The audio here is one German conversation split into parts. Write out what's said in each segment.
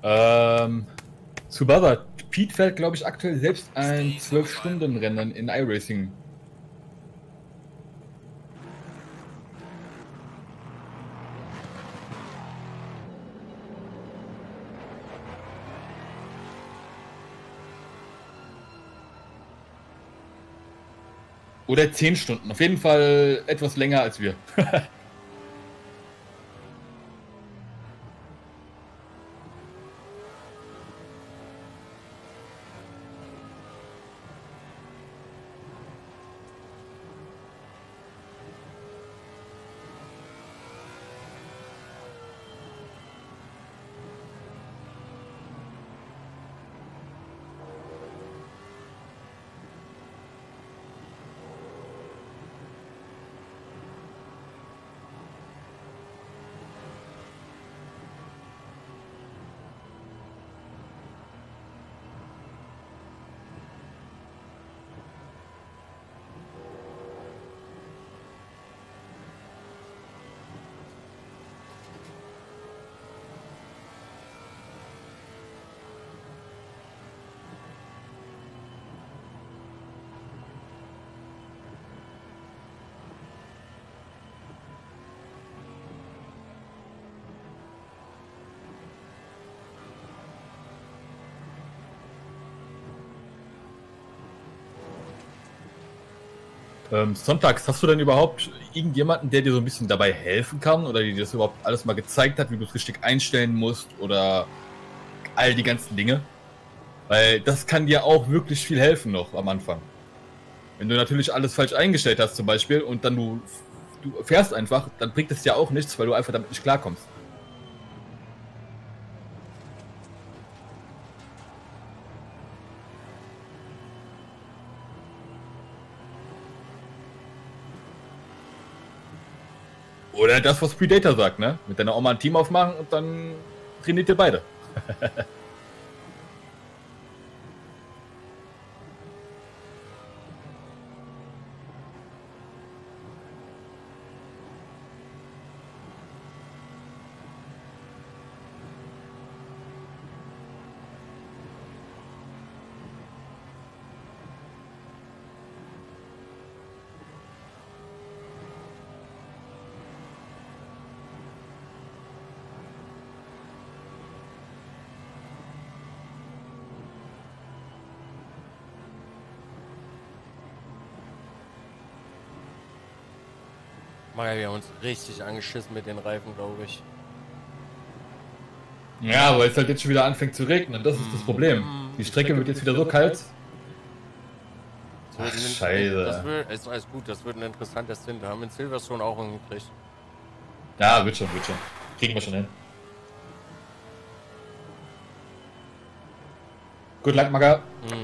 Ähm, Tsubasa, Pete fährt, glaube ich, aktuell selbst ein 12-Stunden-Rennen in iRacing. Oder 10 Stunden. Auf jeden Fall etwas länger als wir. Sonntags, hast du denn überhaupt irgendjemanden, der dir so ein bisschen dabei helfen kann oder dir das überhaupt alles mal gezeigt hat, wie du es richtig einstellen musst oder all die ganzen Dinge? Weil das kann dir auch wirklich viel helfen noch am Anfang. Wenn du natürlich alles falsch eingestellt hast zum Beispiel und dann du fährst einfach, dann bringt es dir auch nichts, weil du einfach damit nicht klarkommst. Oder das, was Predator sagt, ne? Mit deiner Oma ein Team aufmachen und dann trainiert ihr beide. Maja, wir haben uns richtig angeschissen mit den Reifen, glaube ich. Ja, weil es halt jetzt schon wieder anfängt zu regnen. Das ist das Problem. Die Strecke wird jetzt wieder so kalt. Ach, scheiße. Ist alles gut, das wird ein interessanter Sinn. Da haben wir in Silverstone auch hingekriegt. Ja, wird schon, wird schon. Kriegen wir schon hin. Good luck, Maga.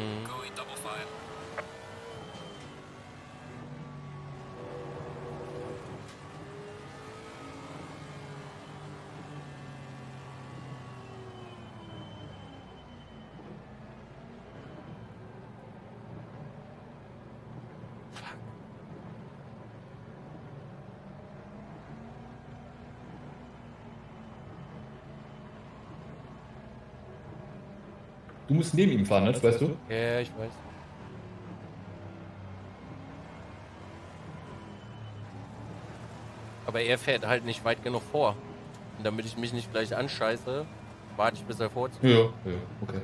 Du musst neben ihm fahren, ne? Das weißt du? Ja, ich weiß. Aber er fährt halt nicht weit genug vor. Und damit ich mich nicht gleich anscheiße, warte ich, bis er vorzieht. Ja, ja, okay.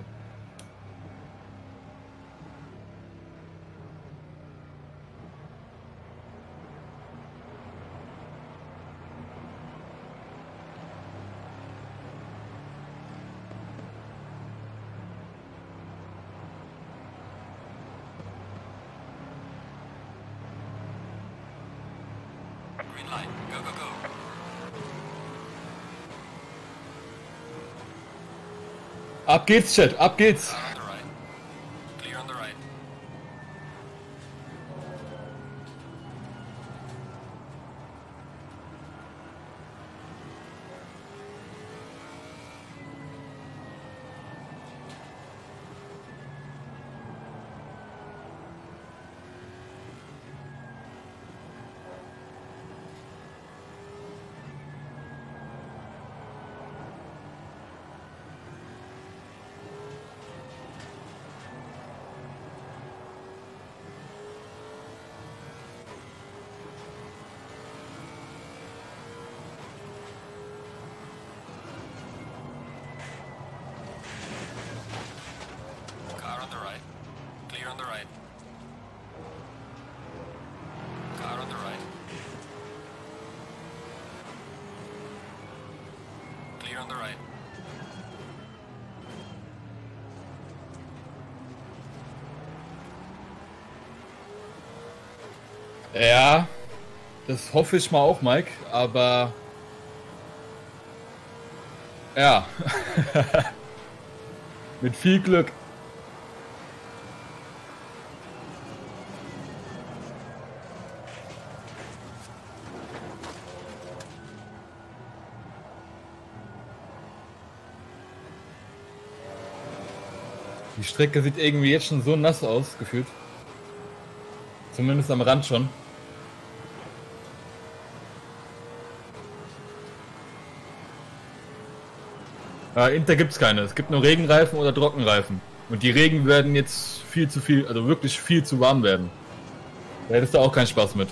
Ab geht's, Chat, ab geht's. on the right. Car on the right. Clear on the right. Ja, das hoffe ich mal auch, Mike, aber ja, mit viel Glück. Die Strecke sieht irgendwie jetzt schon so nass aus, gefühlt. Zumindest am Rand schon. Inter gibt's keine. Es gibt nur Regenreifen oder Trockenreifen. Und die Regen werden jetzt viel zu viel, also wirklich viel zu warm werden. Da hättest du auch keinen Spaß mit.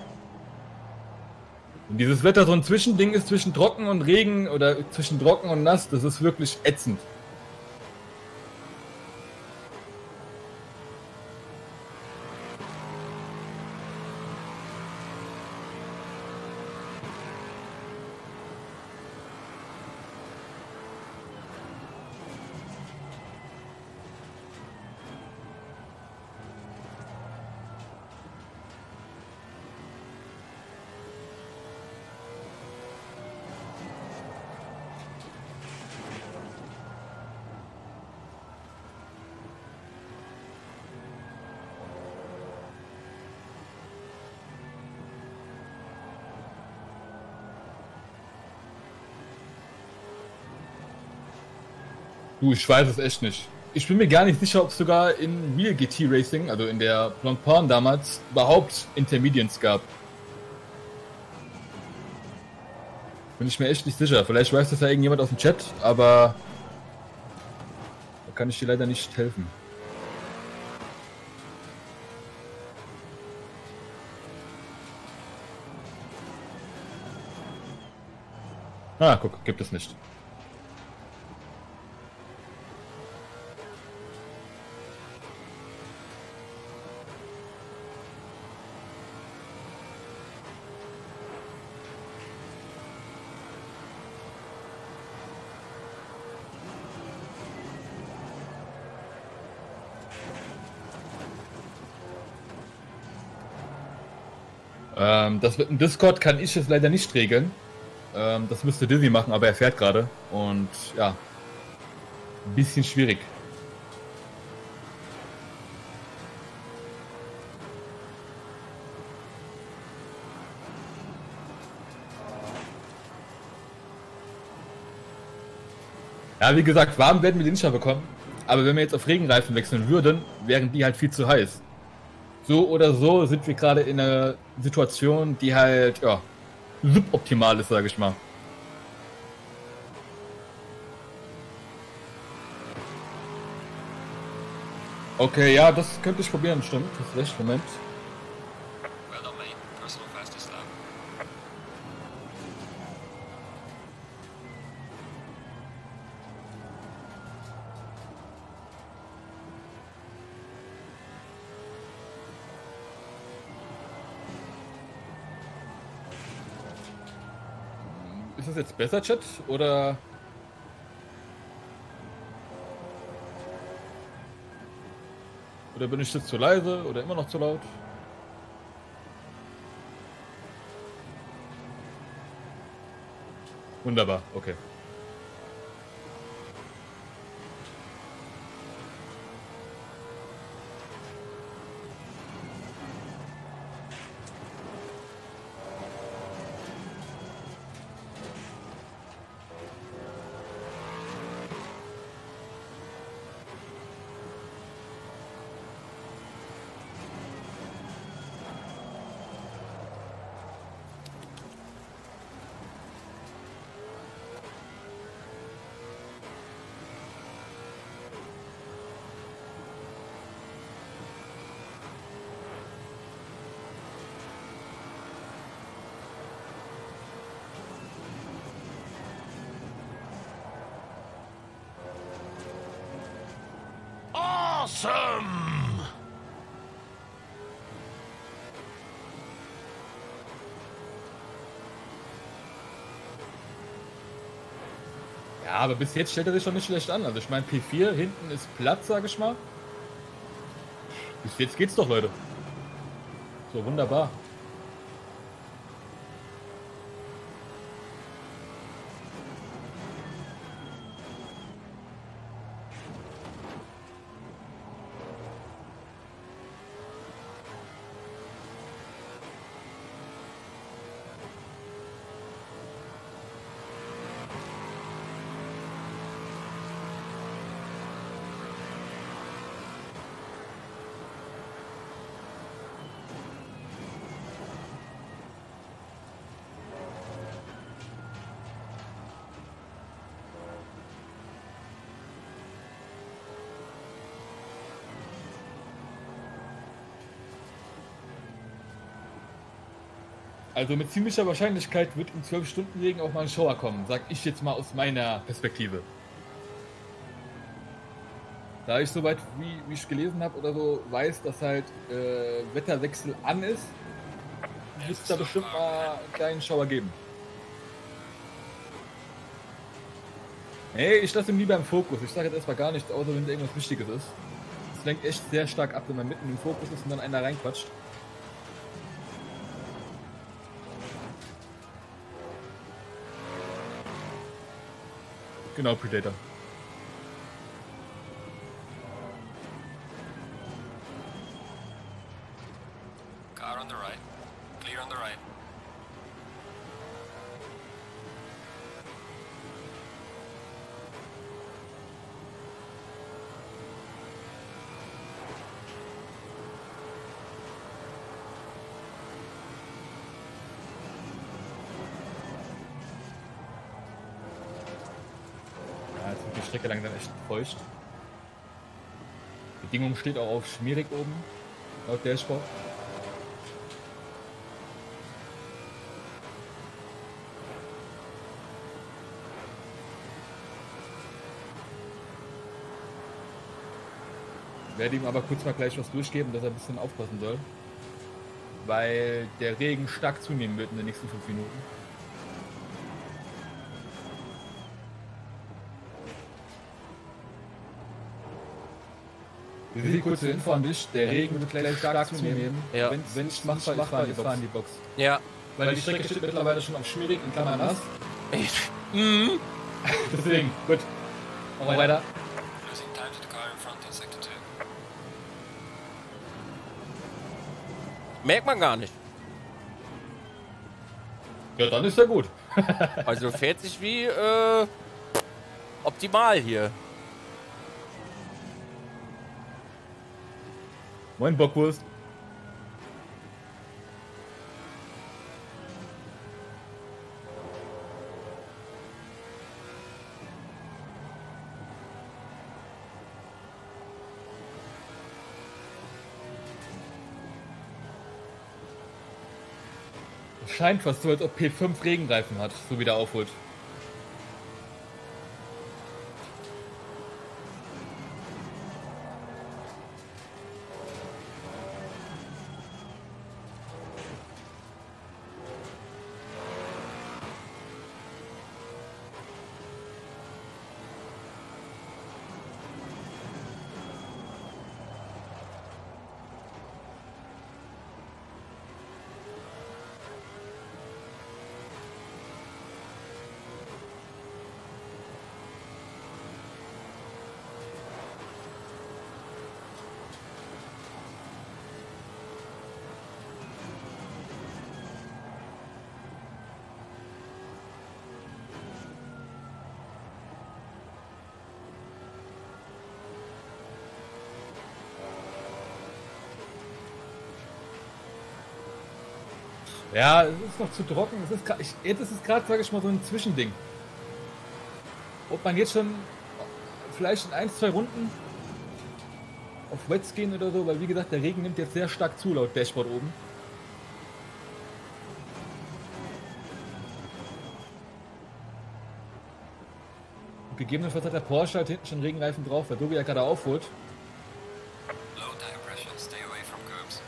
Und dieses Wetter so ein Zwischending ist zwischen Trocken und Regen oder zwischen Trocken und Nass, das ist wirklich ätzend. Du, ich weiß es echt nicht. Ich bin mir gar nicht sicher, ob es sogar in Real GT Racing, also in der Blancpain damals, überhaupt Intermediates gab. Bin ich mir echt nicht sicher. Vielleicht weiß das ja irgendjemand aus dem Chat, aber da kann ich dir leider nicht helfen. Ah, guck, gibt es nicht. Das mit dem Discord kann ich jetzt leider nicht regeln. Das müsste Dizzy machen, aber er fährt gerade. Und ja, ein bisschen schwierig. Ja, wie gesagt, warm werden wir den nicht bekommen. Aber wenn wir jetzt auf Regenreifen wechseln würden, wären die halt viel zu heiß. So oder so sind wir gerade in einer Situation, die halt, ja, suboptimal ist, sage ich mal. Okay, ja, das könnte ich probieren, stimmt. Das ist recht, Moment. Well done, mate. Personal fastest lap. Ist das jetzt besser, Chat? Oder bin ich jetzt zu leise oder immer noch zu laut? Wunderbar, okay. Awesome! Ja, aber bis jetzt stellt er sich schon nicht schlecht an. Also ich meine, P4 hinten ist Platz, sag ich mal. Bis jetzt geht's doch, Leute. So, wunderbar. Also mit ziemlicher Wahrscheinlichkeit wird im 12-Stunden-Regen auch mal ein Schauer kommen, sag ich jetzt mal aus meiner Perspektive. Da ich soweit, wie ich gelesen habe oder so, weiß, dass halt Wetterwechsel an ist, wird es da bestimmt mal einen kleinen Schauer geben. Hey, ich lasse ihn lieber im Fokus. Ich sage jetzt erstmal gar nichts, außer wenn irgendwas Wichtiges ist. Es lenkt echt sehr stark ab, wenn man mitten im Fokus ist und dann einer reinquatscht. Genau, Predator. Car on the right. Clear on the right. Ja, jetzt wird die Strecke langsam echt feucht. Bedingung steht auch auf schmierig oben, laut Dashboard. Werde ihm aber kurz mal gleich was durchgeben, dass er ein bisschen aufpassen soll. Weil der Regen stark zunehmen wird in den nächsten 5 Minuten. Wie kurze Info an dich, der Regen wird gleich stark zunehmen. Ja. Wenn es machbar ist, fahren die Box. Ja. Weil die Strecke steht mittlerweile schon auf schmierig, in Klammern nass. Mhm. Deswegen, gut. Machen wir weiter. Losing time to the car in front on sector 2. Merkt man gar nicht. Ja, dann ist ja gut. Also fährt sich wie optimal hier. Moin Bockwurst. Es scheint fast so, als ob P5 Regenreifen hat, so wie der aufholt. Ja, es ist noch zu trocken. Jetzt ist es gerade, sage ich mal, so ein Zwischending. Ob man jetzt schon vielleicht in 1, 2 Runden auf Wets gehen oder so, weil wie gesagt, der Regen nimmt jetzt sehr stark zu, laut Dashboard oben. Und gegebenenfalls hat der Porsche halt hinten schon Regenreifen drauf, weil Dobi ja gerade aufholt. Low tire pressure. Stay away from curbs.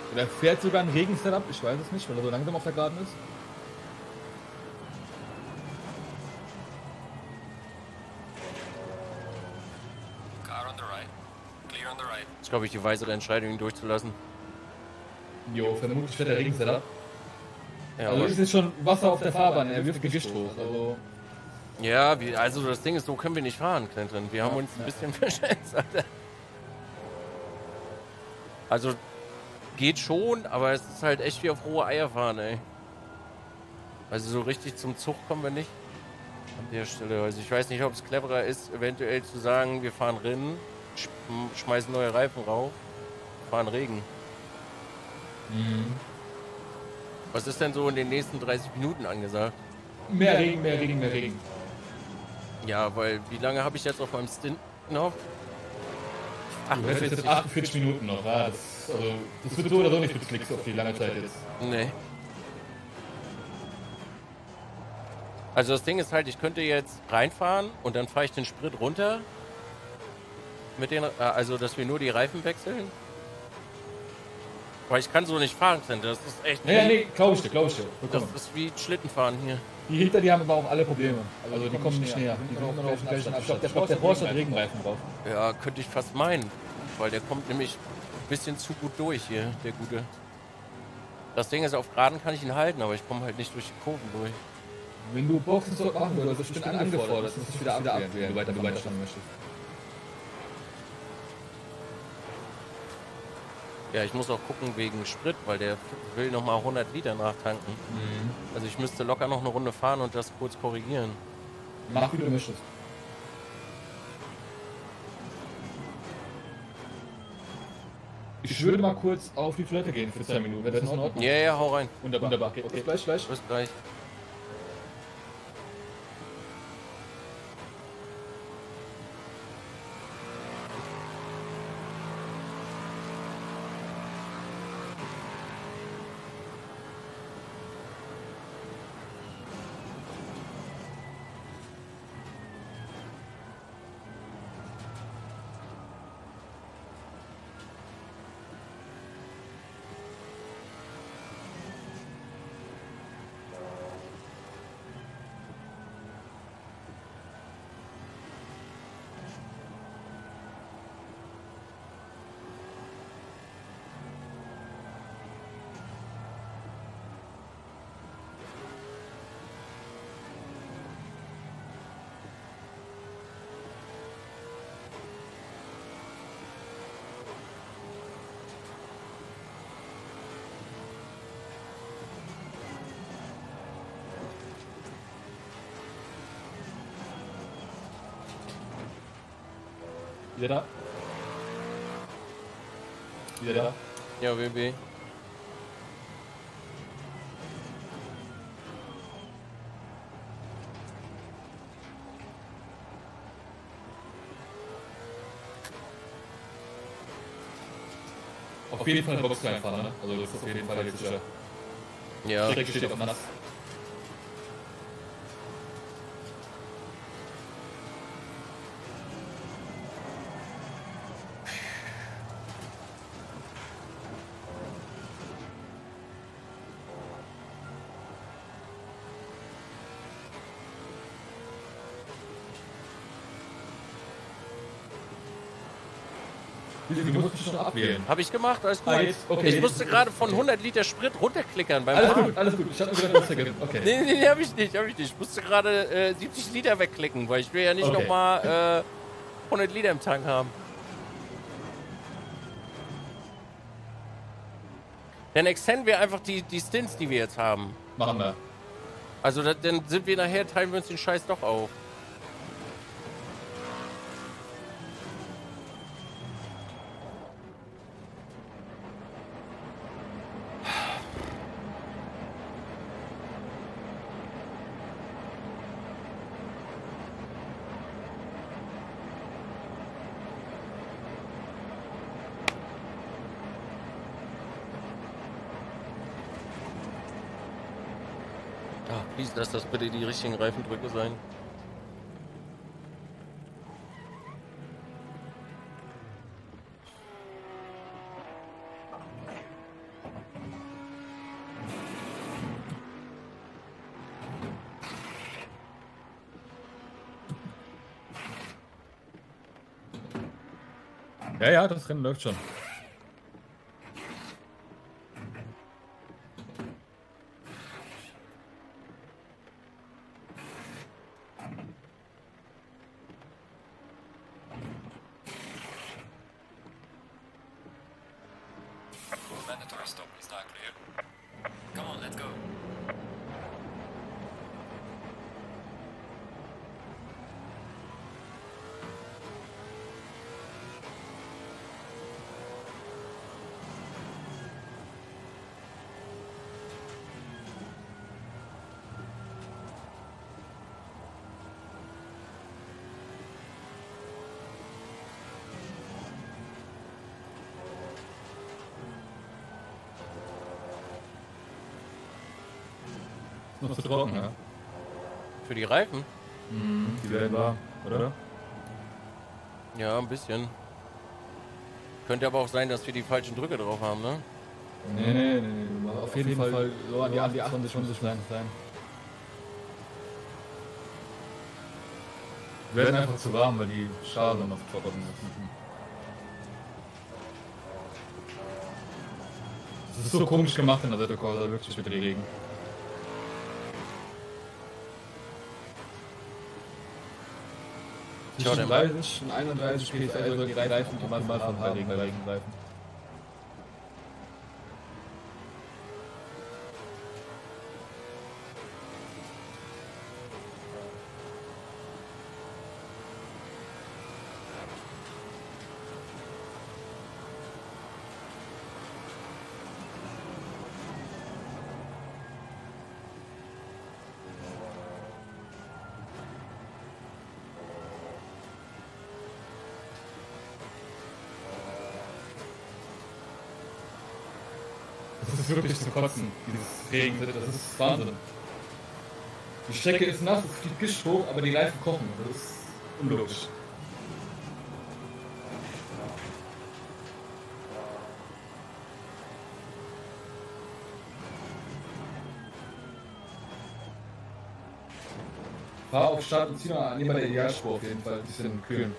Oder fährt sogar ein Regen-Setup, ich weiß es nicht, weil er so langsam auf der Geraden ist. Car on the right. Clear on the right. Das ist, glaube ich, die weisere Entscheidung, ihn durchzulassen. Jo, vermutlich fährt der Regen-Setup. Ja, Also aber, es ist schon Wasser auf der Fahrbahn, er wirft Gewicht hoch. Also ja also das Ding ist, so können wir nicht fahren, Clinton. Wir haben uns ein bisschen verschätzt, Alter. Also, geht schon, aber es ist halt echt wie auf rohe Eier fahren, ey. Also so richtig zum Zug kommen wir nicht an der Stelle. Also ich weiß nicht, ob es cleverer ist, eventuell zu sagen, wir fahren Rennen, schmeißen neue Reifen rauf, fahren Regen. Was ist denn so in den nächsten 30 Minuten angesagt? mehr Regen, mehr Regen, mehr Regen. Ja, weil wie lange habe ich jetzt auf meinem Stint noch? Du hättest jetzt 48 Minuten noch, ja, das wird so oder so nicht mit Klicks auf die lange Zeit jetzt. Nee. Also das Ding ist halt, ich könnte jetzt reinfahren und dann fahre ich den Sprit runter. Mit den, also dass wir nur die Reifen wechseln. Weil ich kann so nicht fahren, das ist echt... Nee, glaub ich dir. Das ist wie Schlittenfahren hier. Die hinter dir haben aber auch alle Probleme. Also die kommen nicht näher. Die kommen immer auf den gleichen Abstand. Der Porsche hat Regenreifen drauf. Ja, könnte ich fast meinen. Weil der kommt nämlich ein bisschen zu gut durch hier, der Gute. Das Ding ist, auf Geraden kann ich ihn halten, aber ich komme halt nicht durch die Kurven durch. Wenn du Boxenstopp machen würdest, ich bin angefordert. Das musst du wieder abwehren, wenn du weiter fahren möchtest. Ja, ich muss auch gucken wegen Sprit, weil der will nochmal 100 Liter nachtanken. Also ich müsste locker noch eine Runde fahren und das kurz korrigieren. Mach wie du möchtest. Ich würde mal kurz auf die Toilette gehen für 2 Minuten. Wäre das in Ordnung? Ja, hau rein. Wunderbar. Okay, bis gleich. Bis gleich. Wieder da. Ja, WB. Auf jeden Fall eine Box reinfahren, ne? Also das ist auf jeden Fall jetzt sicher. Ja. Strecke steht auf nass. Du musst dich schon abwählen. Habe ich gemacht, alles gut. Okay. Ich musste gerade von 100 Liter Sprit runterklickern beim Alles Fahren. gut, alles gut. Ich hab mir gerade runtergegeben. Okay. Nee, hab ich nicht. Ich musste gerade 70 Liter wegklicken, weil ich will ja nicht Okay. nochmal 100 Liter im Tank haben. Dann extenden wir einfach die Stints, die wir jetzt haben. Machen wir. Also dann sind wir nachher, teilen wir uns den Scheiß doch auf. Please, lass das bitte die richtigen Reifendrücke sein. Ja, ja, das Rennen läuft schon. Mandatory stop is now clear. Come on, let's go. Noch zu trocken, ja? Für die Reifen? Die werden warm, oder? Ja, ein bisschen. Könnte aber auch sein, dass wir die falschen Drücke drauf haben, ne? Nee. Auf jeden Fall so an die 28 schon sein. Wir werden einfach zu warm, weil die Schale noch trocken ist. Das ist so komisch gemacht in der Assetto Corsa, wirklich mit Regen. Zwischen 30 und 31 PSI soll die Reifen optimal haben bei Regenreifen. Das ist wirklich zu kotzen, dieses Regenwetter, das ist Wahnsinn. Die Strecke ist nass, es fliegt Gischt hoch, aber die Reifen kochen, das ist unlogisch. Fahr auf Start und zieh mal neben der Idealspur auf jeden Fall, ein bisschen kühlen.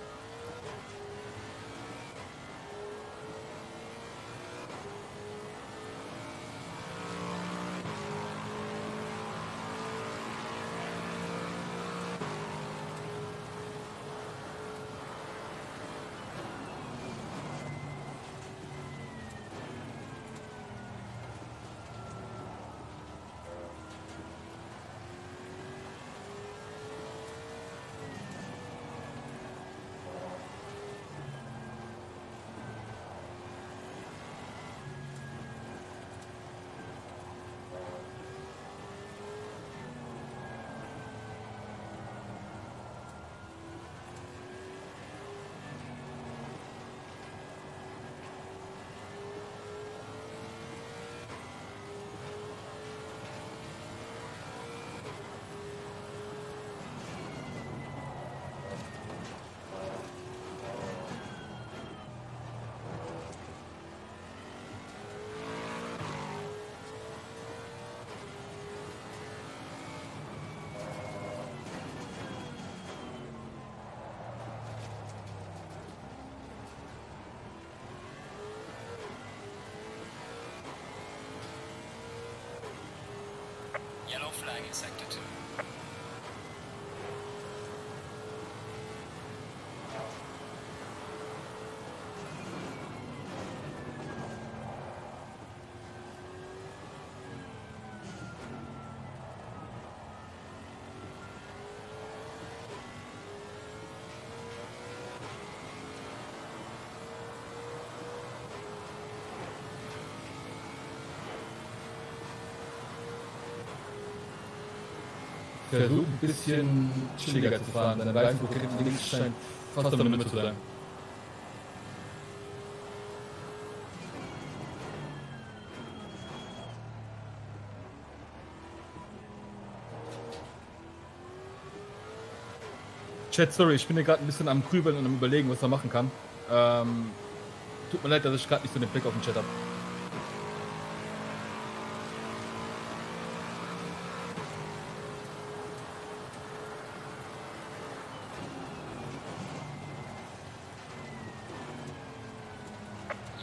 Yellow flag in sector 2. Versuch ein bisschen chilliger zu fahren, dein Reifendruck hinten links scheint fast am Limit zu sein. Chat, sorry, ich bin hier gerade ein bisschen am Grübeln und am Überlegen, was man machen kann. Tut mir leid, dass ich gerade nicht so den Blick auf den Chat habe.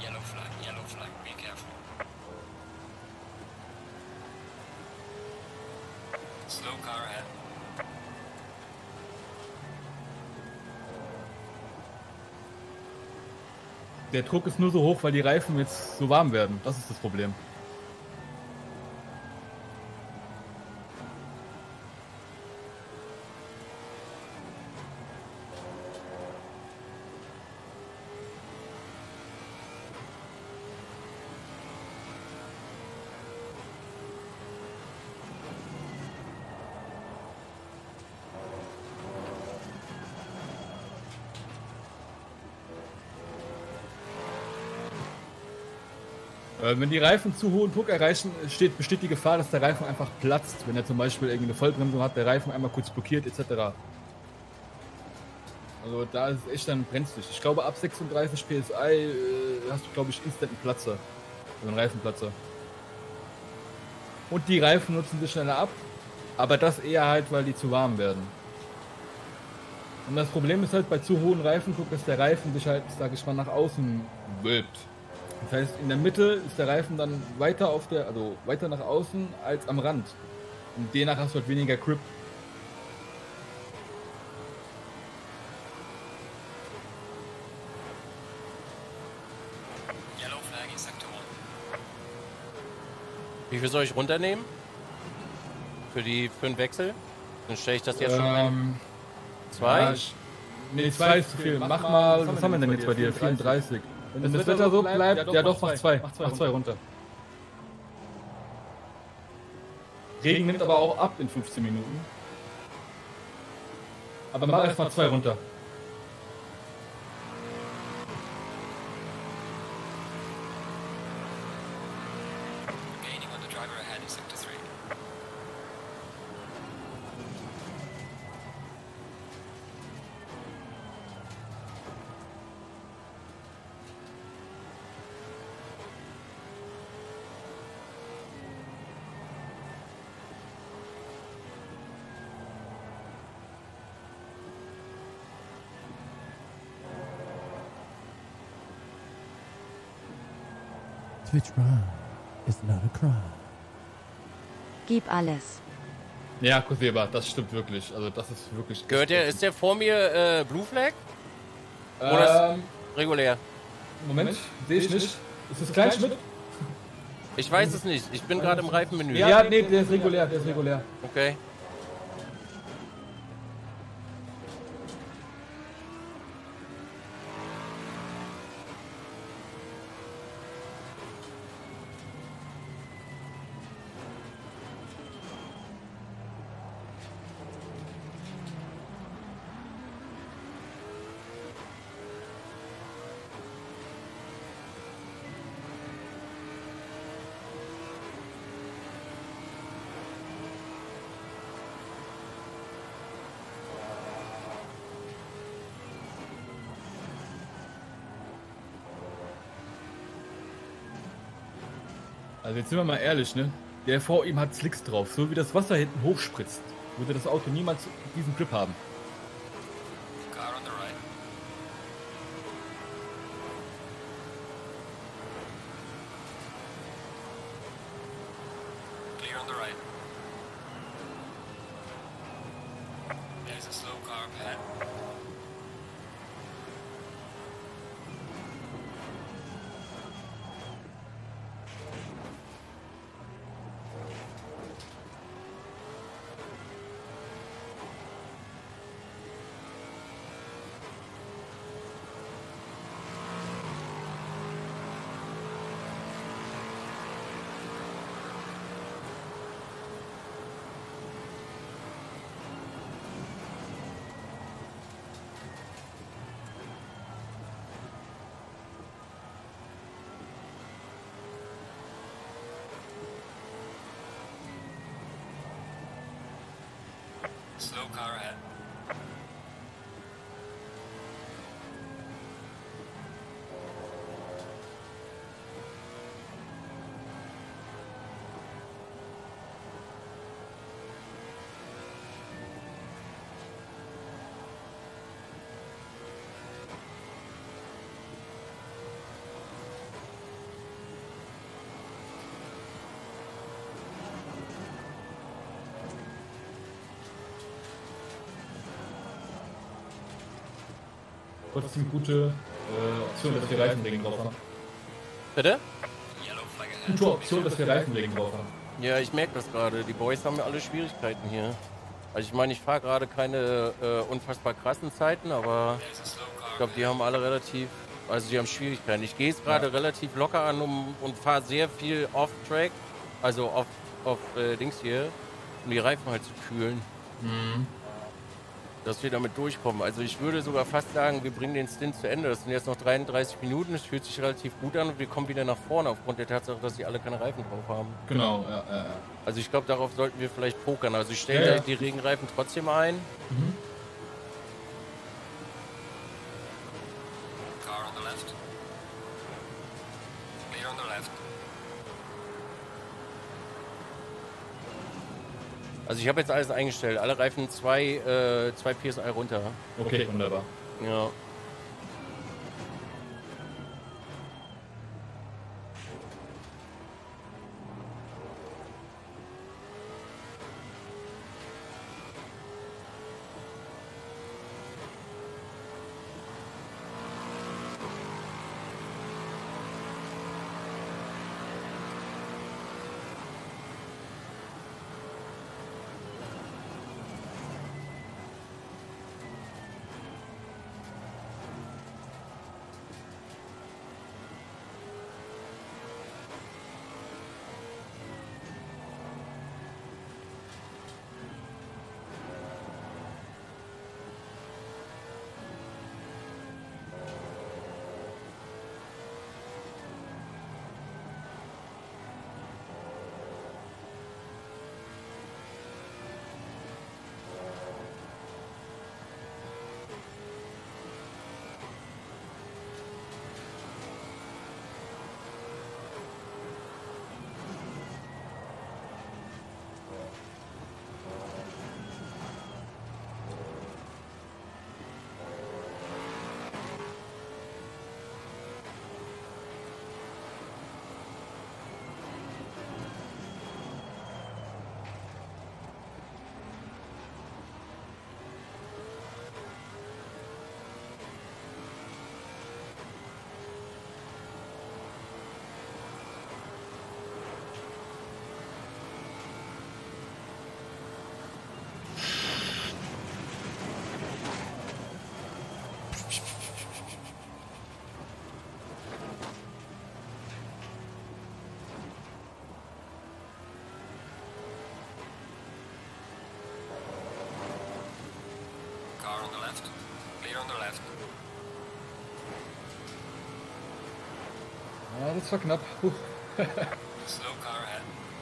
Yellow flag, be careful. Slow car ahead. Der Druck ist nur so hoch, weil die Reifen jetzt so warm werden. Das ist das Problem. Wenn die Reifen zu hohen Druck erreichen, besteht die Gefahr, dass der Reifen einfach platzt, wenn er zum Beispiel irgendeine Vollbremsung hat, der Reifen einmal kurz blockiert etc. Also da ist es echt dann brenzlig. Ich glaube ab 36 PSI hast du, glaube ich, instant einen Platzer. Also einen Reifenplatzer. Und die Reifen nutzen sich schneller ab, aber das eher halt, weil die zu warm werden. Und das Problem ist halt bei zu hohen Reifendruck, dass der Reifen sich halt, sag ich mal, nach außen wölbt. Das heißt, in der Mitte ist der Reifen dann weiter weiter nach außen als am Rand. Und demnach hast du halt weniger Grip. Yellow flag in sector 1. Wie viel soll ich runternehmen? Für den Wechsel? Dann stelle ich das jetzt schon ein. 2? Ja, nee, 2 ist zu viel. Mach mal, was haben wir denn jetzt bei dir? 34. Wenn das Wetter so bleibt, ja doch, mach 2. Mach 2 runter. Regen nimmt aber auch ab in 15 Minuten. Aber mach erstmal 2 runter. Gaining on the driver ahead in sector 3. Twitch Prime is not a crime. Gib alles. Ja, Koseba, das stimmt wirklich. Also das ist wirklich... Ist der vor mir Blue Flag? Oder ist regulär? Moment, sehe ich nicht. Ist das Kleinschmidt? Ich weiß es nicht. Ich bin gerade im Reifenmenü. Ja, nee, der ist regulär, Okay. Also jetzt sind wir mal ehrlich, ne? Der vor ihm hat Slicks drauf. So wie das Wasser hinten hochspritzt, würde das Auto niemals diesen Grip haben. Car on the right. Clear on the right. There's a slow car up ahead. Slow car ahead. trotzdem gute Option, dass wir Reifenlegen drauf haben. Bitte? Yellow flag ahead. Gute Option, dass wir Reifenlegen drauf haben. Ja, ich merke das gerade. Die Boys haben ja alle Schwierigkeiten hier. Also ich meine, ich fahre gerade keine unfassbar krassen Zeiten, aber There's a slow car. ich glaube, die haben alle relativ, also die haben Schwierigkeiten. Ich gehe es gerade relativ locker an und fahre sehr viel off-Track, also auf Dings hier, um die Reifen halt zu kühlen. Dass wir damit durchkommen. Also ich würde sogar fast sagen, wir bringen den Stint zu Ende. Das sind jetzt noch 33 Minuten, es fühlt sich relativ gut an und wir kommen wieder nach vorne aufgrund der Tatsache, dass sie alle keine Reifen drauf haben. Genau, ja. Also ich glaube, darauf sollten wir vielleicht pokern. Also ich stelle Ja. die Regenreifen trotzdem ein. Car on the left. Clear on the left. Also ich habe jetzt alles eingestellt. Alle Reifen 2 PSI runter. Okay, wunderbar. Ja. Car on the left. Clear on the left. Ja, das war knapp. Puh. Slow car ahead.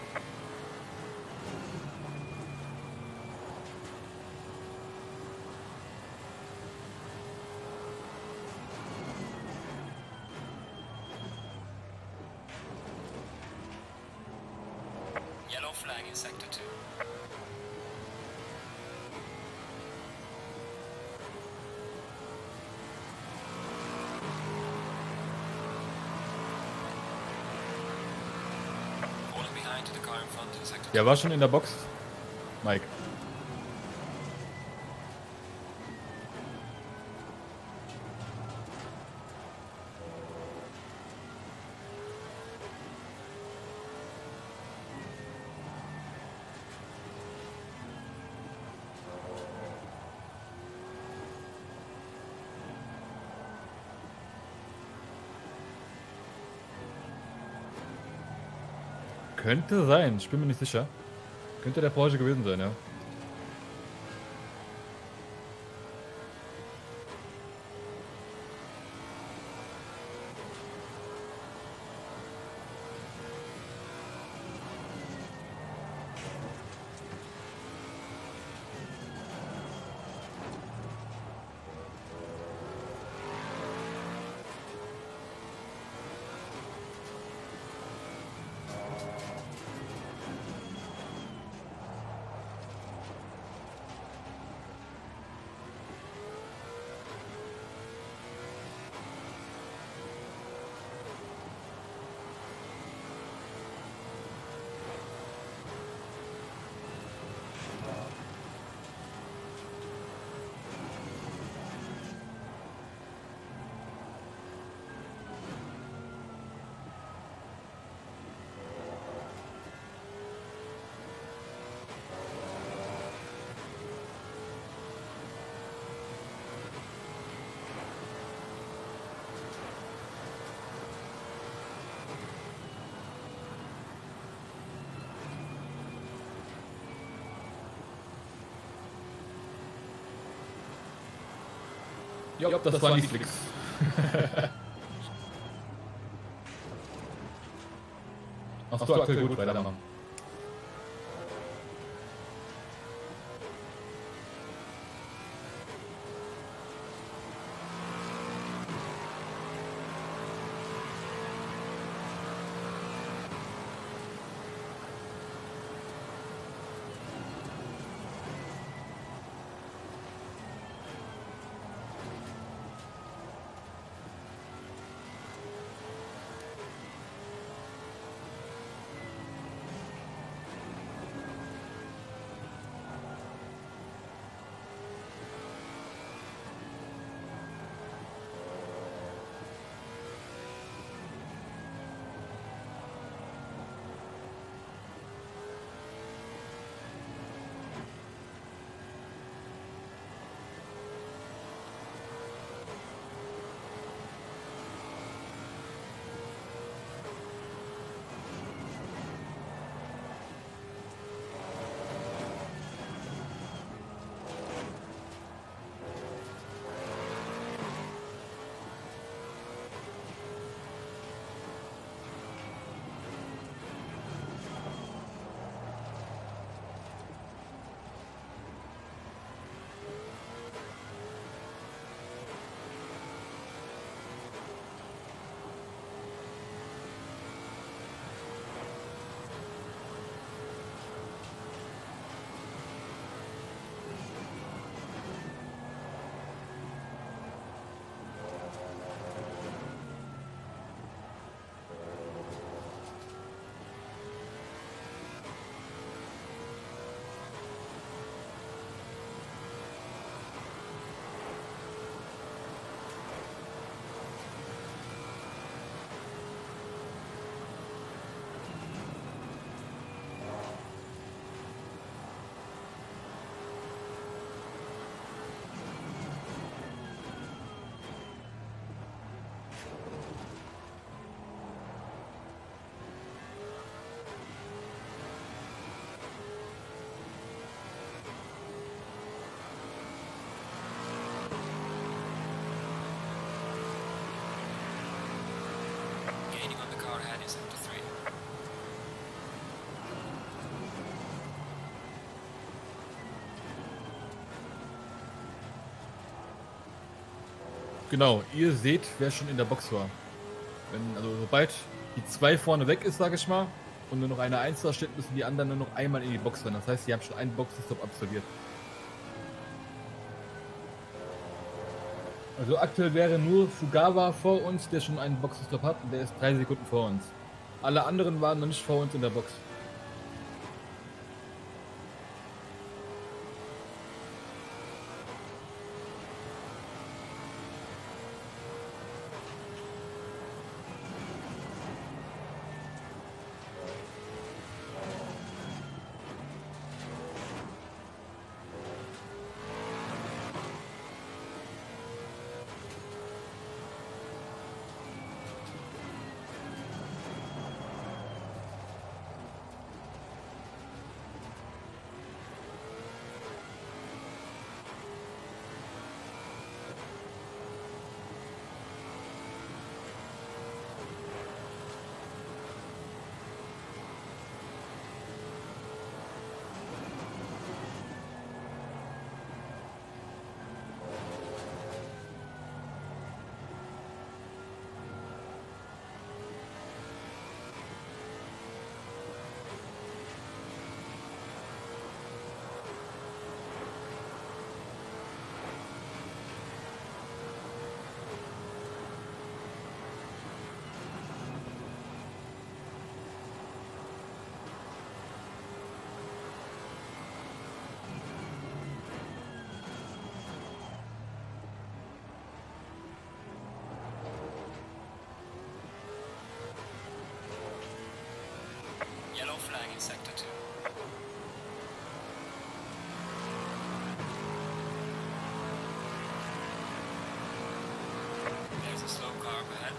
Yellow flag in sector 2. Falling behind to the car in front in sector 2. Der war schon in der Box. Mike. Könnte sein, ich bin mir nicht sicher. Könnte der Porsche gewesen sein, ja. Ja, das war nicht fix. Machst du aktuell gut, weitermachen. Gaining on the car ahead is up to 3. Genau, ihr seht, wer schon in der Box war. Also sobald die 2 vorne weg ist, sage ich mal, und nur noch eine 1 da steht, müssen die anderen nur noch einmal in die Box rennen. Das heißt, die haben schon einen Boxenstopp absolviert. Also aktuell wäre nur Fugawa vor uns, der schon einen Boxenstopp hat, und der ist 3 Sekunden vor uns. Alle anderen waren noch nicht vor uns in der Box. Yellow flag in sector 2. There's a slow car up ahead.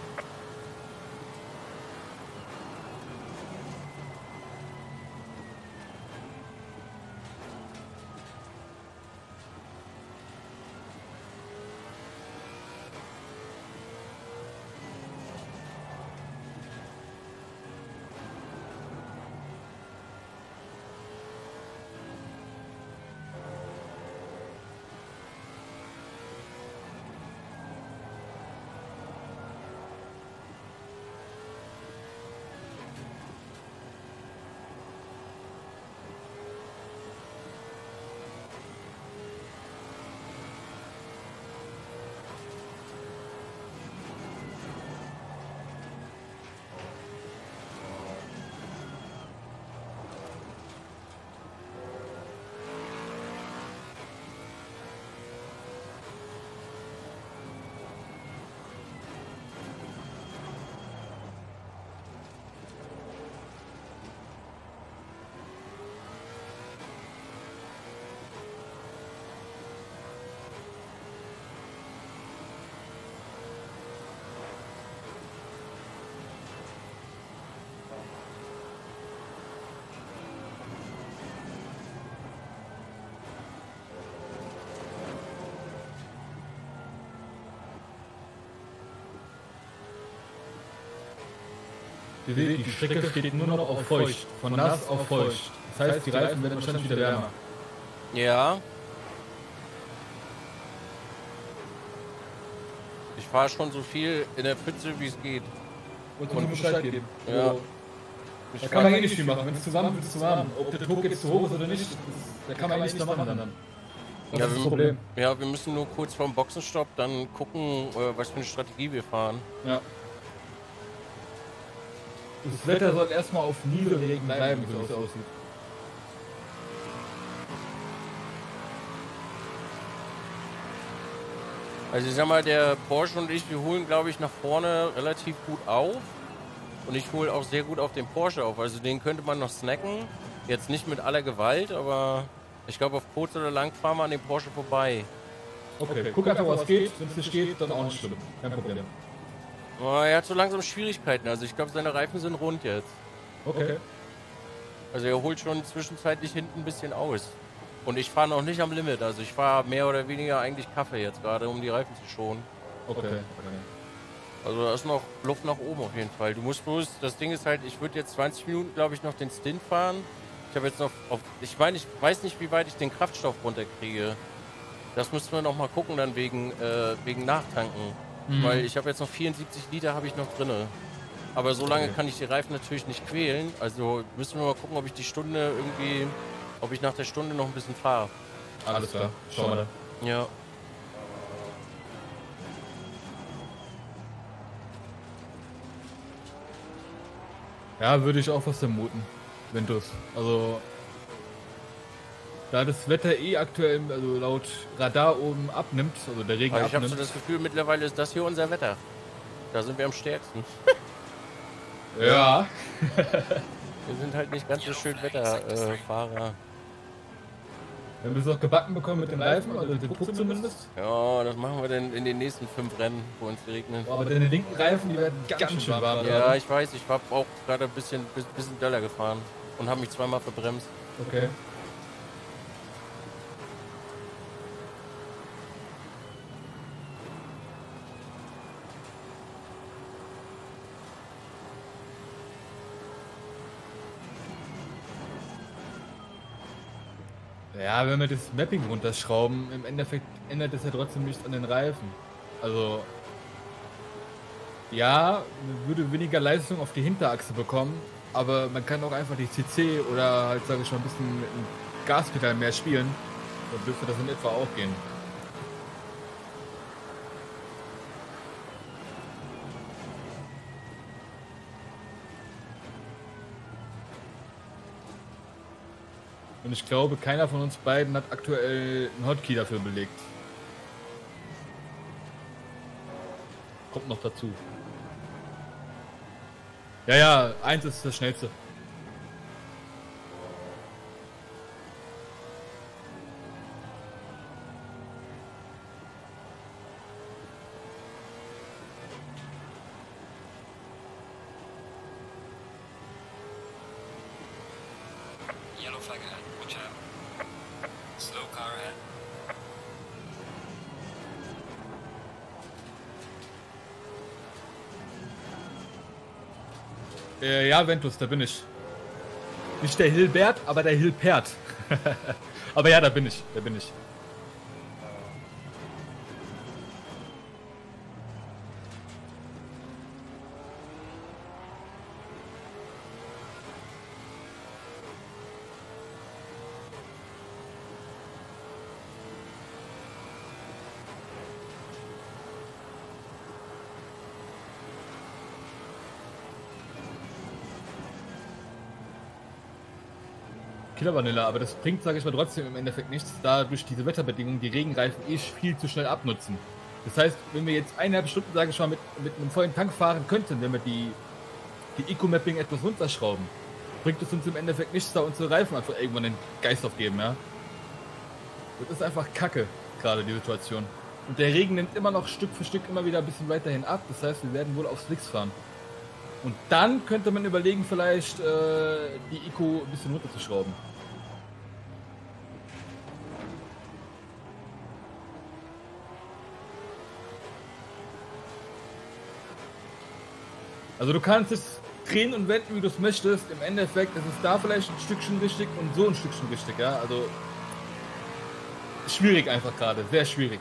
Ihr seht, die Strecke steht nur noch auf feucht. Von nass auf feucht. Das heißt, die Reifen werden wahrscheinlich wieder wärmer. Ja. Ich fahre schon so viel in der Pfütze, wie es geht. Und Bescheid geben. Ja. Also, da kann man eh nicht viel machen. Wenn es zu warm wird, ist es zu warm. Ob der Druck jetzt zu hoch ist oder nicht, da kann man eh nichts machen dann. Das Ja, ist das Problem. Ja, wir müssen nur kurz vorm Boxenstopp dann gucken, was für eine Strategie wir fahren. Ja. Das Wetter soll erstmal auf Nieselregen bleiben, so wie es aussieht. Also ich sag mal, der Porsche und ich, wir holen, glaube ich, nach vorne relativ gut auf. Und ich hole auch sehr gut auf den Porsche auf. Also den könnte man noch snacken. Jetzt nicht mit aller Gewalt, aber ich glaube, auf kurz oder lang fahren wir an dem Porsche vorbei. Okay, guck einfach, was geht. Wenn es nicht geht, dann auch nicht schlimm. Kein Problem. Oh, er hat so langsam Schwierigkeiten. Also ich glaube, seine Reifen sind rund jetzt. Okay. Also er holt schon zwischenzeitlich hinten ein bisschen aus. Und ich fahre noch nicht am Limit. Also ich fahre mehr oder weniger eigentlich Kaffee jetzt gerade, um die Reifen zu schonen. Okay. Also da ist noch Luft nach oben auf jeden Fall. Du musst bloß, das Ding ist halt, ich würde jetzt 20 Minuten, glaube ich, noch den Stint fahren. Ich habe jetzt noch, ich meine, ich weiß nicht, wie weit ich den Kraftstoff runterkriege. Das müssen wir noch mal gucken dann wegen Nachtanken. Weil ich habe jetzt noch 74 Liter habe ich noch drinne. Aber so lange kann ich die Reifen natürlich nicht quälen. Also müssen wir mal gucken, ob ich die Stunde irgendwie, ob ich nach der Stunde noch ein bisschen fahre. Alles klar. Schauen wir dann. Ja. Ja, würde ich auch was vermuten. Ventus. Also, da das Wetter eh aktuell, also laut Radar oben abnimmt, also der Regen Aber ich habe abnimmt. so das Gefühl, mittlerweile ist das hier unser Wetter. Da sind wir am stärksten. Ja. Wir sind halt nicht ganz so schön Wetterfahrer. Wir haben es auch gebacken bekommen mit den Reifen, also den Druck zumindest. Ja, das machen wir dann in den nächsten 5 Rennen, wo uns regnet. Aber deine linken Reifen, die werden ganz schön warm. Ja, ich weiß, ich habe auch gerade ein bisschen doller gefahren und habe mich zweimal verbremst. Okay. Ja, wenn wir das Mapping runterschrauben, im Endeffekt ändert es ja trotzdem nichts an den Reifen. Also, ja, man würde weniger Leistung auf die Hinterachse bekommen, aber man kann auch einfach die CC oder halt, sage ich mal, ein bisschen mit dem Gaspedal mehr spielen. Dann dürfte das in etwa auch gehen. Und ich glaube, keiner von uns beiden hat aktuell einen Hotkey dafür belegt. Kommt noch dazu. Ja, 1 ist das schnellste. Yellow flag ahead. Watch out. Slow car ahead. Ja, Ventus, da bin ich. Nicht der Hilbert, aber der Hilpert. Aber ja, da bin ich. Killer Vanilla, aber das bringt, sage ich mal, trotzdem im Endeffekt nichts, da durch diese Wetterbedingungen die Regenreifen viel zu schnell abnutzen. Das heißt, wenn wir jetzt 1,5 Stunden, sage ich mal, mit einem vollen Tank fahren könnten, wenn wir die Eco-Mapping etwas runterschrauben, bringt es uns im Endeffekt nichts, da unsere Reifen einfach irgendwann den Geist aufgeben, ja. Das ist einfach Kacke, gerade die Situation. Und der Regen nimmt immer noch Stück für Stück immer wieder ein bisschen weiterhin ab, das heißt, wir werden wohl auf Slicks fahren. Und dann könnte man überlegen, vielleicht die Eco ein bisschen runterzuschrauben. Also du kannst es drehen und wenden, wie du es möchtest. Im Endeffekt ist es da vielleicht ein Stückchen richtig und so ein Stückchen richtig, ja. Also schwierig einfach gerade, sehr schwierig.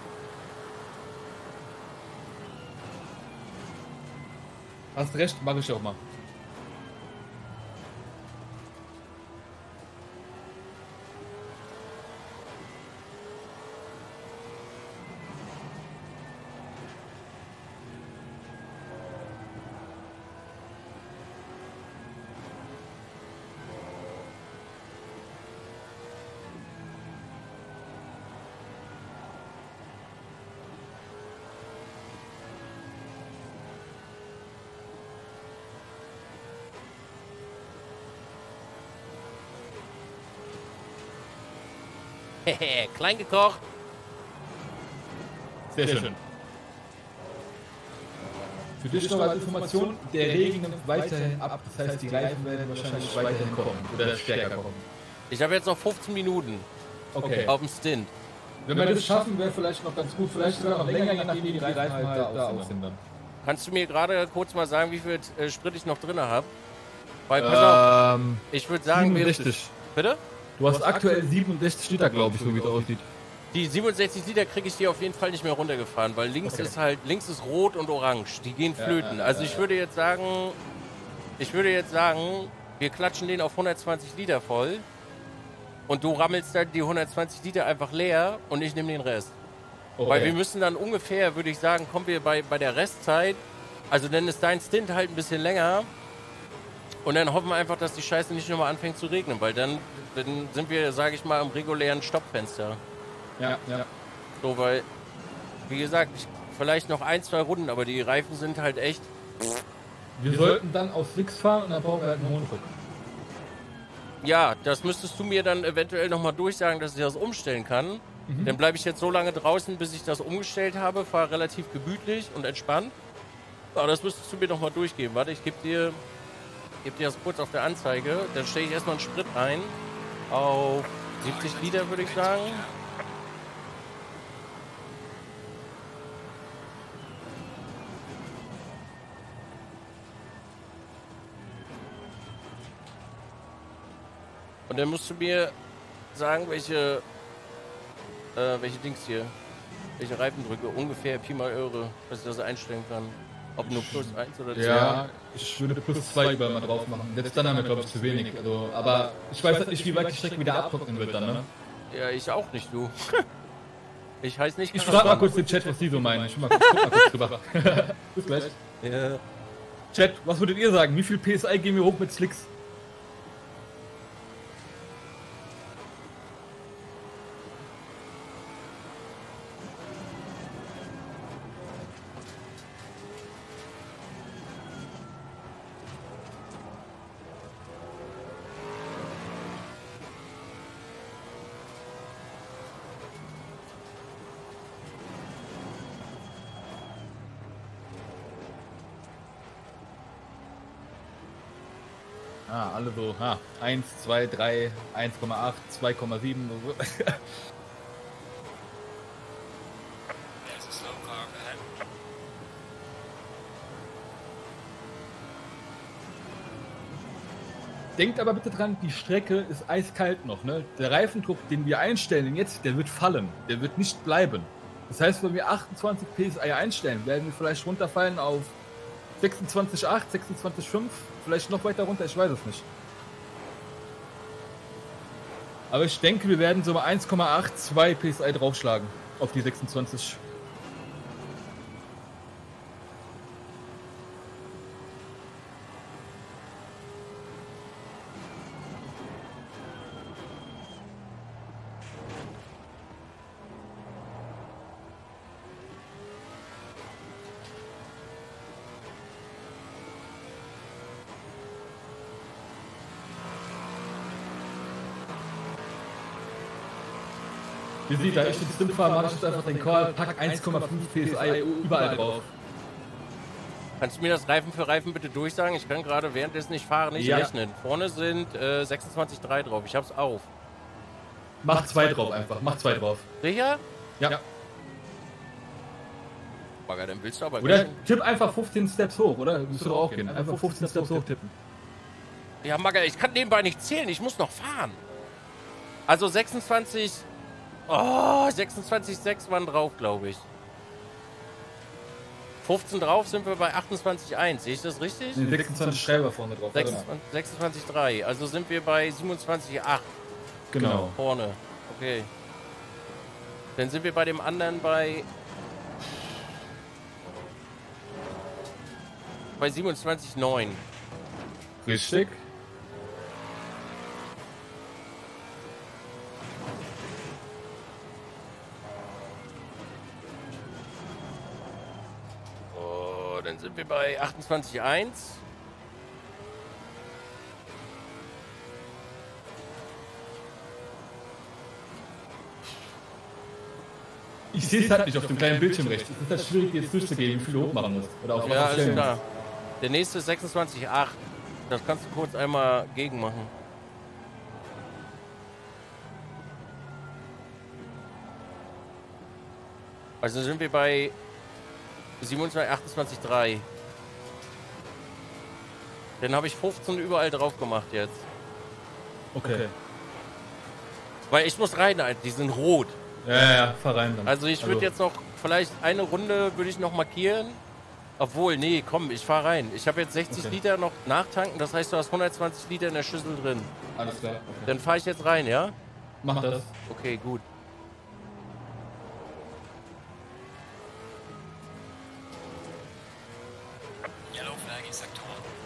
Hast recht, mache ich auch mal. Klein gekocht. Sehr schön. Für dich noch als Information, der Regen nimmt weiterhin ab, das heißt, die Reifen werden wahrscheinlich weiterhin kommen oder stärker kommen. Ich habe jetzt noch 15 Minuten Okay. auf dem Stint. Wenn wir das schaffen, wäre vielleicht noch ganz gut, vielleicht sogar noch länger, je nachdem wie die Reifen halt da aussehen dann. Kannst du mir gerade kurz mal sagen, wie viel Sprit ich noch drin habe? Weil, pass auf, ich würde sagen, 67. Bitte? Du hast aktuell 67 Liter, glaube ich, so wie es aussieht. Die 67 Liter kriege ich dir auf jeden Fall nicht mehr runtergefahren, weil links ist rot und orange. Die gehen flöten. Also ich würde jetzt sagen, wir klatschen den auf 120 Liter voll und du rammelst dann die 120 Liter einfach leer und ich nehme den Rest. Okay. Weil wir müssen dann ungefähr, würde ich sagen, kommen wir bei der Restzeit, also dann ist dein Stint halt ein bisschen länger und dann hoffen wir einfach, dass die Scheiße nicht nochmal anfängt zu regnen, weil dann sind wir, sage ich mal, am regulären Stoppfenster. Ja. So, weil, wie gesagt, vielleicht noch 1, 2 Runden, aber die Reifen sind halt echt... Wir sollten dann auf Slicks fahren und dann brauchen wir halt einen hohen Druck. Ja, das müsstest du mir dann eventuell nochmal durchsagen, dass ich das umstellen kann. Dann bleibe ich jetzt so lange draußen, bis ich das umgestellt habe, fahre relativ gemütlich und entspannt. Aber das müsstest du mir nochmal durchgeben. Warte, ich gebe dir das kurz auf der Anzeige. Dann stelle ich erstmal einen Sprit ein. Auf 70 Liter, würde ich sagen. Und dann musst du mir sagen, welche Dings hier, welche Reifendrücke ungefähr Pi mal Euro, dass ich das einstellen kann. Ob nur plus 1 oder 2. Ja, ich würde plus 2 überall mal drauf machen. Jetzt dann haben wir, glaube ich, zu wenig. Also, aber ich weiß halt nicht, wie weit die Strecke wieder abtrocknen wird dann, ne? Ja, ich auch nicht, du. Ich heiß nicht. Ich frage mal kurz den Chat, was die so meinen. Ich guck mal kurz drüber. Bis gleich. Ja. Chat, was würdet ihr sagen? Wie viel PSI gehen wir hoch mit Slicks? Ah, alle so, 1, 2, 3, 1,8, 2,7. There's a slow car ahead. Denkt aber bitte dran, die Strecke ist eiskalt noch, ne? Der Reifendruck, den wir einstellen jetzt, der wird fallen. Der wird nicht bleiben. Das heißt, wenn wir 28 PSI einstellen, werden wir vielleicht runterfallen auf 26,8, 26,5, vielleicht noch weiter runter, ich weiß es nicht. Aber ich denke, wir werden so mal 1,8, 2 PSI draufschlagen auf die 26. Wie sieht, da ich den Stint fahre, mache ich jetzt einfach den Call, pack 1,5 PSI überall drauf. Kannst du mir das Reifen für Reifen bitte durchsagen? Ich kann gerade währenddessen ich fahre nicht rechnen. Vorne sind 26,3 drauf. Ich hab's auf. Mach 2 drauf einfach, mach 2 drauf. Sicher? Ja. Bagger, dann willst du aber Oder tipp einfach 15 Steps hoch, oder? Müsste doch auch gehen. Einfach 15 Steps hoch tippen. Ja, Bagger, ich kann nebenbei nicht zählen, ich muss noch fahren. Also 26... Oh, 26,6 waren drauf, glaube ich. 15 drauf sind wir bei 28,1. Sehe ich das richtig? Nee, 26 Schreiber vorne drauf. 26,3. Also sind wir bei 27,8. Genau. Vorne. Okay. Dann sind wir bei dem anderen bei 27,9. Richtig. Oh, dann sind wir bei 28,1. Ich sehe es halt nicht auf dem kleinen Bildschirm rechts. Es ist halt schwierig, jetzt durchzugehen, wie viel du hoch machen musst. Oder auf Ja, was alles stellen klar. Der nächste ist 26,8. Das kannst du kurz einmal gegen machen. Also sind wir bei 28,3. Dann habe ich 15 überall drauf gemacht jetzt. Okay. Weil ich muss rein, die sind rot. Ja, fahr rein dann. Also ich würde jetzt noch, vielleicht eine Runde würde ich noch markieren. Obwohl, nee, komm, ich fahre rein. Ich habe jetzt 60 Liter noch nachtanken, das heißt, du hast 120 Liter in der Schüssel drin. Alles klar. Okay. Dann fahre ich jetzt rein, ja? Mach das. Okay, gut. Yellow flag in Sektor.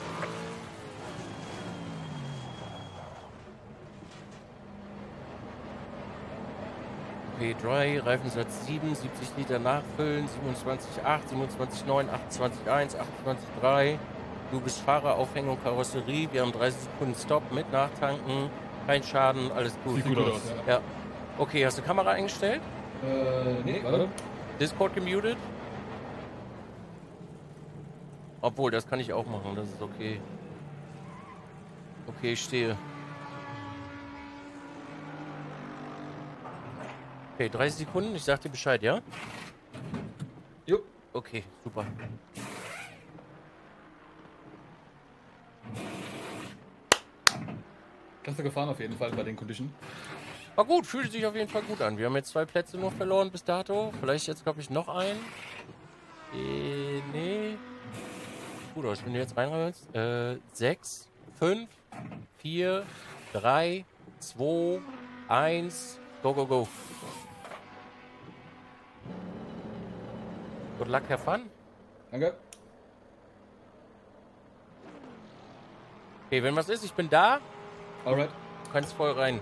Okay, Dry, Reifensatz 7, 70 Liter nachfüllen, 27,8, 27,9, 28,1, 28,3. Du bist Fahrer, Aufhängung, Karosserie. Wir haben 30 Sekunden Stopp mit Nachtanken. Kein Schaden, alles gut. Sieht gut aus, ja. Okay, hast du Kamera eingestellt? Nee, warte. Discord gemutet? Obwohl, das kann ich auch machen, das ist okay. Okay, ich stehe. Okay, 30 Sekunden, ich sag dir Bescheid, ja? Jo. Okay, super. Klasse gefahren auf jeden Fall bei den Condition. War gut, fühlt sich auf jeden Fall gut an. Wir haben jetzt 2 Plätze noch verloren bis dato. Vielleicht jetzt, glaube ich, noch einen. Nee. Gut aus, wenn du jetzt reinrennst. 6, 5, 4, 3, 2, 1. Go, go, go. Good luck, have fun. Danke. Okay, wenn was ist, ich bin da. Alright. Du kannst voll rein.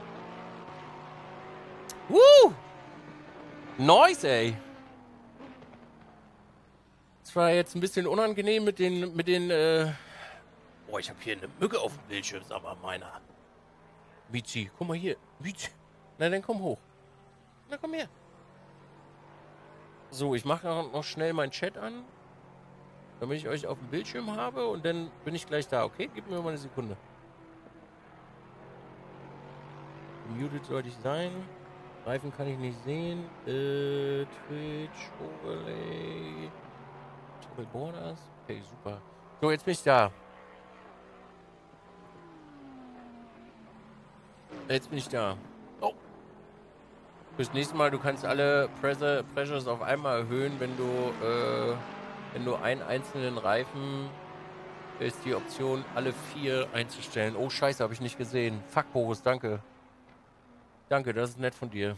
Woo! Nice, ey. Das war jetzt ein bisschen unangenehm mit den, Boah, ich habe hier eine Mücke auf dem Bildschirm, sag mal, meiner. Michi, guck mal hier. Michi. Na, dann komm hoch. Na, komm her. So, ich mache noch schnell meinen Chat an, damit ich euch auf dem Bildschirm habe und dann bin ich gleich da, okay? Gib mir mal eine Sekunde. Muted sollte ich sein. Reifen kann ich nicht sehen. Twitch, Overlay. Toggle Borders. Okay, super. So, jetzt bin ich da. Jetzt bin ich da. Oh. Fürs nächste Mal, du kannst alle Pressures auf einmal erhöhen, wenn du einen einzelnen Reifen ist die Option, alle 4 einzustellen. Oh, scheiße, habe ich nicht gesehen. Fuck, Boris, danke. Danke, das ist nett von dir.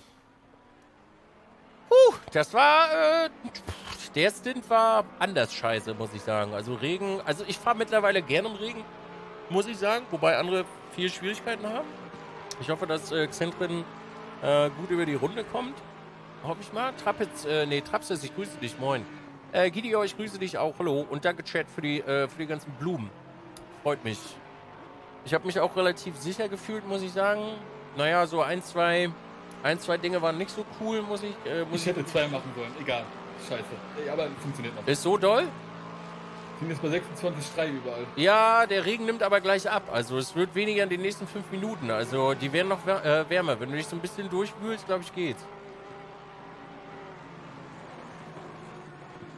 Das war, der Stint war anders scheiße, muss ich sagen. Also Regen, also ich fahre mittlerweile gerne im Regen, muss ich sagen, wobei andere viel Schwierigkeiten haben. Ich hoffe, dass Xentrin gut über die Runde kommt. Hoffe ich mal. Trapsis, ich grüße dich, moin. Gidio, ich grüße dich auch, hallo. Und danke, Chat, für die ganzen Blumen. Freut mich. Ich habe mich auch relativ sicher gefühlt, muss ich sagen. Naja, so ein, zwei Dinge waren nicht so cool, muss ich... Ich hätte 2 machen sollen, egal. Scheiße. Ey, aber funktioniert noch. Ist so doll? Sind jetzt bei 26,3 überall. Ja, der Regen nimmt aber gleich ab. Also es wird weniger in den nächsten 5 Minuten. Also die werden noch wärmer. Wenn du dich so ein bisschen durchwühlst, glaube ich, geht's.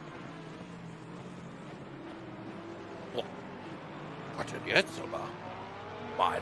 Was denn jetzt aber? Weiter.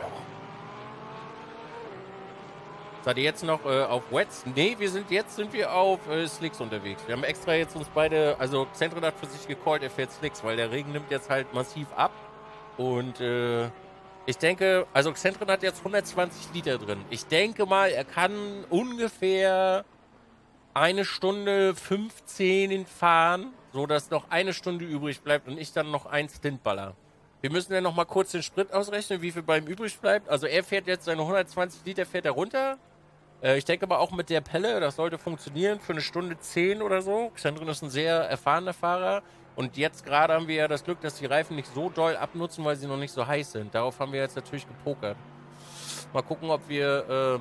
Seid ihr jetzt noch auf Wets? Nee, jetzt sind wir auf Slicks unterwegs. Wir haben extra jetzt uns beide, also Xentren hat für sich gecallt, er fährt Slicks, weil der Regen nimmt jetzt halt massiv ab. Und ich denke, also Xentren hat jetzt 120 Liter drin. Ich denke mal, er kann ungefähr 1 Stunde 15 fahren, sodass noch 1 Stunde übrig bleibt und ich dann noch einen Stint baller. Wir müssen ja noch mal kurz den Sprit ausrechnen, wie viel bei ihm übrig bleibt. Also er fährt jetzt seine 120 Liter, fährt er runter. Ich denke aber auch mit der Pelle, das sollte funktionieren für 1:10 oder so. Xentren ist ein sehr erfahrener Fahrer. Und jetzt gerade haben wir ja das Glück, dass die Reifen nicht so doll abnutzen, weil sie noch nicht so heiß sind. Darauf haben wir jetzt natürlich gepokert. Mal gucken, ob wir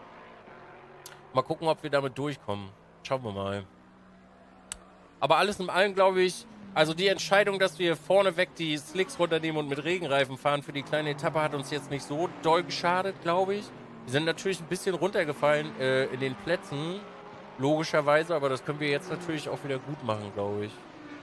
damit durchkommen. Schauen wir mal. Aber alles in allem, glaube ich, also die Entscheidung, dass wir vorneweg die Slicks runternehmen und mit Regenreifen fahren für die kleine Etappe, hat uns jetzt nicht so doll geschadet, glaube ich. Wir sind natürlich ein bisschen runtergefallen in den Plätzen, logischerweise, aber das können wir jetzt natürlich auch wieder gut machen, glaube ich.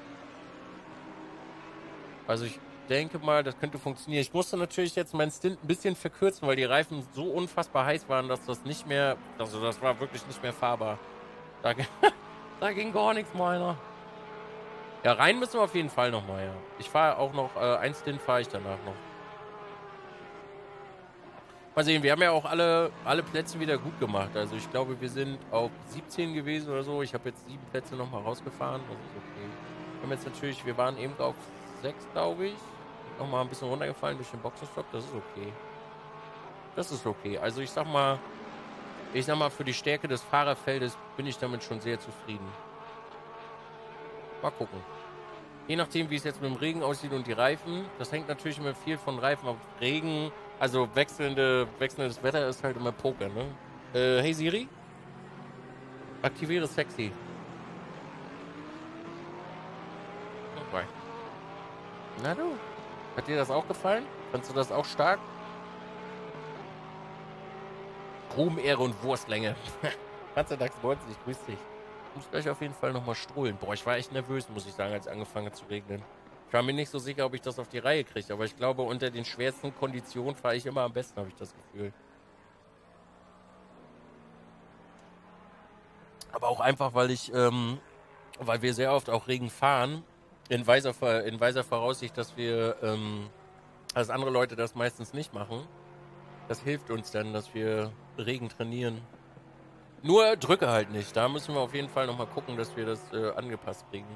Also ich denke mal, das könnte funktionieren. Ich musste natürlich jetzt meinen Stint ein bisschen verkürzen, weil die Reifen so unfassbar heiß waren, dass das nicht mehr, also das war wirklich nicht mehr fahrbar. Da ging gar nichts, meiner. Ja, rein müssen wir auf jeden Fall nochmal, ja. Ich fahre auch noch, ein Stint fahre ich danach noch. Mal sehen, wir haben ja auch alle Plätze wieder gut gemacht. Also ich glaube, wir sind auf 17 gewesen oder so. Ich habe jetzt 7 Plätze nochmal rausgefahren. Das ist okay. Wir haben jetzt natürlich, wir waren eben auf 6, glaube ich. Nochmal ein bisschen runtergefallen durch den Boxenstopp. Das ist okay. Das ist okay. Also ich sag mal, für die Stärke des Fahrerfeldes bin ich damit schon sehr zufrieden. Mal gucken. Je nachdem, wie es jetzt mit dem Regen aussieht und die Reifen. Das hängt natürlich immer viel von Reifen ab. Regen, also wechselndes Wetter ist halt immer Poker, ne? Hey Siri? Aktiviere Sexy. Okay. Na du? Hat dir das auch gefallen? Fandst du das auch stark? Ruhm, Ehre und Wurstlänge. Panzerdax 90, grüß dich. Ich muss gleich auf jeden Fall nochmal strohlen. Boah, ich war echt nervös, muss ich sagen, als angefangen hat zu regnen. Ich war mir nicht so sicher, ob ich das auf die Reihe kriege, aber ich glaube, unter den schwersten Konditionen fahre ich immer am besten, habe ich das Gefühl. Aber auch einfach, weil wir sehr oft auch Regen fahren, in weiser Voraussicht, dass dass andere Leute das meistens nicht machen. Das hilft uns dann, dass wir Regen trainieren. Nur Drücke halt nicht. Da müssen wir auf jeden Fall nochmal gucken, dass wir das angepasst kriegen.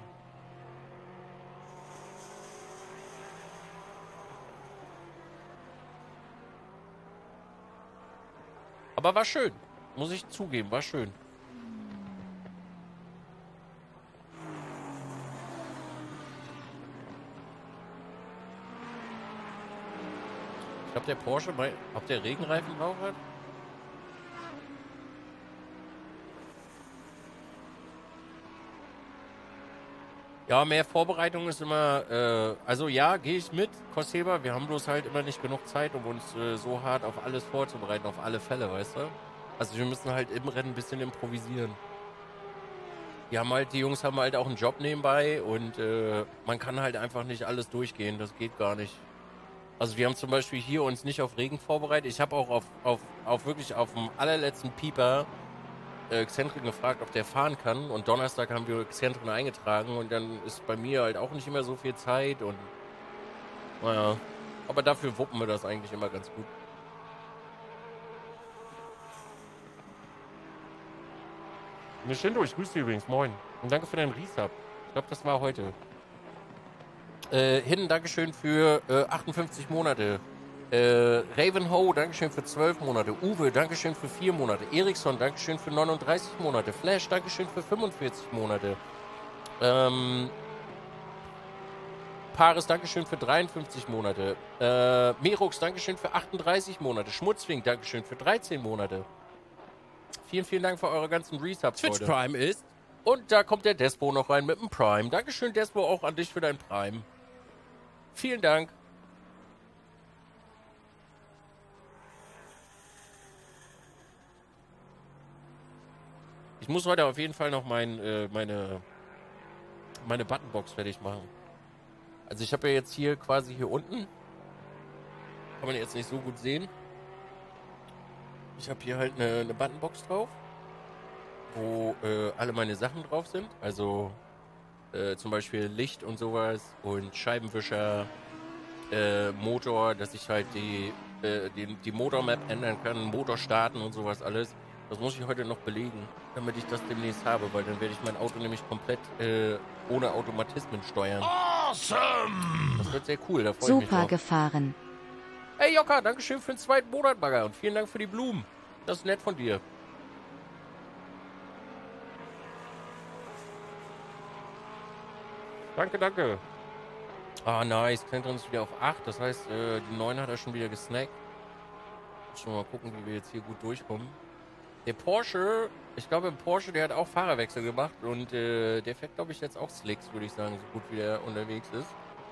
Aber war schön. Muss ich zugeben, war schön. Ich glaube, der Porsche, ob der Regenreifen drauf hat? Ja, mehr Vorbereitung ist immer, also ja, gehe ich mit, Kosteba. Wir haben bloß halt immer nicht genug Zeit, um uns so hart auf alles vorzubereiten, auf alle Fälle, weißt du? Also wir müssen halt im Rennen ein bisschen improvisieren. Die Jungs haben halt auch einen Job nebenbei und man kann halt einfach nicht alles durchgehen, das geht gar nicht. Also wir haben zum Beispiel hier uns nicht auf Regen vorbereitet. Ich habe auch wirklich auf dem allerletzten Pieper Xentren gefragt, ob der fahren kann. Und Donnerstag haben wir Xentren eingetragen und dann ist bei mir halt auch nicht immer so viel Zeit und naja, aber dafür wuppen wir das eigentlich immer ganz gut. Nishindo, ich grüße dich übrigens, moin. Und danke für deinen Resub. Ich glaube, das war heute. Hidden, Dankeschön für 58 Monate. Ravenho, Dankeschön für 12 Monate. Uwe, Dankeschön für 4 Monate. Eriksson, Dankeschön für 39 Monate. Flash, Dankeschön für 45 Monate. Paris, Dankeschön für 53 Monate. Merux, Dankeschön für 38 Monate. Schmutzwing, Dankeschön für 13 Monate. Vielen, vielen Dank für eure ganzen Resubs, Twitch Leute. Prime ist. Und da kommt der Despo noch rein mit dem Prime. Dankeschön, Despo, auch an dich für dein Prime. Vielen Dank. Ich muss heute auf jeden Fall noch meine Buttonbox fertig machen. Also ich habe ja jetzt hier quasi hier unten, kann man jetzt nicht so gut sehen. Ich habe hier halt eine Buttonbox drauf, wo alle meine Sachen drauf sind. Also zum Beispiel Licht und sowas und Scheibenwischer, Motor, dass ich halt die Motormap ändern kann, Motor starten und sowas alles. Das muss ich heute noch belegen, damit ich das demnächst habe, weil dann werde ich mein Auto nämlich komplett ohne Automatismen steuern. Awesome! Das wird sehr cool, da freue ich mich Super drauf. gefahren. Hey Jokka, dankeschön für den 2. Monat, Bagger, und vielen Dank für die Blumen. Das ist nett von dir. Danke, danke. Ah, nice. Klettern uns wieder auf 8. Das heißt, die 9 hat er schon wieder gesnackt. Schon mal gucken, wie wir jetzt hier gut durchkommen. Der Porsche, ich glaube, im Porsche, der hat auch Fahrerwechsel gemacht. Und der fährt, glaube ich, jetzt auch Slicks, würde ich sagen, so gut wie der unterwegs ist.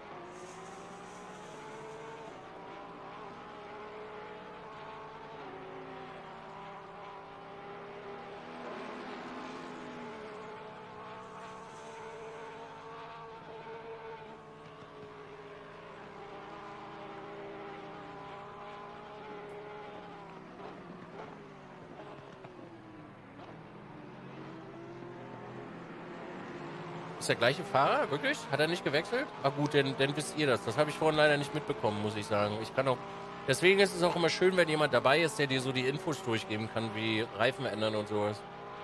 Ist der gleiche Fahrer, wirklich? Hat er nicht gewechselt? Ah gut, dann wisst ihr das. Das habe ich vorhin leider nicht mitbekommen, muss ich sagen. Ich kann auch. Deswegen ist es auch immer schön, wenn jemand dabei ist, der dir so die Infos durchgeben kann, wie Reifen ändern und sowas.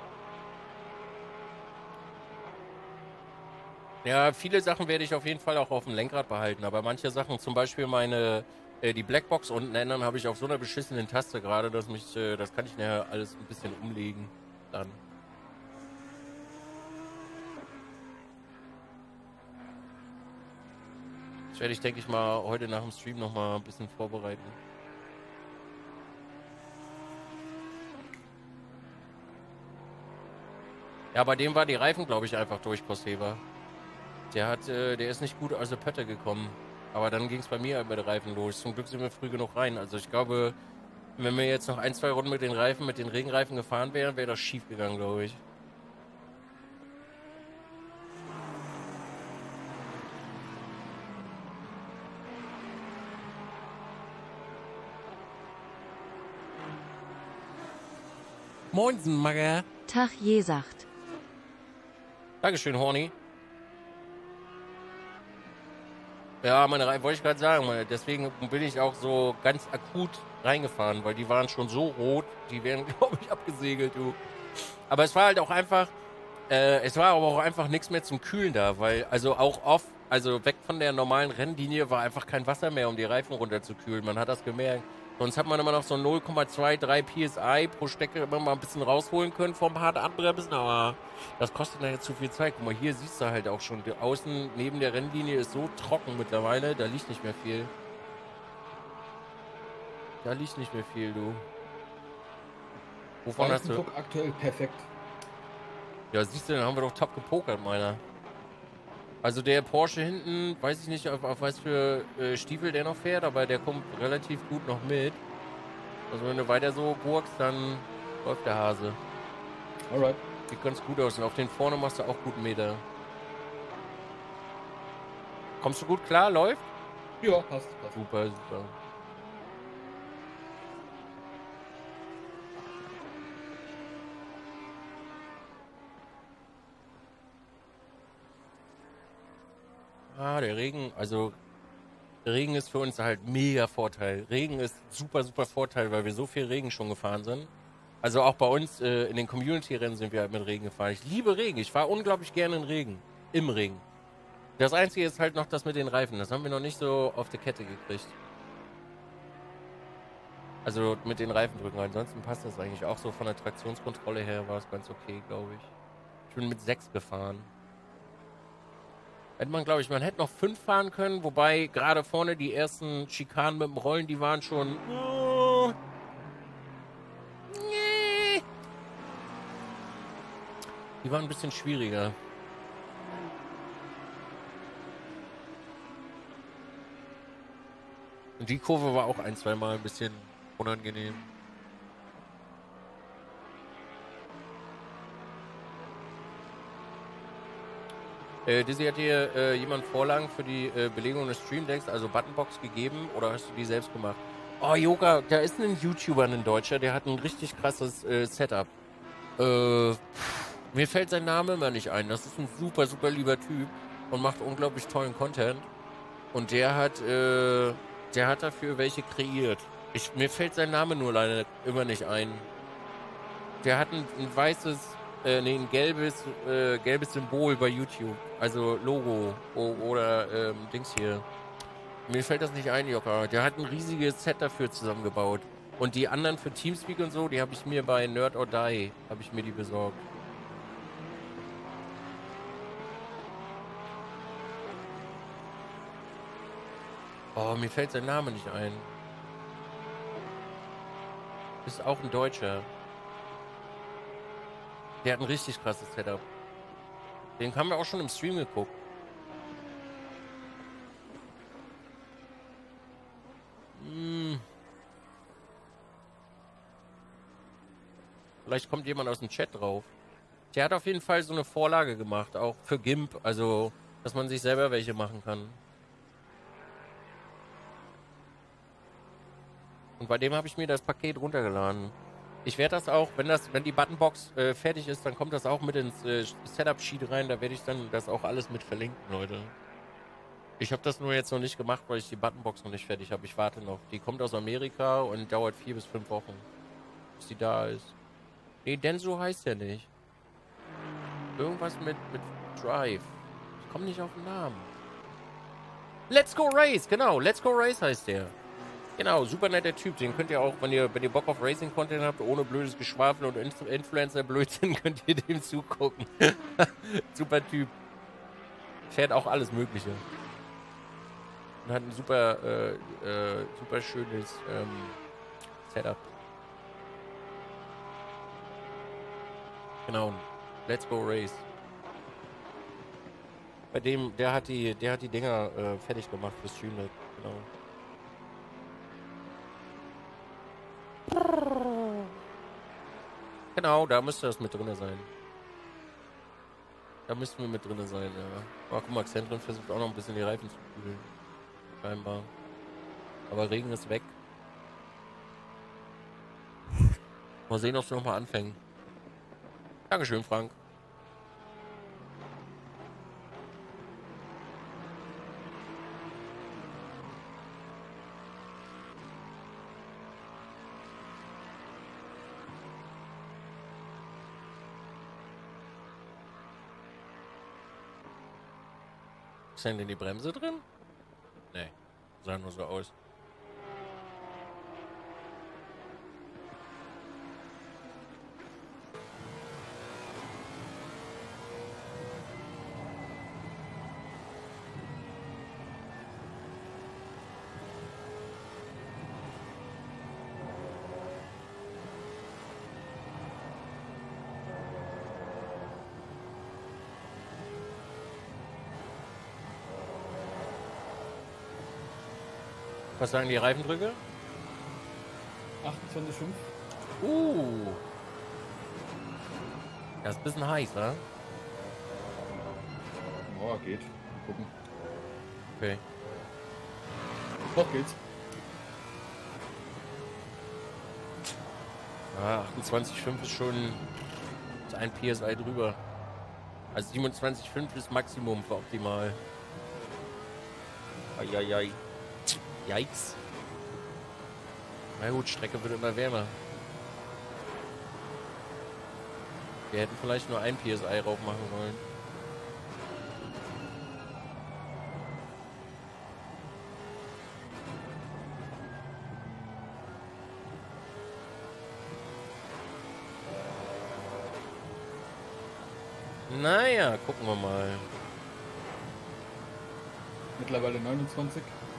Ja, viele Sachen werde ich auf jeden Fall auch auf dem Lenkrad behalten, aber manche Sachen, zum Beispiel die Blackbox unten ändern, habe ich auf so einer beschissenen Taste gerade, dass das kann ich nachher alles ein bisschen umlegen dann. Das werde ich, denke ich mal, heute nach dem Stream nochmal ein bisschen vorbereiten. Ja, bei dem war die Reifen, glaube ich, einfach durch, Postheber. Der ist nicht gut aus der Pötte gekommen. Aber dann ging es bei mir über die Reifen los. Zum Glück sind wir früh genug rein. Also ich glaube, wenn wir jetzt noch 1, 2 Runden mit den Regenreifen gefahren wären, wäre das schief gegangen, glaube ich. Moinsen, Magger. Tag je sagt. Dankeschön, Horny. Ja, meine Reifen, wollte ich gerade sagen, deswegen bin ich auch so ganz akut reingefahren, weil die waren schon so rot, die wären, glaube ich, abgesegelt, du. Aber es war halt auch einfach, es war aber auch einfach nichts mehr zum Kühlen da, weil, also weg von der normalen Rennlinie war einfach kein Wasser mehr, um die Reifen runterzukühlen. Man hat das gemerkt. Sonst hat man immer noch so 0,23 PSI pro Strecke immer mal ein bisschen rausholen können vom hart anbremsen, aber das kostet nachher zu viel Zeit. Guck mal, hier siehst du halt auch schon, außen neben der Rennlinie ist so trocken mittlerweile, da liegt nicht mehr viel. Da liegt nicht mehr viel, du. Wovon hast du? Aktuell perfekt. Ja, siehst du, dann haben wir doch top gepokert, meiner. Also der Porsche hinten, weiß ich nicht, auf was für Stiefel der noch fährt, aber der kommt relativ gut noch mit. Also wenn du weiter so gurkst, dann läuft der Hase. Alright. Sieht ganz gut aus. Und auf den vorne machst du auch guten Meter. Kommst du gut klar? Läuft? Ja, passt. Super, super. Ah, der Regen, also Regen ist für uns halt mega Vorteil. Regen ist super, super Vorteil, weil wir so viel Regen schon gefahren sind. Also auch bei uns in den Community-Rennen sind wir halt mit Regen gefahren. Ich liebe Regen. Ich fahre unglaublich gerne in Regen. Im Regen. Das Einzige ist halt noch das mit den Reifen. Das haben wir noch nicht so auf die Kette gekriegt. Also mit den Reifendrücken. Ansonsten passt das eigentlich auch so. Von der Traktionskontrolle her war es ganz okay, glaube ich. Ich bin mit 6 gefahren. Hätte man, glaube ich, man hätte noch 5 fahren können, wobei gerade vorne die ersten Schikanen mit dem Rollen, die waren schon... Die waren ein bisschen schwieriger. Und die Kurve war auch 1, 2 Mal ein bisschen unangenehm. Dizzy, hat dir jemand Vorlagen für die Belegung des Stream-Decks, also Buttonbox, gegeben oder hast du die selbst gemacht? Oh, Yoga, da ist ein YouTuber, ein Deutscher, der hat ein richtig krasses Setup. Mir fällt sein Name immer nicht ein. Das ist ein super, super lieber Typ und macht unglaublich tollen Content. Und der hat dafür welche kreiert. Mir fällt sein Name nur leider immer nicht ein. Der hat ein weißes, ein gelbes Symbol bei YouTube. Also Logo oder Dings hier. Mir fällt das nicht ein, Jokka. Der hat ein riesiges Set dafür zusammengebaut. Und die anderen für Teamspeak und so, die habe ich mir bei Nerd or Die, habe ich mir die besorgt. Oh, mir fällt sein Name nicht ein. Ist auch ein Deutscher. Der hat ein richtig krasses Setup. Den haben wir auch schon im Stream geguckt. Vielleicht kommt jemand aus dem Chat drauf. Der hat auf jeden Fall so eine Vorlage gemacht, auch für GIMP, also dass man sich selber welche machen kann. Und bei dem habe ich mir das Paket runtergeladen. Ich werde das auch, wenn die Buttonbox fertig ist, dann kommt das auch mit ins Setup-Sheet rein. Da werde ich dann das auch alles mit verlinken, Leute. Ich habe das nur jetzt noch nicht gemacht, weil ich die Buttonbox noch nicht fertig habe. Ich warte noch. Die kommt aus Amerika und dauert 4 bis 5 Wochen, bis die da ist. Nee, Denso heißt der nicht. Irgendwas mit Drive. Ich komme nicht auf den Namen. Let's Go Race, genau. Let's Go Race heißt der. Genau, super netter Typ. Den könnt ihr auch, wenn ihr Bock auf Racing-Content habt, ohne blödes Geschwafel und Influencer-Blödsinn, könnt ihr dem zugucken. Super Typ. Fährt auch alles Mögliche. Und hat ein super, super schönes Setup. Genau. Let's Go Race. Bei dem, der hat die Dinger fertig gemacht für Streamlet. Genau. Genau, da müsste das mit drin sein. Da müssten wir mit drin sein, ja. Oh, guck mal, Xentren versucht auch noch ein bisschen die Reifen zu kühlen. Scheinbar. Aber Regen ist weg. Mal sehen, ob sie nochmal anfangen. Dankeschön, Frank. Ist denn die Bremse drin? Nee, sah nur so aus. Was sagen die Reifendrücke? 28,5. Das ist ein bisschen heiß, wa? Oh, geht. Mal gucken. Okay. Doch geht's. Ja, 28,5 ist schon ein PSI drüber. Also 27,5 ist Maximum für optimal. Eieiei. Yikes. Na gut, Strecke wird immer wärmer. Wir hätten vielleicht nur ein PSI rauf machen sollen. Naja, gucken wir mal. Mittlerweile 29.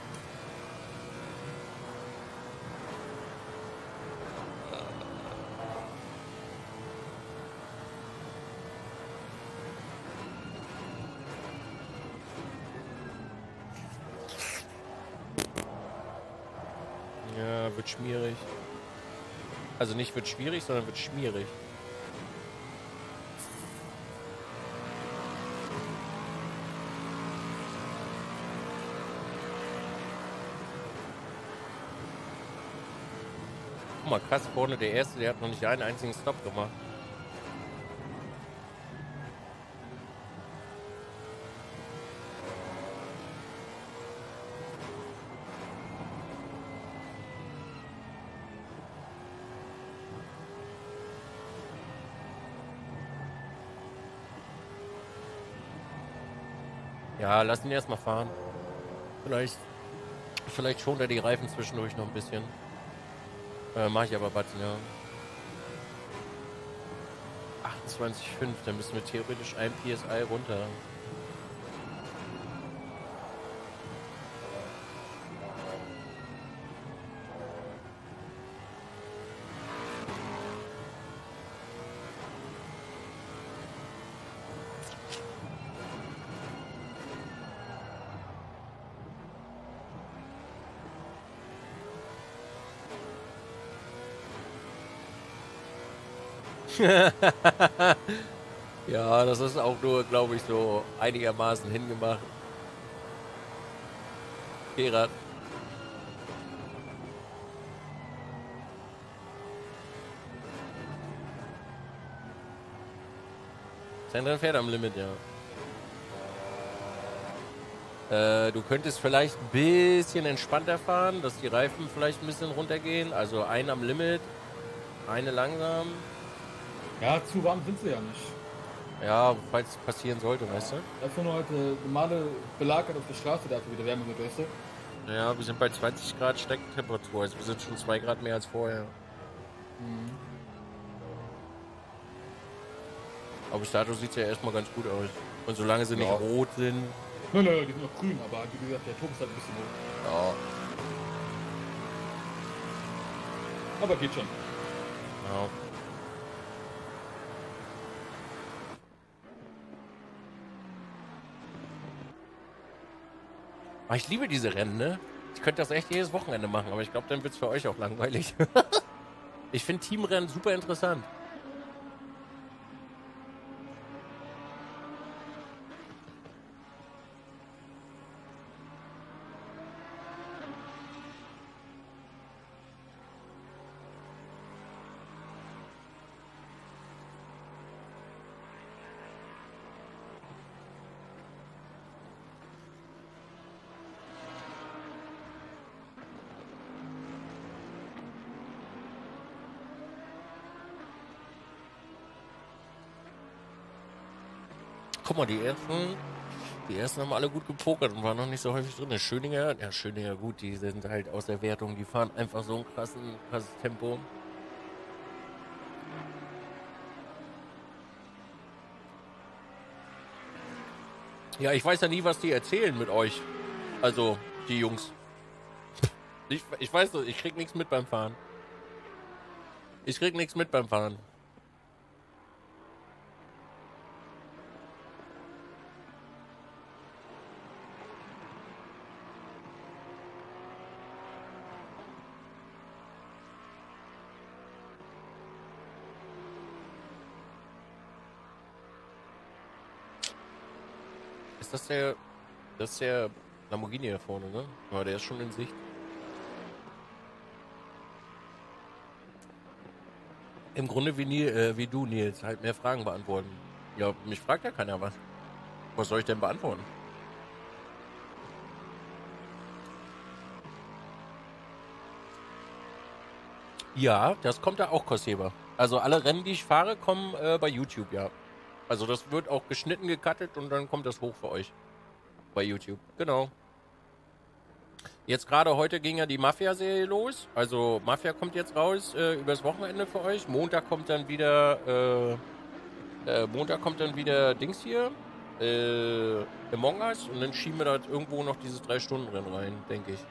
Ja, wird schmierig. Also nicht wird schwierig, sondern wird schmierig. Guck mal, krass, vorne der Erste, der hat noch nicht einen einzigen Stop gemacht. Ja, lass ihn erstmal fahren. Vielleicht schont er die Reifen zwischendurch noch ein bisschen. Mach ich aber bald, ja. 28,5, dann müssen wir theoretisch ein PSI runter. Ja, das ist auch nur, glaube ich, so einigermaßen hingemacht. Gerard. Sandra fährt am Limit, ja. Du könntest vielleicht ein bisschen entspannter fahren, dass die Reifen vielleicht ein bisschen runtergehen. Also einen am Limit, eine langsam. Ja, zu warm sind sie ja nicht. Ja, falls es passieren sollte, weißt du? Einfach nur heute normale Belag auf der Straße, dafür wieder Wärme mit, weißt du? Ja, wir sind bei 20 Grad Stecktemperatur, also wir sind schon 2 Grad mehr als vorher. Mhm. Aber bis dato sieht es ja erstmal ganz gut aus. Und solange sie nicht rot sind. Nein, die sind noch grün, aber wie gesagt, der Turm ist halt ein bisschen hoch. Ja. Aber geht schon. Ja. Aber ich liebe diese Rennen, ne? Ich könnte das echt jedes Wochenende machen, aber ich glaube, dann wird es für euch auch langweilig. Ich finde Teamrennen super interessant. Guck mal, die ersten haben alle gut gepokert und waren noch nicht so häufig drin. Schöninger, gut, die sind halt aus der Wertung, die fahren einfach so ein krasses Tempo. Ja, ich weiß ja nie, was die erzählen mit euch. Also, die Jungs. Ich weiß so, ich krieg nichts mit beim Fahren. Das ist der Lamborghini da vorne, ne? Aber der ist schon in Sicht. Im Grunde wie du, Nils, halt mehr Fragen beantworten. Ja, mich fragt ja keiner was. Was soll ich denn beantworten? Ja, das kommt da auch kostbar. Also alle Rennen, die ich fahre, kommen bei YouTube, ja. Also das wird auch geschnitten, gecuttet und dann kommt das hoch für euch. Bei YouTube, genau. Jetzt gerade heute ging ja die Mafia-Serie los. Also Mafia kommt jetzt raus übers Wochenende für euch. Montag kommt dann wieder Dings hier. Among Us. Und dann schieben wir da irgendwo noch dieses 3-Stunden-Rennen rein, denke ich.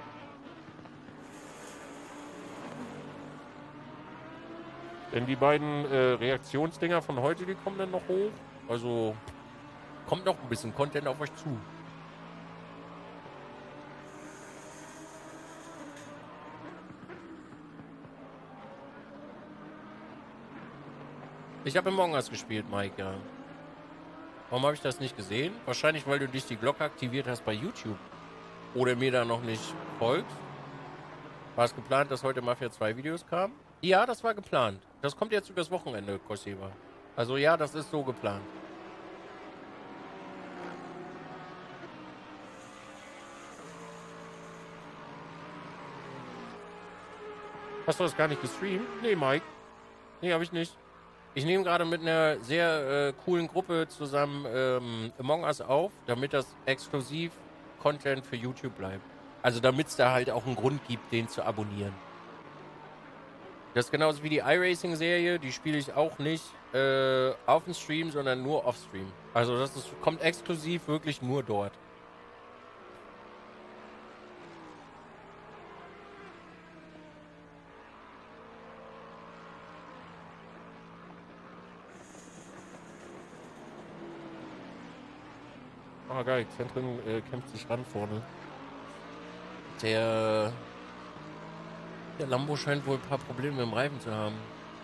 Denn die beiden Reaktionsdinger von heute, die kommen dann noch hoch. Also kommt noch ein bisschen Content auf euch zu. Ich habe Among Us gespielt, Mike, ja. Warum habe ich das nicht gesehen? Wahrscheinlich, weil du dich die Glocke aktiviert hast bei YouTube. Oder mir da noch nicht folgst. War es geplant, dass heute Mafia 2 Videos kamen? Ja, das war geplant. Das kommt jetzt übers Wochenende, Koseva. Also ja, das ist so geplant. Hast du das gar nicht gestreamt? Nee, Mike. Nee, habe ich nicht. Ich nehme gerade mit einer sehr coolen Gruppe zusammen Among Us auf, damit das exklusiv Content für YouTube bleibt. Also damit es da halt auch einen Grund gibt, den zu abonnieren. Das ist genauso wie die iRacing-Serie, die spiele ich auch nicht auf dem Stream, sondern nur off-Stream. Also das kommt exklusiv wirklich nur dort. Ah, geil, Zentrum kämpft sich ran vorne. Der Lambo scheint wohl ein paar Probleme mit dem Reifen zu haben.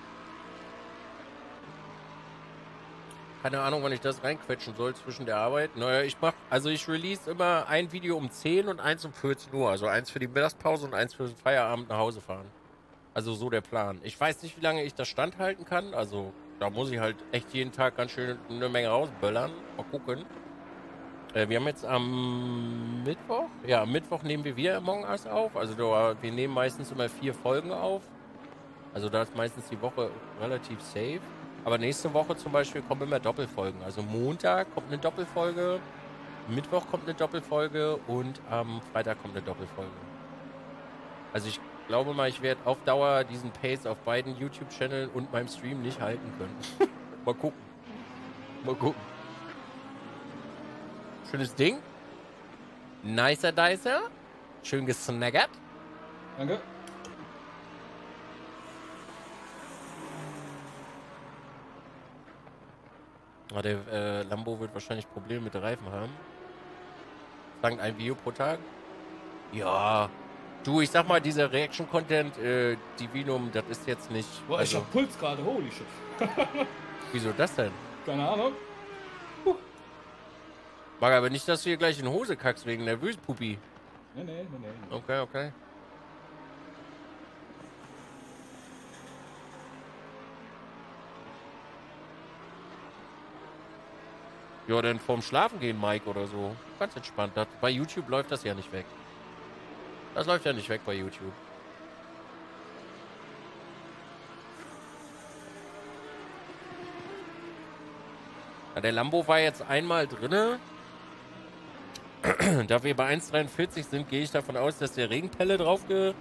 Keine Ahnung, wann ich das reinquetschen soll zwischen der Arbeit. Naja, ich release immer ein Video um 10 und eins um 14 Uhr. Also eins für die Mittagspause und eins für den Feierabend nach Hause fahren. Also so der Plan. Ich weiß nicht, wie lange ich das standhalten kann. Also da muss ich halt echt jeden Tag ganz schön eine Menge rausböllern. Mal gucken. Wir haben jetzt am Mittwoch, ja, am Mittwoch nehmen wir wieder Among Us auf. Also wir nehmen meistens immer 4 Folgen auf. Also da ist meistens die Woche relativ safe. Aber nächste Woche zum Beispiel kommen immer Doppelfolgen. Also Montag kommt eine Doppelfolge, Mittwoch kommt eine Doppelfolge und am Freitag kommt eine Doppelfolge. Also ich glaube mal, ich werde auf Dauer diesen Pace auf beiden YouTube-Channeln und meinem Stream nicht halten können. Mal gucken. Mal gucken. Schönes Ding. Nicer Dicer. Schön gesnaggert. Danke. Der Lambo wird wahrscheinlich Probleme mit den Reifen haben. Sagen ein Video pro Tag. Ja. Du, ich sag mal, dieser Reaction-Content, Divinum, das ist jetzt nicht... Boah, ich hab Puls gerade, holy shit. Wieso das denn? Keine Ahnung. Mag aber nicht, dass du hier gleich in Hose kackst wegen nervös, Pupi. Nee. Okay, okay. Ja, dann vorm Schlafen gehen, Mike, oder so. Ganz entspannt. Bei YouTube läuft das ja nicht weg. Das läuft ja nicht weg bei YouTube. Ja, der Lambo war jetzt einmal drinne. Da wir bei 1,43 sind, gehe ich davon aus, dass der Regenpelle drauf gemacht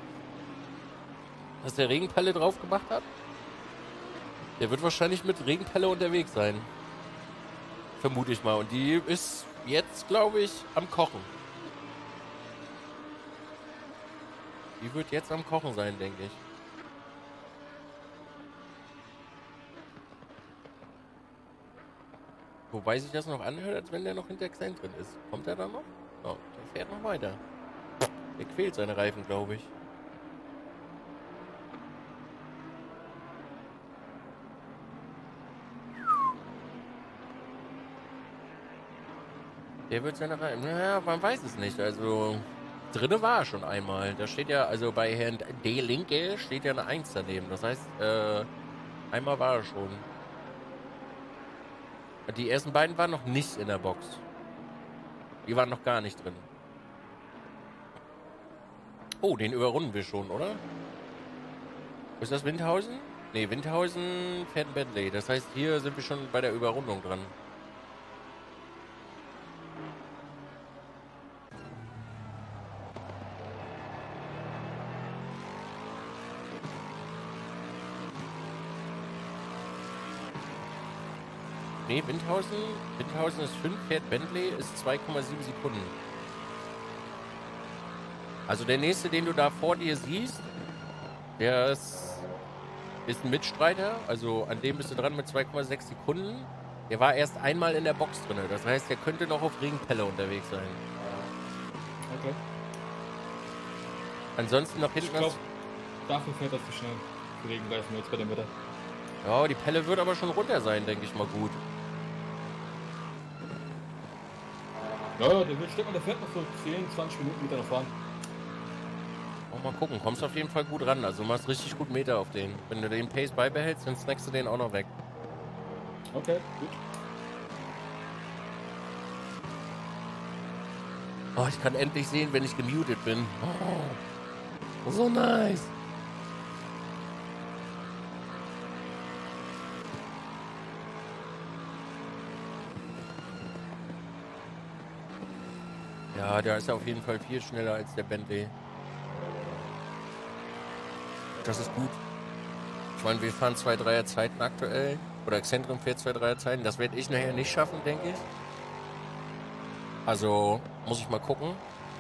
hat. Der wird wahrscheinlich mit Regenpelle unterwegs sein. Vermute ich mal. Und die ist jetzt, glaube ich, am Kochen. Die wird jetzt am Kochen sein, denke ich. Wobei sich das noch anhört, als wenn der noch hinter Xen drin ist. Kommt er da noch? Oh, der fährt noch weiter. Der quält seine Reifen, glaube ich. Der wird seine Reifen... Naja, man weiß es nicht. Also, drinne war er schon einmal. Da steht ja, also bei Herrn D. Linke steht ja eine 1 daneben. Das heißt, einmal war er schon. Die ersten beiden waren noch nicht in der Box. Die waren noch gar nicht drin. Oh, den überrunden wir schon, oder? Ist das Windhausen? Ne, Windhausen fährt ein Bentley. Das heißt, hier sind wir schon bei der Überrundung dran. Ne, Windhausen ist 5, fährt Bentley, ist 2,7 Sekunden. Also der nächste, den du da vor dir siehst, der ist ein Mitstreiter. Also an dem bist du dran mit 2,6 Sekunden. Der war erst einmal in der Box drin. Das heißt, der könnte noch auf Regenpelle unterwegs sein. Okay. Ansonsten noch hinten... Ich glaube, dafür fährt das zu schnell. Die Regenreifen jetzt bei dem Wetter. Ja, die Pelle wird aber schon runter sein, denke ich mal gut. Ja, der fährt noch so 10, 20 Minuten mit noch fahren. Auch mal gucken, kommst auf jeden Fall gut ran. Also du machst richtig gut Meter auf den. Wenn du den Pace beibehältst, dann snackst du den auch noch weg. Okay, gut. Oh, ich kann endlich sehen, wenn ich gemutet bin. Oh, so nice. Ja, der ist auf jeden Fall viel schneller als der Bentley. Das ist gut. Ich meine, wir fahren 2-3er Zeiten aktuell. Oder Exzentrum fährt 2-3er Zeiten. Das werde ich nachher nicht schaffen, denke ich. Also, muss ich mal gucken.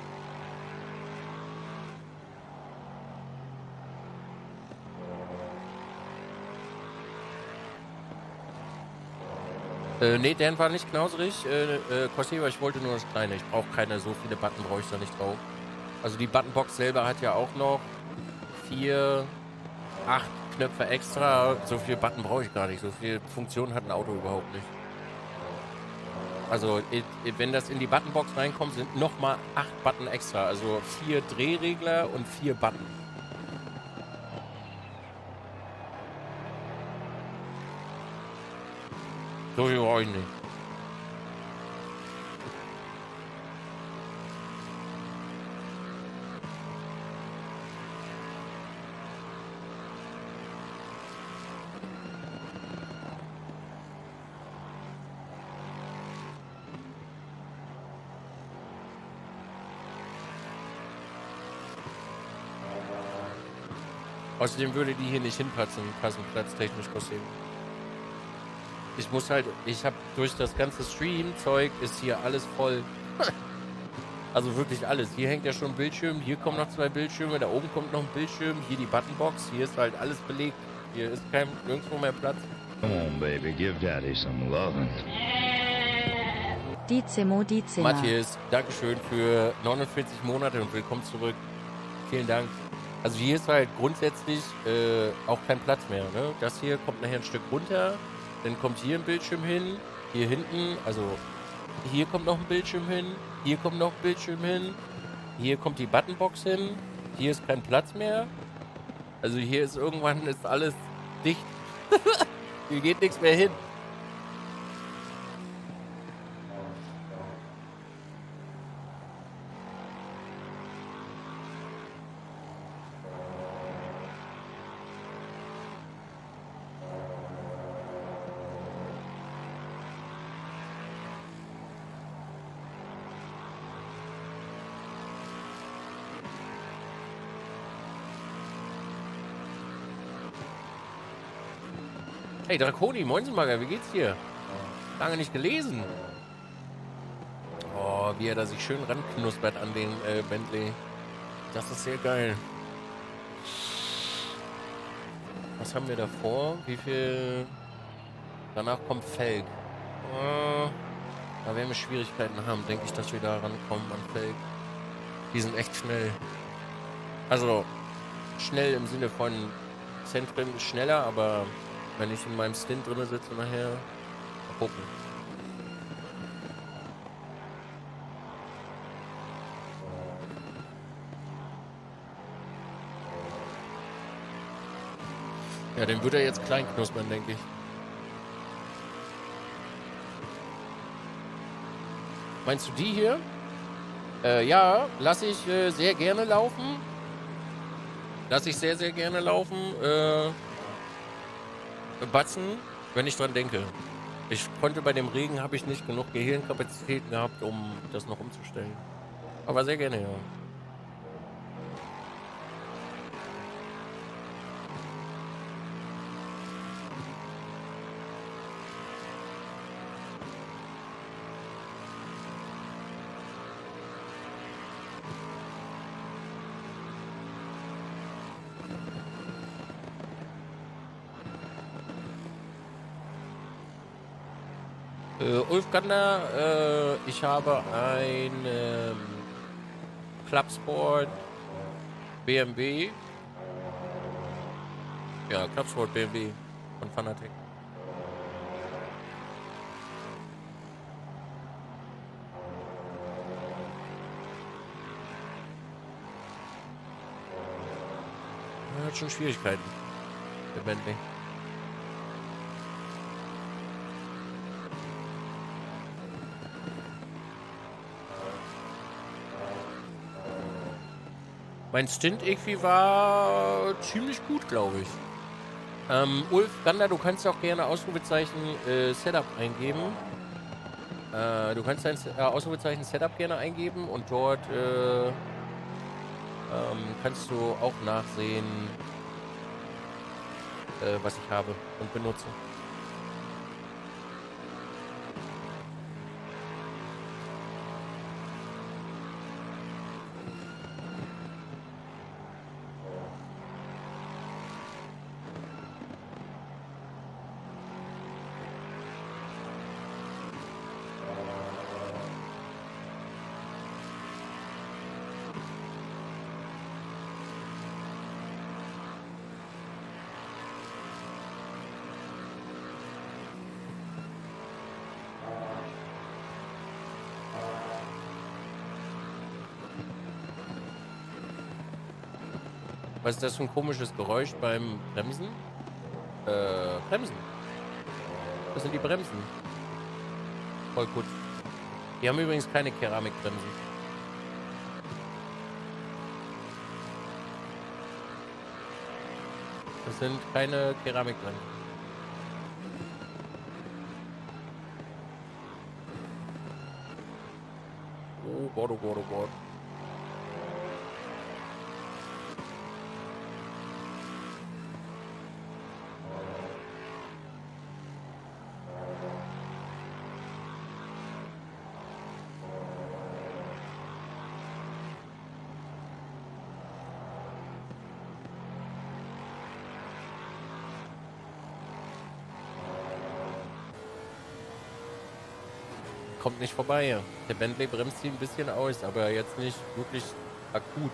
Nee, Dan war nicht knauserig. Corsiva, ich wollte nur das Kleine. Ich brauche keine, so viele Button brauche ich da nicht drauf. Also die Buttonbox selber hat ja auch noch 4, 8 Knöpfe extra. So viel Button brauche ich gar nicht. So viel Funktion hat ein Auto überhaupt nicht. Also wenn das in die Buttonbox reinkommt, sind nochmal 8 Button extra. Also 4 Drehregler und 4 Button. So viel brauche ich nicht. Außerdem würde die hier nicht hinpassen, platztechnisch aussehen. Ich habe durch das ganze Stream-Zeug ist hier alles voll. Also wirklich alles. Hier hängt ja schon ein Bildschirm, hier kommen noch 2 Bildschirme, da oben kommt noch ein Bildschirm, hier die Buttonbox, hier ist halt alles belegt. Hier ist nirgendwo mehr Platz. Come on, baby, give Daddy some lovin'. Die Zimmer. Matthias, Dankeschön für 49 Monate und willkommen zurück. Vielen Dank. Also hier ist halt grundsätzlich auch kein Platz mehr. Ne? Das hier kommt nachher ein Stück runter, dann kommt hier ein Bildschirm hin, hier hinten, also hier kommt noch ein Bildschirm hin, hier kommt noch ein Bildschirm hin, hier kommt die Buttonbox hin, hier ist kein Platz mehr. Also hier ist irgendwann ist alles dicht. Hier geht nichts mehr hin. Hey Drakoni, Moinsenmager, wie geht's dir? Lange nicht gelesen. Oh, wie er da sich schön ranknuspert an den Bentley. Das ist sehr geil. Was haben wir davor? Wie viel? Danach kommt Felg. Da werden wir Schwierigkeiten haben, denke ich, dass wir da rankommen an Felg. Die sind echt schnell. Also schnell im Sinne von Zentrum ist schneller, aber wenn ich in meinem Stint drin sitze nachher, mal gucken. Ja, den wird er jetzt klein knuspern, denke ich. Meinst du die hier? Ja, lasse ich sehr gerne laufen. Lasse ich sehr, sehr gerne laufen. Batzen, wenn ich dran denke. Ich konnte bei dem Regen, habe ich nicht genug Gehirnkapazitäten gehabt, um das noch umzustellen. Aber sehr gerne, ja. Ulf Gander, ich habe ein Clubsport BMW. Ja, Clubsport BMW von Fanatec. Er hat schon Schwierigkeiten. Der Bentley. Mein Stint-Equi war ziemlich gut, glaube ich. Ulf, Gander, du kannst auch gerne Ausrufezeichen Setup eingeben. Du kannst dein Ausrufezeichen Setup gerne eingeben und dort kannst du auch nachsehen, was ich habe und benutze. Was ist das für ein komisches Geräusch beim Bremsen? Bremsen. Das sind die Bremsen. Voll gut. Die haben übrigens keine Keramikbremsen. Das sind keine Keramikbremsen. Oh Gott, oh Gott, oh Gott. Kommt nicht vorbei. Der Bentley bremst sie ein bisschen aus, aber jetzt nicht wirklich akut.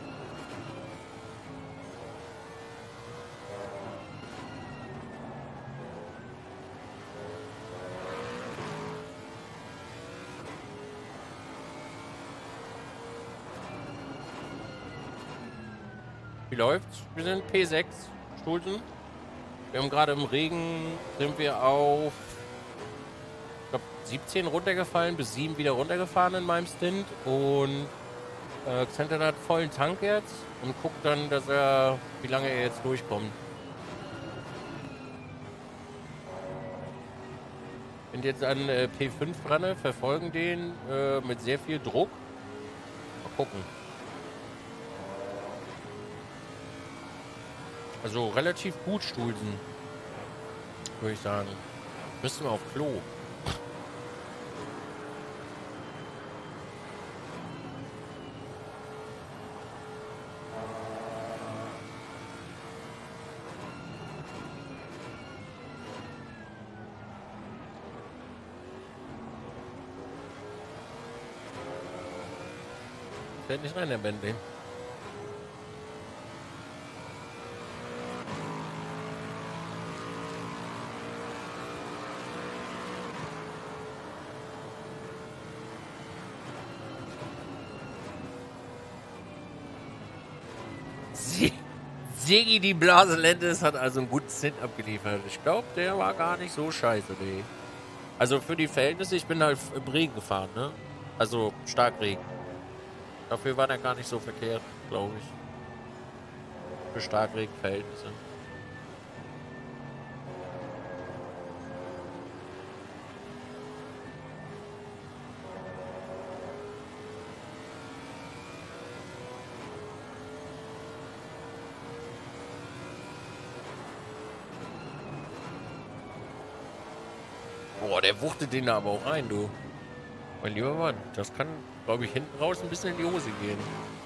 Wie läuft's? Wir sind P6 Stulten. Wir haben gerade im Regen, sind wir auf 17 runtergefallen, bis 7 wieder runtergefahren in meinem Stint und Xanten hat vollen Tank jetzt und guckt dann, dass er, wie lange er jetzt durchkommt. Bin jetzt an P5 dran, verfolgen den mit sehr viel Druck. Mal gucken. Also relativ gut Stulsen, würde ich sagen. Müssen wir auf Klo. Fällt nicht rein, der Bentley. Segi, die Blasenlendes, hat also einen guten Stint abgeliefert. Ich glaube, der war gar nicht so scheiße, nee. Also für die Verhältnisse, ich bin halt im Regen gefahren, ne? Also Starkregen. Dafür war der gar nicht so verkehrt, glaube ich. Für Starkregenverhältnisse. Boah, der wuchtet den da aber auch rein, du. Mein lieber Mann, das kann, glaube ich, hinten raus ein bisschen in die Hose gehen.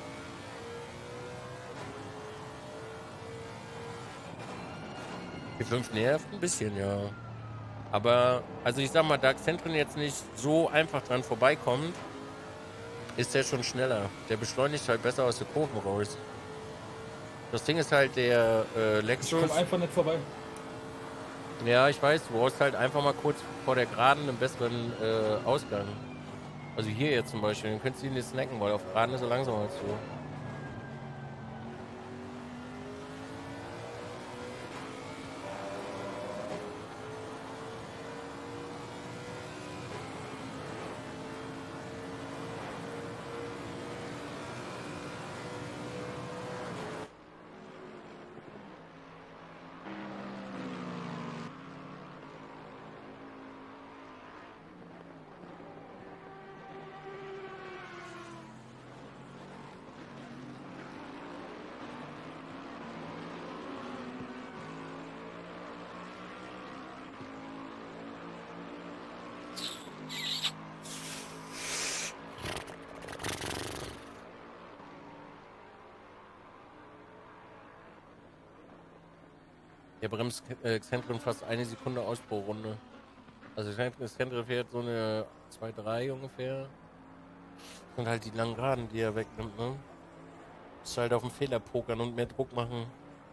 Die 5 nervt ein bisschen, ja. Aber, also ich sag mal, da Xantren jetzt nicht so einfach dran vorbeikommt, ist der schon schneller. Der beschleunigt halt besser aus der Kurven raus. Das Ding ist halt, der Lexus... Ich komm einfach nicht vorbei. Ja, ich weiß, du brauchst halt einfach mal kurz vor der Geraden einen besseren Ausgang. Also hier jetzt zum Beispiel, dann könntest du ihn nicht snacken, weil auf Geraden ist er langsamer als du. Der bremst Xentren fast eine Sekunde aus pro Runde. Also Xentren fährt so eine 2,3 ungefähr. Und halt die langen Geraden, die er wegnimmt, ne? Ist halt auf den Fehler pokern und mehr Druck machen.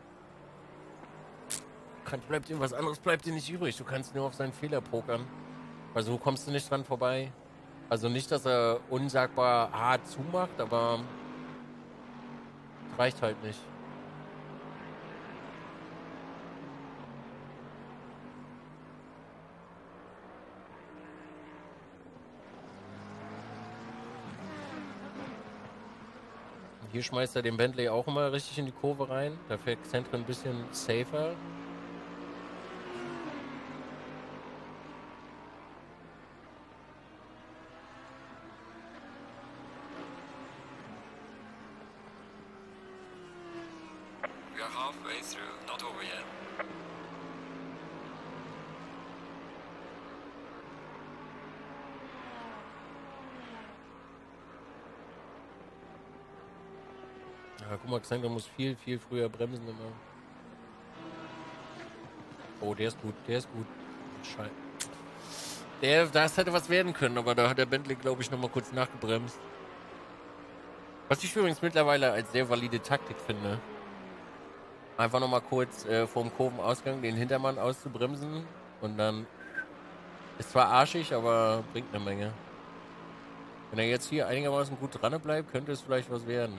Bleibt dir was anderes, bleibt dir nicht übrig. Du kannst nur auf seinen Fehler pokern. Weil so kommst du nicht dran vorbei. Also nicht, dass er unsagbar hart zumacht, aber reicht halt nicht. Hier schmeißt er den Bentley auch immer richtig in die Kurve rein. Da fährt Xentren ein bisschen safer. We are halfway through, not over yet. Ja, guck mal, Xentren muss viel früher bremsen immer. Oh, der ist gut, der ist gut. Scheiße. Das hätte was werden können, aber da hat der Bentley, glaube ich, nochmal kurz nachgebremst. Was ich übrigens mittlerweile als sehr valide Taktik finde. Einfach nochmal kurz vorm Kurvenausgang den Hintermann auszubremsen und dann ist zwar arschig, aber bringt eine Menge. Wenn er jetzt hier einigermaßen gut dran bleibt, könnte es vielleicht was werden.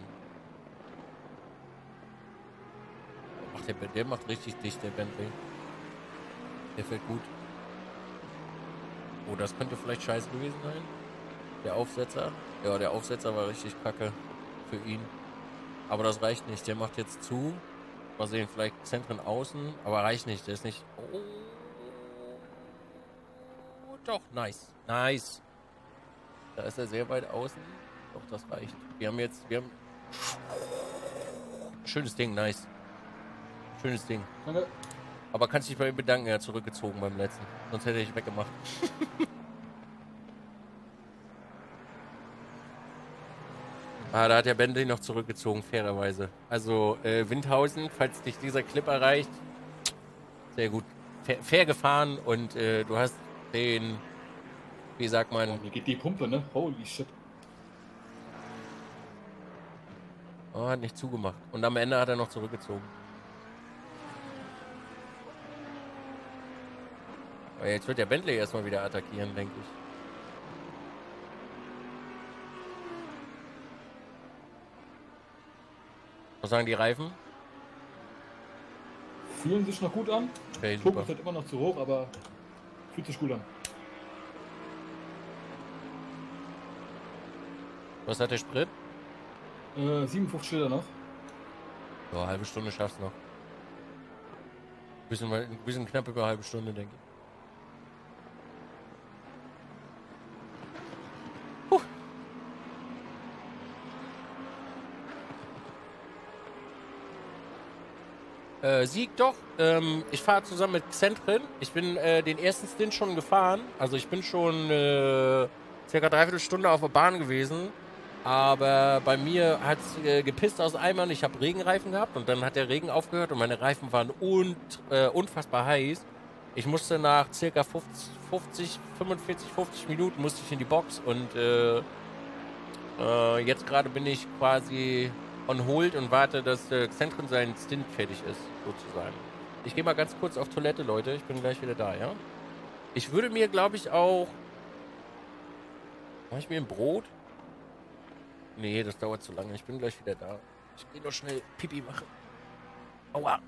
Ach, der macht richtig dicht, der Bentley. Der fährt gut. Oh, das könnte vielleicht scheiße gewesen sein. Der Aufsetzer. Ja, der Aufsetzer war richtig kacke für ihn. Aber das reicht nicht. Der macht jetzt zu. Mal sehen, vielleicht Xentren außen. Aber reicht nicht. Der ist nicht... Oh, doch, nice. Nice. Da ist er sehr weit außen. Doch, das reicht. Wir haben... Schönes Ding, nice. Schönes Ding. Danke. Aber kannst dich bei ihm bedanken, er hat zurückgezogen beim letzten. Sonst hätte ich weggemacht. Da hat der Bentley noch zurückgezogen, fairerweise. Also, Windhausen, falls dich dieser Clip erreicht, sehr gut. Fair gefahren und du hast den, wie sagt man... Oh, mir geht die Pumpe, ne? Holy shit. Oh, hat nicht zugemacht. Und am Ende hat er noch zurückgezogen. Aber jetzt wird der Bentley erstmal wieder attackieren, denke ich. Was sagen die Reifen? Fühlen sich noch gut an. Okay, Druck super. ist halt immer noch zu hoch, aber fühlt sich gut an. Was hat der Sprit? 57 Liter noch. Ja, halbe Stunde schaffst du noch. Bisschen knapp über eine halbe Stunde, denke ich. Sieg doch. Ich fahre zusammen mit Xentren. Ich bin den ersten Stint schon gefahren. Also ich bin schon circa 3/4 Stunde auf der Bahn gewesen. Aber bei mir hat es gepisst aus Eimern. Ich habe Regenreifen gehabt und dann hat der Regen aufgehört und meine Reifen waren unfassbar heiß. Ich musste nach circa 45, 50 Minuten musste ich in die Box und jetzt gerade bin ich quasi on hold und warte, dass Xentren sein Stint fertig ist, sozusagen. Ich gehe mal ganz kurz auf Toilette, Leute. Ich bin gleich wieder da, ja? Ich würde mir, glaube ich, auch... Mache ich mir ein Brot? Nee, das dauert zu lange. Ich bin gleich wieder da. Ich gehe noch schnell Pipi machen. Aua!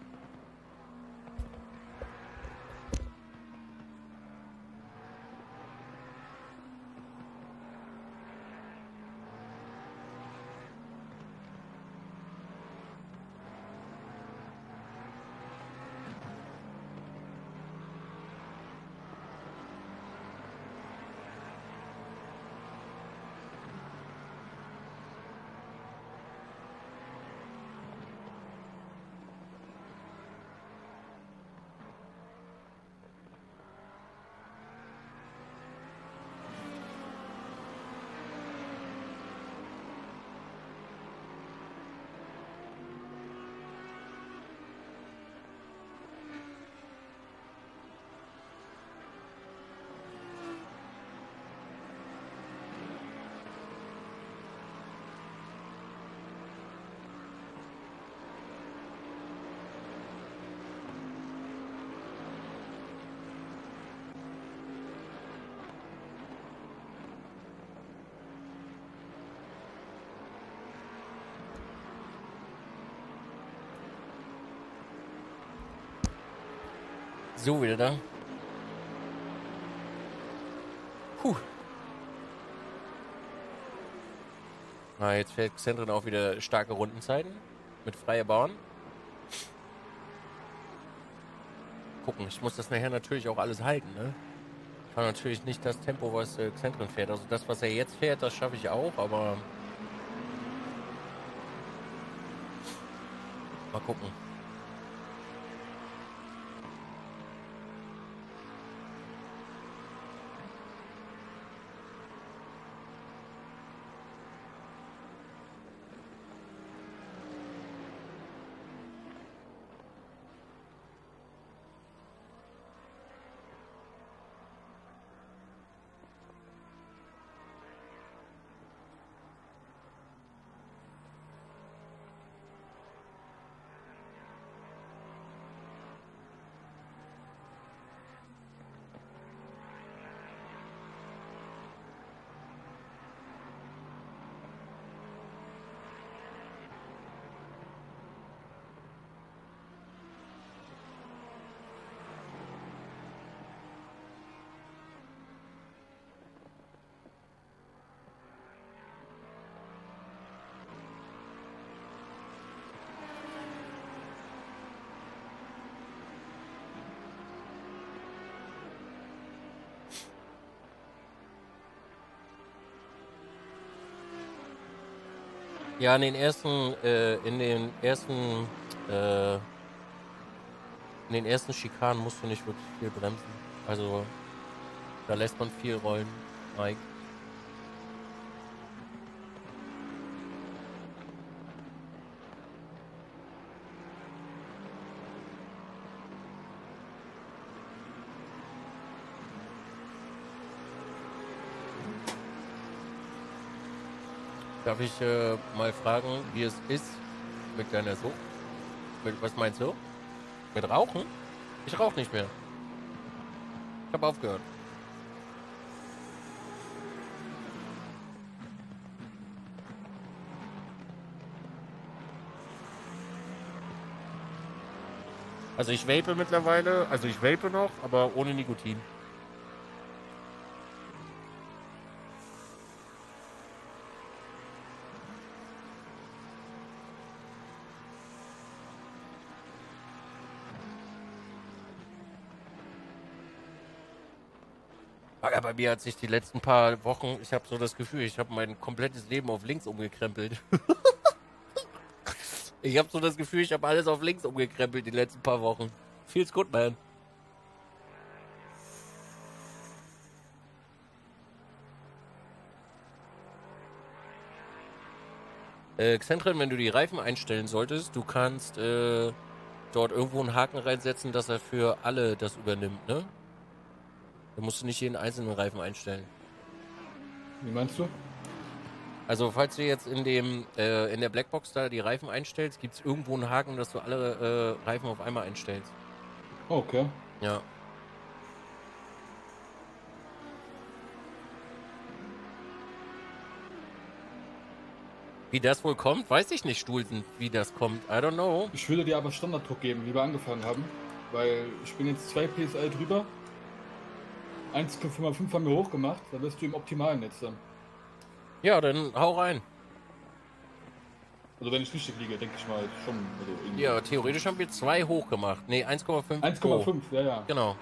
So, wieder da. Puh. Na, jetzt fährt Xentren auch wieder starke Rundenzeiten mit freier Bahn. Gucken, ich muss das nachher natürlich auch alles halten, ne? Ich fahre natürlich nicht das Tempo, was Xentren fährt. Also das, was er jetzt fährt, das schaffe ich auch, aber mal gucken. Ja, in den ersten Schikanen musst du nicht wirklich viel bremsen. Also, da lässt man viel rollen, Mike. Darf ich mal fragen, wie es ist mit deiner Sucht? Was meinst du? Mit Rauchen? Ich rauche nicht mehr. Ich habe aufgehört. Also ich vape mittlerweile, also ich vape noch, aber ohne Nikotin. Ja, bei mir hat sich die letzten paar Wochen, ich habe so das Gefühl, ich habe mein komplettes Leben auf links umgekrempelt. Ich habe so das Gefühl, ich habe alles auf links umgekrempelt die letzten paar Wochen. Feels good, man. Xentren, wenn du die Reifen einstellen solltest, du kannst dort irgendwo einen Haken reinsetzen, dass er für alle das übernimmt, ne? Da musst du nicht jeden einzelnen Reifen einstellen. Wie meinst du? Also falls du jetzt in der Blackbox da die Reifen einstellst, gibt es irgendwo einen Haken, dass du alle Reifen auf einmal einstellst. Okay. Ja. Wie das wohl kommt, weiß ich nicht, Stulzen, wie das kommt. I don't know. Ich würde dir aber Standarddruck geben, wie wir angefangen haben. Weil ich bin jetzt 2 PSI drüber. 1,5 haben wir hochgemacht. Da wirst du im optimalen Netz dann. Ja, dann hau rein. Also wenn ich richtig liege, denke ich mal schon. Also irgendwie. Ja, theoretisch haben wir 2 hochgemacht. Ne, 1,5 1,5, ja, ja. Genau.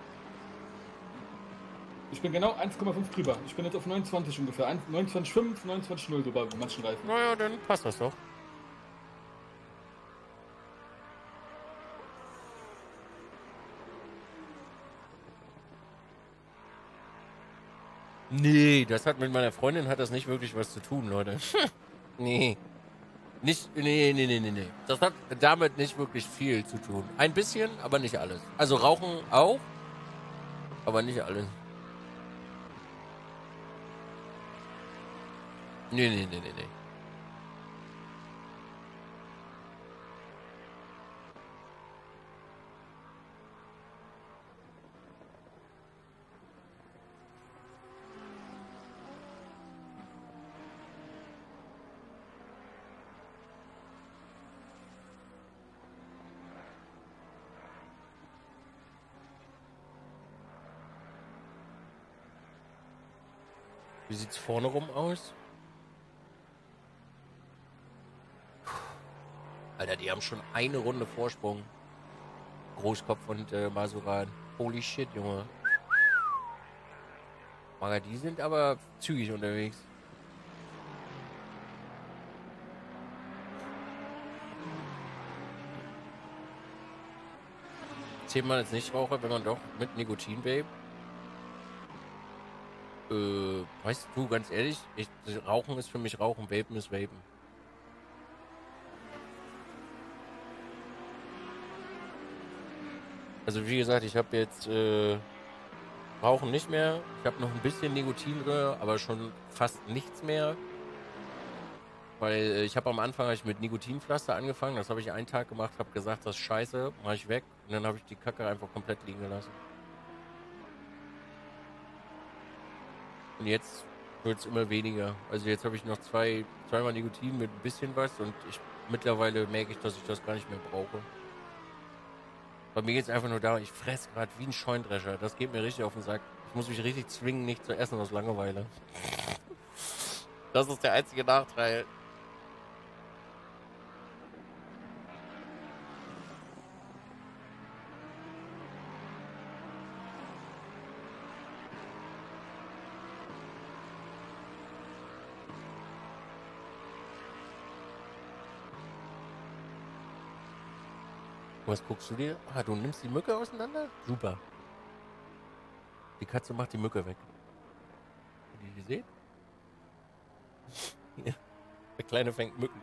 Ich bin genau 1,5 drüber. Ich bin jetzt auf 29 ungefähr. 29,5, 29,0 so bei manchen Reifen. Naja, dann passt das doch. Nee, das hat mit meiner Freundin hat das nicht wirklich was zu tun, Leute. Nee. Nee. Das hat damit nicht wirklich viel zu tun. Ein bisschen, aber nicht alles. Also Rauchen auch, aber nicht alles. Nee. Wie sieht's vorne rum aus? Alter, die haben schon eine Runde Vorsprung. Großkopf und Masuran. Holy shit, Junge. Maga, die sind aber zügig unterwegs. Zählt man als Nichtraucher, wenn man doch mit Nikotin vape? Weißt du, ganz ehrlich, Rauchen ist für mich Rauchen, Vapen ist Vapen. Also wie gesagt, ich habe jetzt Rauchen nicht mehr. Ich habe noch ein bisschen Nikotin drin, aber schon fast nichts mehr. Weil ich habe am Anfang mit Nikotinpflaster angefangen. Das habe ich einen Tag gemacht, habe gesagt, das ist scheiße, mache ich weg. Und dann habe ich die Kacke einfach komplett liegen gelassen. Und jetzt wird es immer weniger. Also jetzt habe ich noch zweimal Nikotin mit ein bisschen was. Und mittlerweile merke ich, dass ich das gar nicht mehr brauche. Bei mir geht es einfach nur darum, ich fresse gerade wie ein Scheundrescher. Das geht mir richtig auf den Sack. Ich muss mich richtig zwingen, nicht zu essen aus Langeweile. Das ist der einzige Nachteil. Was guckst du dir? Ah, du nimmst die Mücke auseinander? Super. Die Katze macht die Mücke weg. Habt ihr die gesehen? Ja. Der Kleine fängt Mücken.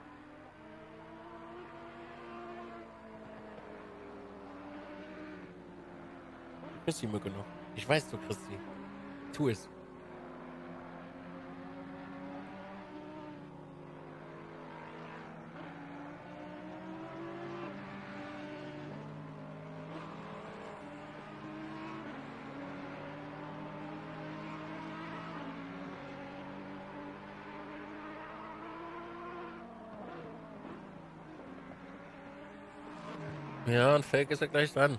Du kriegst die Mücke noch. Ich weiß, du kriegst sie. Tu es. Ja, und Felk ist ja gleich dran.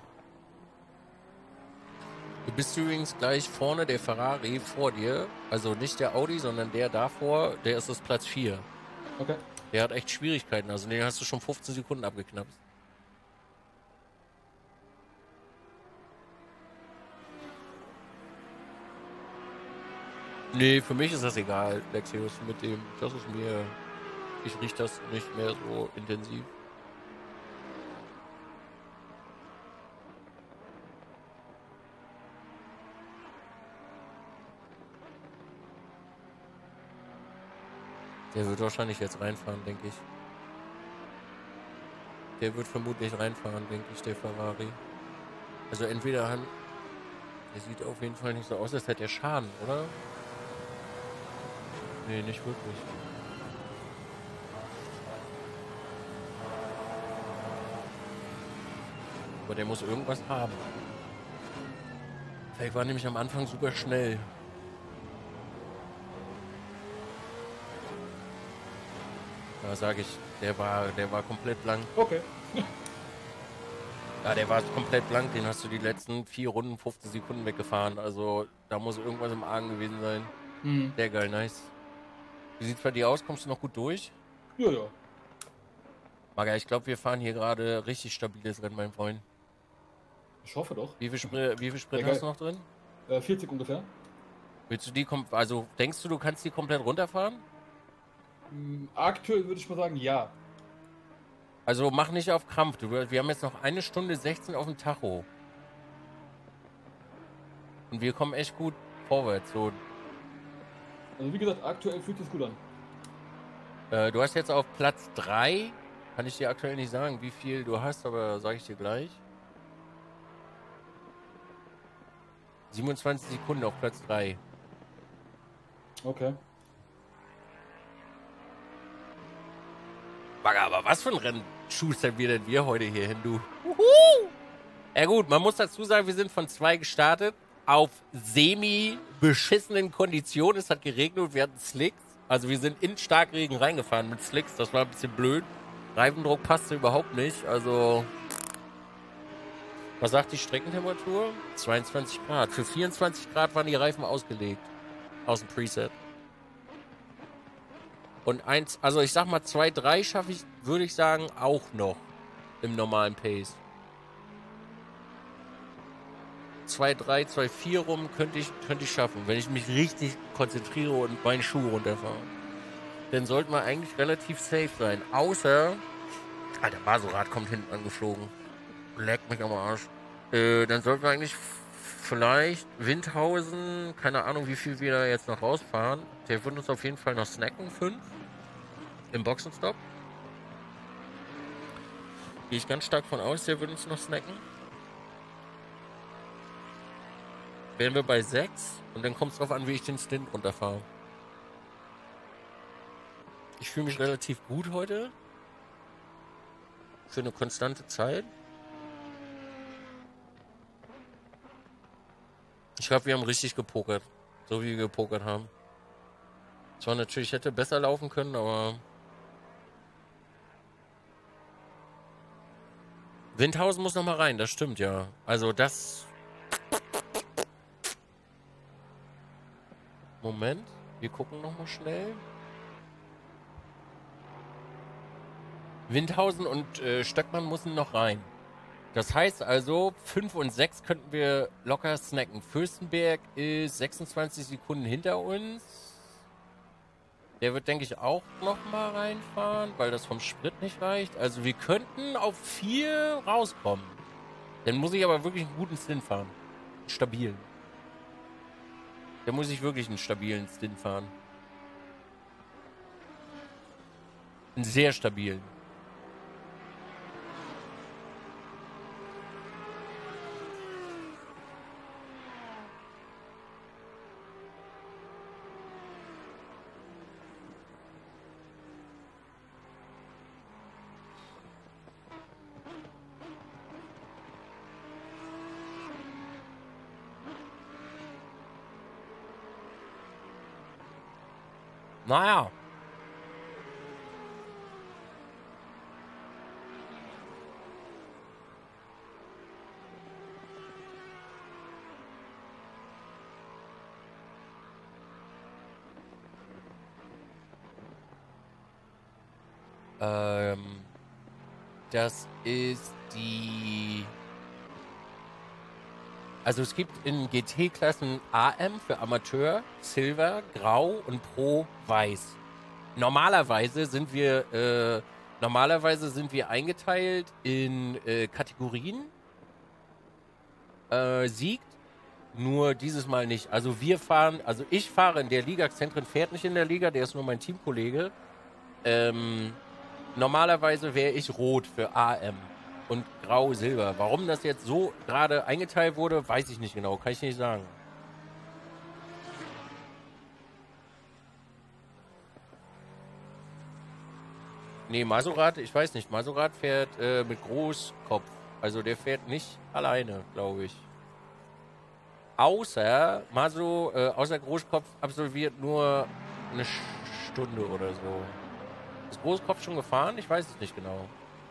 Du bist übrigens gleich vorne, der Ferrari vor dir. Also nicht der Audi, sondern der davor, der ist das Platz 4. Okay. Der hat echt Schwierigkeiten, also den hast du schon 15 Sekunden abgeknapst. Nee, für mich ist das egal, Lexius, mit dem. Das ist mir. Ich riech das nicht mehr so intensiv. Der wird wahrscheinlich jetzt reinfahren, denke ich. Der wird vermutlich reinfahren, denke ich, der Ferrari. Also entweder der sieht auf jeden Fall nicht so aus, als hätte er Schaden, oder? Nee, nicht wirklich. Aber der muss irgendwas haben. Fake war nämlich am Anfang super schnell. Da sage ich, der war komplett blank. Okay. Ja, der war komplett blank. Den hast du die letzten 4 Runden 15 Sekunden weggefahren. Also da muss irgendwas im Argen gewesen sein. Mhm. Sehr geil, nice. Wie sieht's bei dir aus? Kommst du noch gut durch? Ja, ja. Maga, ich glaube, wir fahren hier gerade richtig stabiles Rennen, mein Freund. Ich hoffe doch. Wie viel Sprit Ja, hast du noch drin? 40 ungefähr. Willst du die also denkst du kannst die komplett runterfahren? Aktuell würde ich mal sagen, ja. Also mach nicht auf Krampf. Wir haben jetzt noch 1 Stunde 16 auf dem Tacho. Und wir kommen echt gut vorwärts. So, Also wie gesagt, aktuell fühlt sich gut an. du hast jetzt auf Platz 3. Kann ich dir aktuell nicht sagen, wie viel du hast, aber sage ich dir gleich. 27 Sekunden auf Platz 3. Okay. Aber was für ein Rennen schustern wir denn heute hier hin, du? Ja gut, man muss dazu sagen, wir sind von 2 gestartet. Auf semi-beschissenen Konditionen. Es hat geregnet und wir hatten Slicks. Also wir sind in Starkregen reingefahren mit Slicks. Das war ein bisschen blöd. Reifendruck passte überhaupt nicht. Also, was sagt die Streckentemperatur? 22 Grad. Für 24 Grad waren die Reifen ausgelegt. Aus dem Preset. Und also ich sag mal 2, 3 schaffe ich, würde ich sagen, auch noch im normalen Pace. 2, 3, 2, 4 rum könnte ich schaffen, wenn ich mich richtig konzentriere und meinen Schuh runterfahre. Dann sollten wir eigentlich relativ safe sein. Außer, der Maserad kommt hinten angeflogen. Leckt mich am Arsch. Dann sollten wir eigentlich vielleicht Windhausen, keine Ahnung, wie viel wir da jetzt noch rausfahren. Der wird uns auf jeden Fall noch snacken, 5. Im Boxenstopp. Gehe ich ganz stark von aus, der wird uns noch snacken. Wären wir bei 6 und dann kommt es drauf an, wie ich den Stint runterfahre. Ich fühle mich relativ gut heute. Für eine konstante Zeit. Ich glaube, wir haben richtig gepokert. So wie wir gepokert haben. Zwar natürlich hätte besser laufen können, aber... Windhausen muss noch mal rein, das stimmt ja. Also das... Moment, wir gucken noch mal schnell. Windhausen und Stöckmann müssen noch rein. Das heißt also, 5 und 6 könnten wir locker snacken. Fürstenberg ist 26 Sekunden hinter uns. Der wird, denke ich, auch noch mal reinfahren, weil das vom Sprit nicht reicht. Also wir könnten auf 4 rauskommen. Dann muss ich aber wirklich einen guten Stint fahren. Einen stabilen. Dann muss ich wirklich einen stabilen Stint fahren. Einen sehr stabilen. Naja. Das ist die... Also es gibt in GT-Klassen AM für Amateur, Silver, Grau und Pro Weiß. Normalerweise sind wir eingeteilt in Kategorien. Siegt, nur dieses Mal nicht. Also ich fahre in der Liga, Xentren fährt nicht in der Liga, der ist nur mein Teamkollege. Normalerweise wäre ich rot für AM. Und Grau-Silber. Warum das jetzt so gerade eingeteilt wurde, weiß ich nicht genau. Kann ich nicht sagen. Nee, Maserad, ich weiß nicht. Maserad fährt mit Großkopf. Also der fährt nicht alleine, glaube ich. Außer Großkopf absolviert nur eine Stunde oder so. Ist Großkopf schon gefahren? Ich weiß es nicht genau.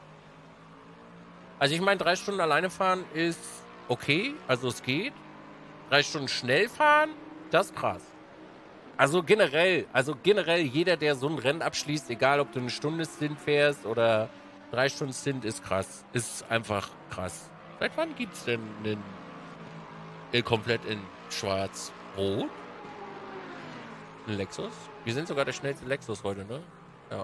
Also ich meine, 3 Stunden alleine fahren ist okay, also es geht. 3 Stunden schnell fahren, das ist krass. Also generell jeder, der so ein Rennen abschließt, egal ob du eine Stunde Stint fährst oder 3 Stunden Stint, ist krass. Ist einfach krass. Seit wann gibt's denn einen komplett in schwarz-rot? Ein Lexus? Wir sind sogar der schnellste Lexus heute, ne? Ja.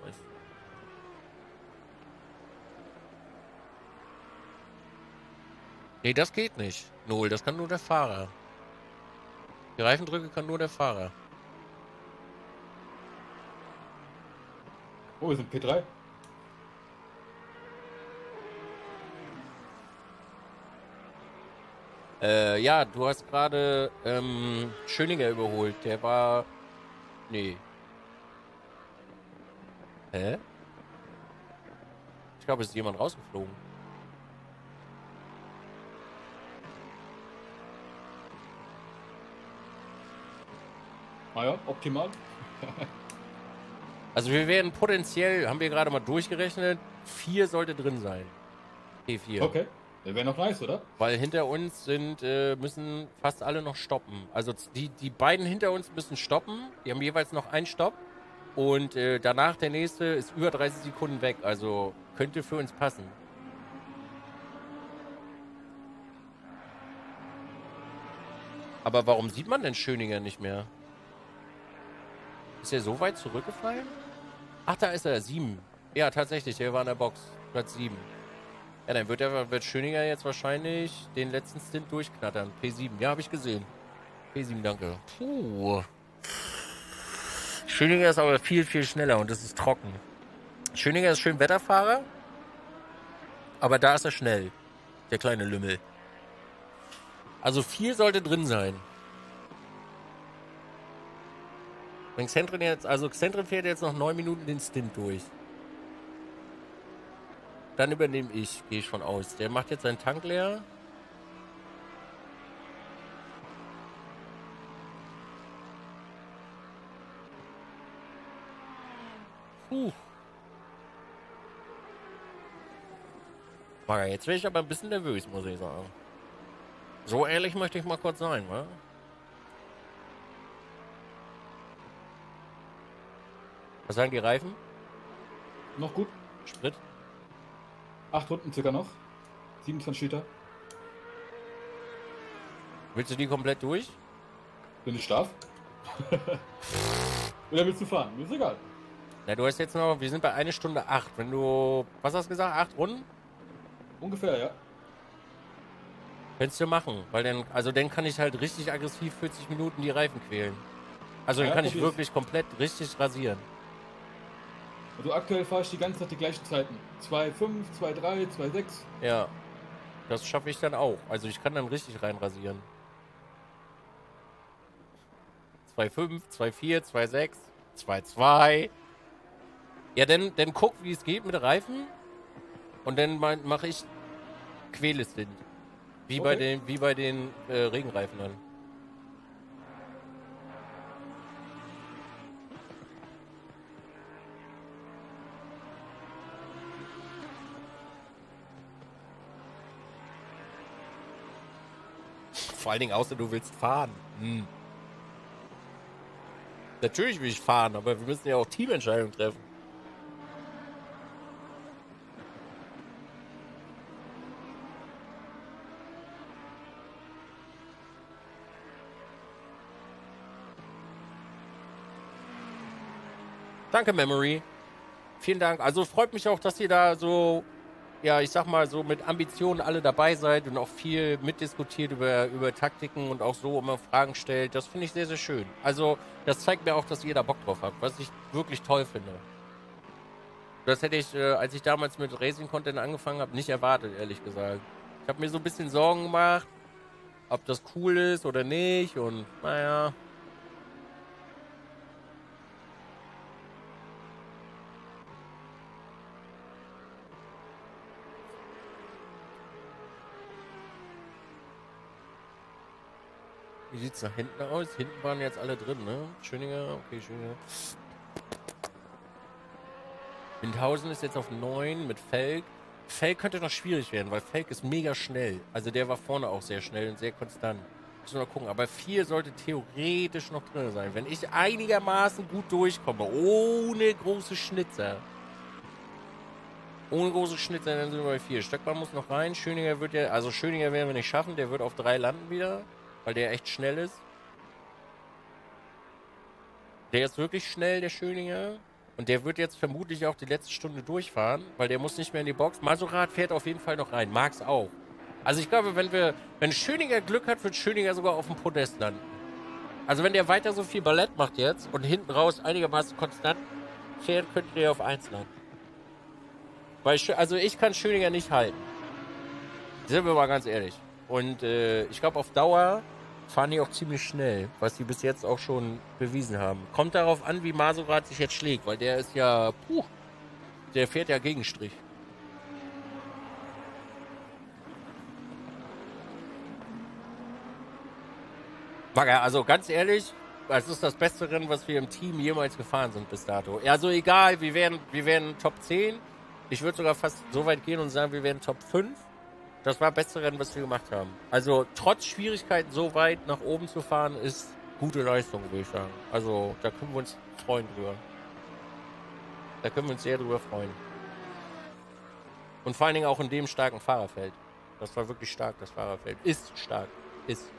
Nee, das geht nicht. Null, das kann nur der Fahrer. Die Reifendrücke kann nur der Fahrer. Oh, wir sind P3. Ja, du hast gerade Schöninger überholt. Der war... Nee. Hä? Ich glaube, es ist jemand rausgeflogen. Ah ja, optimal. Also wir werden potenziell, haben wir gerade mal durchgerechnet, 4 sollte drin sein. P4. Okay, der wäre noch nice, oder? Weil hinter uns müssen fast alle noch stoppen. Also die beiden hinter uns müssen stoppen. Die haben jeweils noch einen Stopp. Und danach der nächste ist über 30 Sekunden weg. Also könnte für uns passen. Aber warum sieht man denn Schöninger nicht mehr? Ist er so weit zurückgefallen? Ach, da ist er, 7. Ja, tatsächlich, der war in der Box. Platz 7. Ja, dann wird Schöninger jetzt wahrscheinlich den letzten Stint durchknattern. P7, ja, habe ich gesehen. P7, danke. Puh. Schöninger ist aber viel, viel schneller und es ist trocken. Schöninger ist schön Wetterfahrer, aber da ist er schnell, der kleine Lümmel. Also viel sollte drin sein. Wenn Xentren fährt jetzt noch 9 Minuten den Stint durch. Dann übernehme ich, gehe ich von aus. Der macht jetzt seinen Tank leer. Jetzt bin ich aber ein bisschen nervös, muss ich sagen. So ehrlich möchte ich mal kurz sein, wa? Was sagen die Reifen? Noch gut. Sprit? 8 Runden circa noch. 27 Liter. Willst du die komplett durch? Wenn ich darf. Oder willst du fahren? Mir ist egal. Na, du hast jetzt noch, wir sind bei 1 Stunde 8. Wenn du, was hast du gesagt, 8 Runden? Ungefähr, ja. Könntest du machen, weil dann kann ich halt richtig aggressiv 40 Minuten die Reifen quälen. Also dann Ja, kann ich probier's. wirklich komplett richtig rasieren. Also aktuell fahre ich die ganze Zeit die gleichen Zeiten. 2,5, 2,3, 2,6. Ja, das schaffe ich dann auch. Also ich kann dann richtig reinrasieren. 2,5, 2,4, 2,6, 2,2. Ja, dann guck, wie es geht mit Reifen. Und dann mache ich Quälestint. Wie Okay. bei den Regenreifen dann. Vor allen Dingen, außer du willst fahren. Natürlich will ich fahren, aber wir müssen ja auch Teamentscheidungen treffen. Danke, Memory. Vielen Dank. Also freut mich auch, dass ihr da so, ja, ich sag mal, so mit Ambitionen alle dabei seid und auch viel mitdiskutiert über Taktiken und auch so immer Fragen stellt. Das finde ich sehr, sehr schön. Also, das zeigt mir auch, dass ihr da Bock drauf habt, was ich wirklich toll finde. Das hätte ich, als ich damals mit Racing Content angefangen habe, nicht erwartet, ehrlich gesagt. Ich habe mir so ein bisschen Sorgen gemacht, ob das cool ist oder nicht und naja. Wie sieht's nach hinten aus? Hinten waren jetzt alle drin, ne? Schöninger, okay, Schöninger. Windhausen ist jetzt auf 9 mit Felk. Felk könnte noch schwierig werden, weil Felk ist mega schnell. Also der war vorne auch sehr schnell und sehr konstant. Müssen wir mal gucken. Aber 4 sollte theoretisch noch drin sein. Wenn ich einigermaßen gut durchkomme, ohne große Schnitzer. Ohne große Schnitzer, dann sind wir bei 4. Stöckmann muss noch rein. Schöninger wird ja, also Schöninger werden wir nicht schaffen. Der wird auf 3 landen wieder, weil der echt schnell ist. Der ist wirklich schnell, der Schöninger. Und der wird jetzt vermutlich auch die letzte Stunde durchfahren, weil der muss nicht mehr in die Box. Maserati fährt auf jeden Fall noch rein. Mag's auch. Also ich glaube, wenn Schöninger Glück hat, wird Schöninger sogar auf dem Podest landen. Also wenn der weiter so viel Ballett macht jetzt und hinten raus einigermaßen konstant fährt, könnte der auf 1 landen. Weil, also ich kann Schöninger nicht halten. Sind wir mal ganz ehrlich. Und ich glaube, auf Dauer fahren die auch ziemlich schnell, was die bis jetzt auch schon bewiesen haben. Kommt darauf an, wie Maserati sich jetzt schlägt, weil der ist ja, der fährt ja Gegenstrich. Bagger, also ganz ehrlich, das ist das beste Rennen, was wir im Team jemals gefahren sind bis dato. Also egal, wir wären Top 10. Ich würde sogar fast so weit gehen und sagen, wir wären Top 5. Das war das beste Rennen, was wir gemacht haben. Also trotz Schwierigkeiten so weit nach oben zu fahren, ist gute Leistung, würde ich sagen. Also da können wir uns freuen drüber. Da können wir uns sehr drüber freuen. Und vor allen Dingen auch in dem starken Fahrerfeld. Das war wirklich stark, das Fahrerfeld. Ist stark. Ist.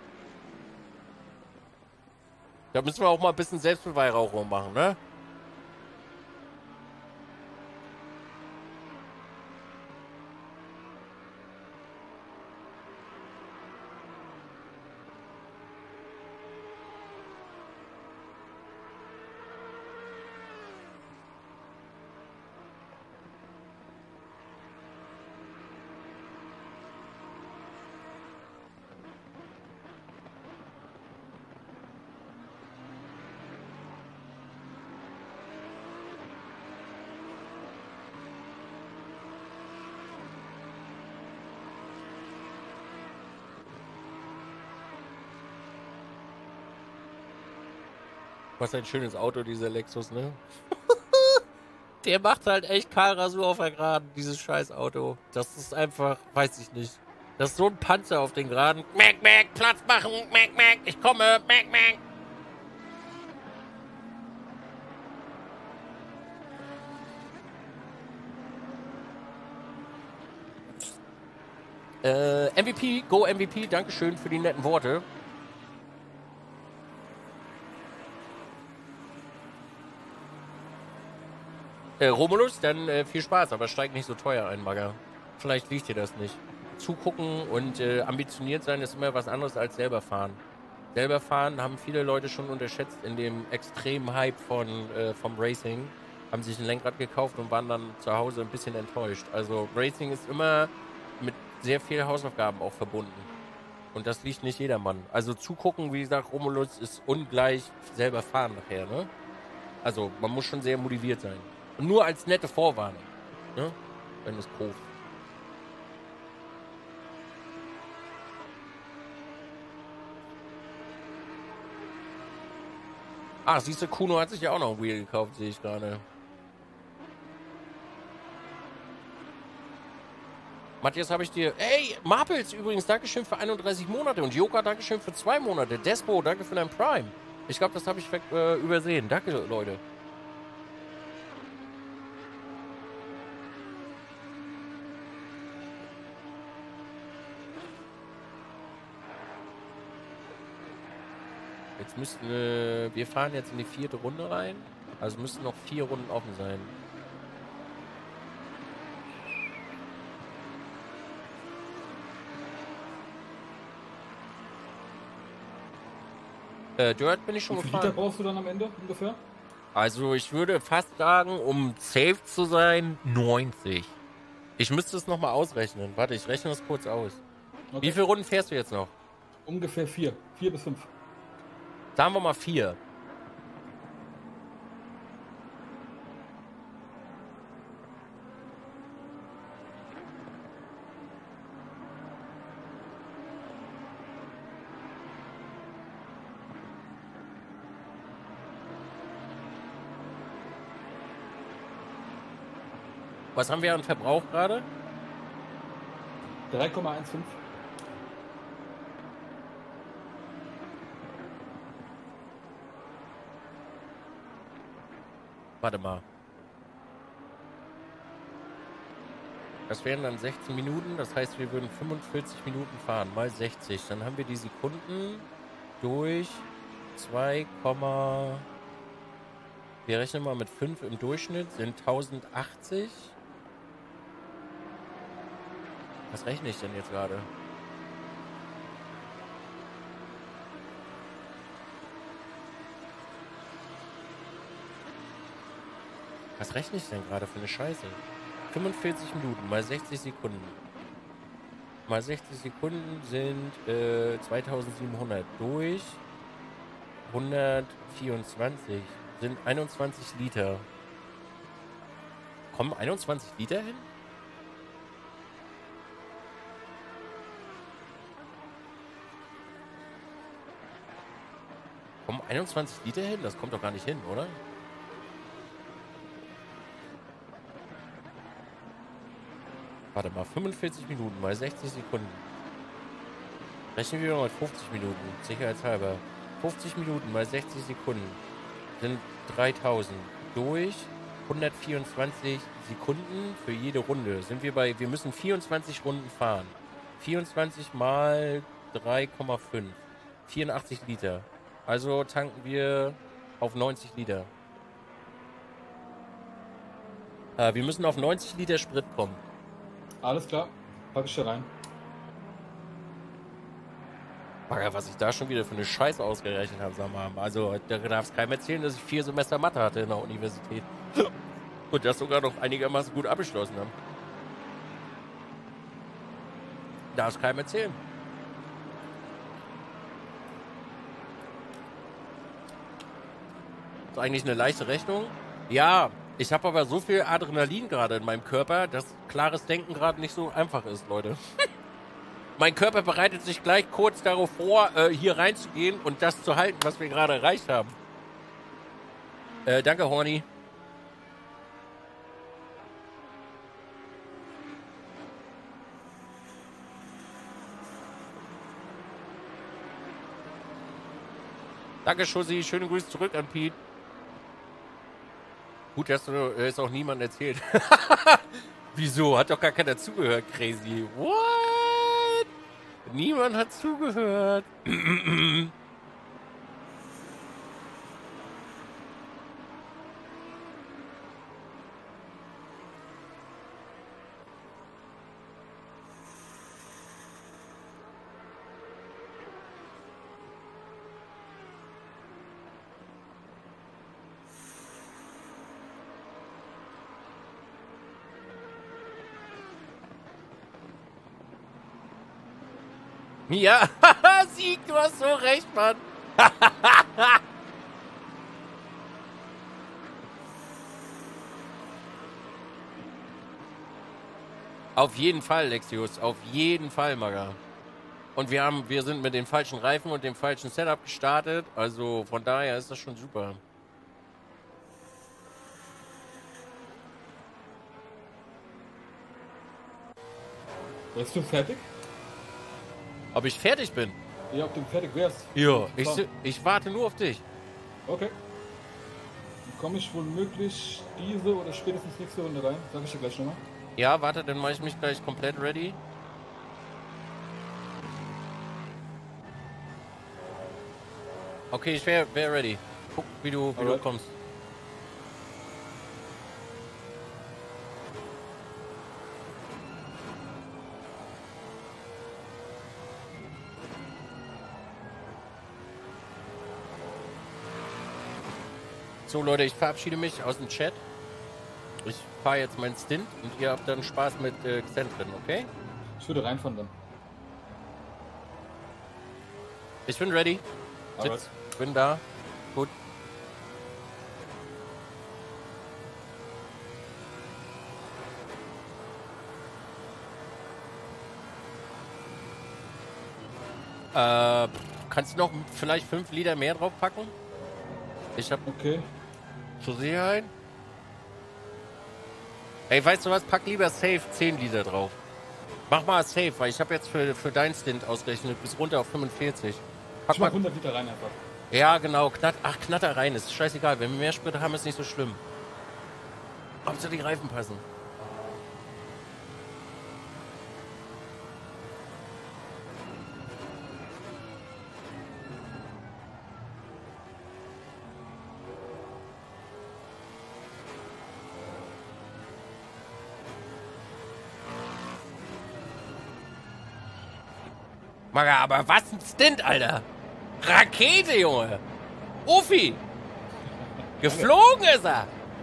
Da müssen wir auch mal ein bisschen Selbstbeweihräucherung machen, ne? Was ein schönes Auto, dieser Lexus, ne? Der macht halt echt Kahlrasur auf der Geraden, dieses scheiß Auto. Das ist einfach, weiß ich nicht. Das ist so ein Panzer auf den Geraden. Mac, Mac, Platz machen, Mac, Mac, ich komme, Mac, Mac. MVP, Go MVP, Dankeschön für die netten Worte. Romulus, dann viel Spaß, aber steigt nicht so teuer ein, Bagger. Vielleicht liegt dir das nicht. Zugucken und ambitioniert sein ist immer was anderes als selber fahren. Selber fahren haben viele Leute schon unterschätzt in dem extremen Hype vom Racing. Haben sich ein Lenkrad gekauft und waren dann zu Hause ein bisschen enttäuscht. Also Racing ist immer mit sehr vielen Hausaufgaben auch verbunden. Und das liegt nicht jedermann. Also zugucken, wie gesagt, Romulus ist ungleich selber fahren nachher, ne? Also man muss schon sehr motiviert sein. Und nur als nette Vorwarnung, ne? Wenn es Profi. Ah, siehst du, Kuno hat sich ja auch noch ein Wheel gekauft, sehe ich gerade. Matthias, habe ich dir... Ey, Marpels übrigens, Dankeschön für 31 Monate. Und Joka, Dankeschön für 2 Monate. Despo, danke für dein Prime. Ich glaube, das habe ich übersehen. Danke, Leute. Jetzt müssten wir fahren jetzt in die 4. Runde rein. Also müssten noch 4 Runden offen sein. Dirt bin ich schon Wie viel gefahren. Liter brauchst du dann am Ende ungefähr? Also ich würde fast sagen, um safe zu sein, 90. Ich müsste es nochmal ausrechnen. Warte, ich rechne das kurz aus. Okay. Wie viele Runden fährst du jetzt noch? Ungefähr 4. 4 bis 5. Sagen wir mal 4. Was haben wir an Verbrauch gerade? 3,15. Warte mal. Das wären dann 16 Minuten, das heißt, wir würden 45 Minuten fahren, mal 60. Dann haben wir die Sekunden durch 2, wir rechnen mal mit 5 im Durchschnitt, sind 1080. Was rechne ich denn jetzt gerade? Was rechne ich denn gerade für eine Scheiße? 45 Minuten mal 60 Sekunden. Mal 60 Sekunden sind 2700 durch 124 sind 21 Liter. Kommen 21 Liter hin? Kommen 21 Liter hin? Das kommt doch gar nicht hin, oder? Warte mal, 45 Minuten mal 60 Sekunden. Rechnen wir mal mit 50 Minuten, sicherheitshalber. 50 Minuten mal 60 Sekunden sind 3000 durch 124 Sekunden für jede Runde. Wir müssen 24 Runden fahren. 24 mal 3,5. 84 Liter. Also tanken wir auf 90 Liter. Wir müssen auf 90 Liter Sprit kommen. Alles klar, pack ich da rein. Bagger, was ich da schon wieder für eine Scheiße ausgerechnet habe, sag mal. Also, da darf es keinem erzählen, dass ich 4 Semester Mathe hatte in der Universität. Und das sogar noch einigermaßen gut abgeschlossen haben. Darf es keinem erzählen. Ist eigentlich eine leichte Rechnung. Ja, ich habe aber so viel Adrenalin gerade in meinem Körper, dass klares Denken gerade nicht so einfach ist, Leute. Mein Körper bereitet sich gleich kurz darauf vor, hier reinzugehen und das zu halten, was wir gerade erreicht haben. Danke, Horny. Danke, Schussi. Schöne Grüße zurück an Pete. Gut, dass du es auch niemandem erzählt. Wieso? Hat doch gar keiner zugehört, crazy. What? Niemand hat zugehört. Ja, Sieg, du hast so recht, Mann. Auf jeden Fall, Lexius. Auf jeden Fall, Maga. Und wir sind mit den falschen Reifen und dem falschen Setup gestartet. Also von daher ist das schon super. Bist du fertig? Ob ich fertig bin? Ja, ob du fertig wärst. Ja, ich warte nur auf dich. Okay. Dann komme ich wohl möglich diese oder spätestens nächste Runde rein. Sag ich dir gleich nochmal. Ja, warte, dann mache ich mich gleich komplett ready. Okay, ich wär ready. Guck, wie du kommst. So Leute, ich verabschiede mich aus dem Chat. Ich fahre jetzt meinen Stint und ihr habt dann Spaß mit Xentren, okay? Ich würde reinfahren dann. Ich bin ready. Alright. Bin da. Gut. Kannst du noch vielleicht 5 Liter mehr drauf packen? Ich hab... Okay. Zur Sicherheit? Ey, weißt du was? Pack lieber safe 10 Liter drauf. Mach mal safe, weil ich habe jetzt für dein Stint ausgerechnet bis runter auf 45. Pack Ich mach mal 100 Liter rein einfach. Ja, genau. Knatter rein. Ist scheißegal. Wenn wir mehr Sprit haben, ist nicht so schlimm. Hauptsache die Reifen passen. Maga, aber was ein Stint, Alter! Rakete, Junge! Ufi! Geflogen ist er!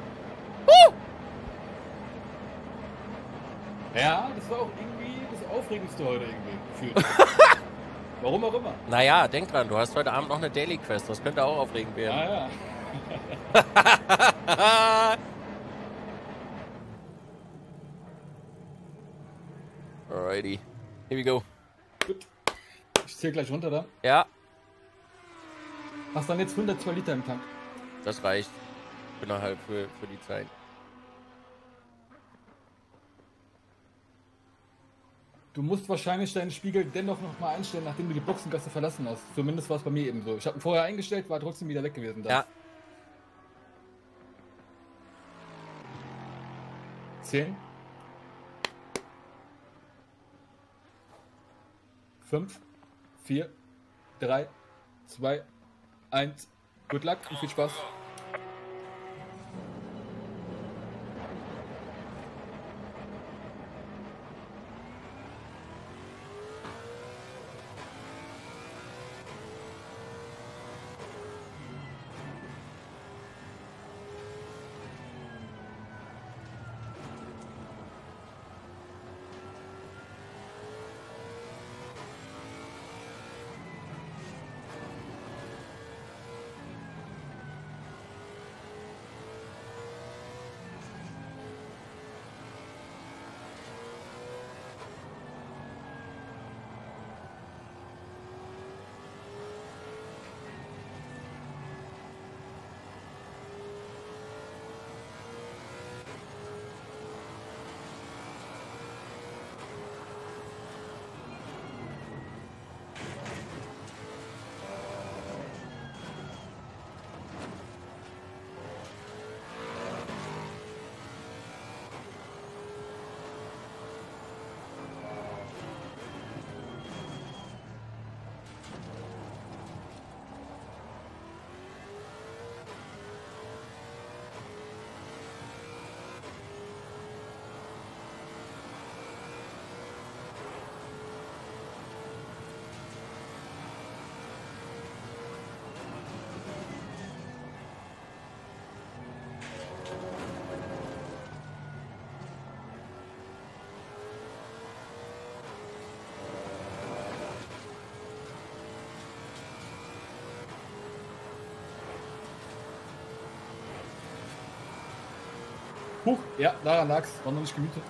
Ja, das war auch irgendwie das Aufregendste heute irgendwie gefühlt. Warum auch immer. Naja, denk dran, du hast heute Abend noch eine Daily Quest. Das könnte auch aufregend werden. Ja. Alrighty. Here we go. Gut. Ich zähle gleich runter da. Ja, Hast dann jetzt 102 Liter im Tank. das reicht. Innerhalb für die Zeit. Du musst wahrscheinlich deinen Spiegel dennoch noch mal einstellen, nachdem du die Boxengasse verlassen hast. Zumindest war es bei mir eben so. Ich habe ihn vorher eingestellt, war trotzdem wieder weg gewesen. Dann. Ja. 10. 5, 4, 3, 2, 1. Good luck und viel Spaß. Huch, ja, daran lag's. War noch nicht gemietet.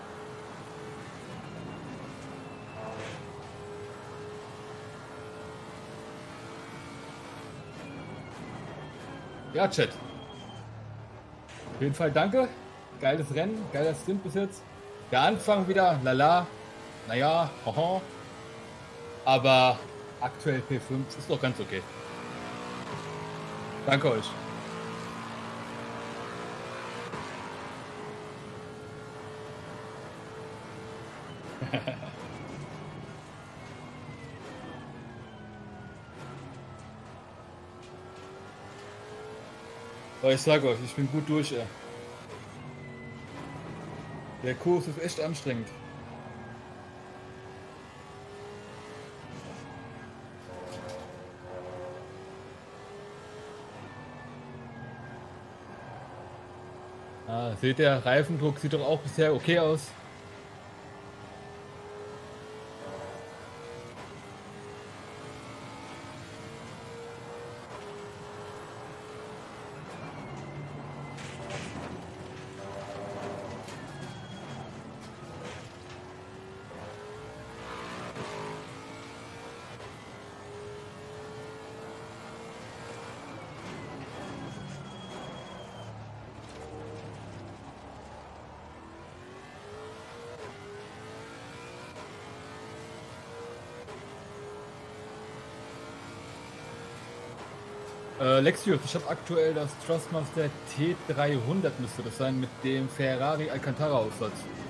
Ja, Chat. Auf jeden Fall danke. Geiles Rennen, geiler Stint bis jetzt. Der Anfang wieder, lala. Naja, haha. Aber aktuell P5 ist doch ganz okay. Danke euch. Aber ich sag euch, ich bin gut durch, ey. Der Kurs ist echt anstrengend. Ah, seht ihr, Reifendruck sieht doch auch bisher okay aus. Lexius, ich habe aktuell das Thrustmaster T300 müsste das sein, mit dem Ferrari Alcantara Aufsatz.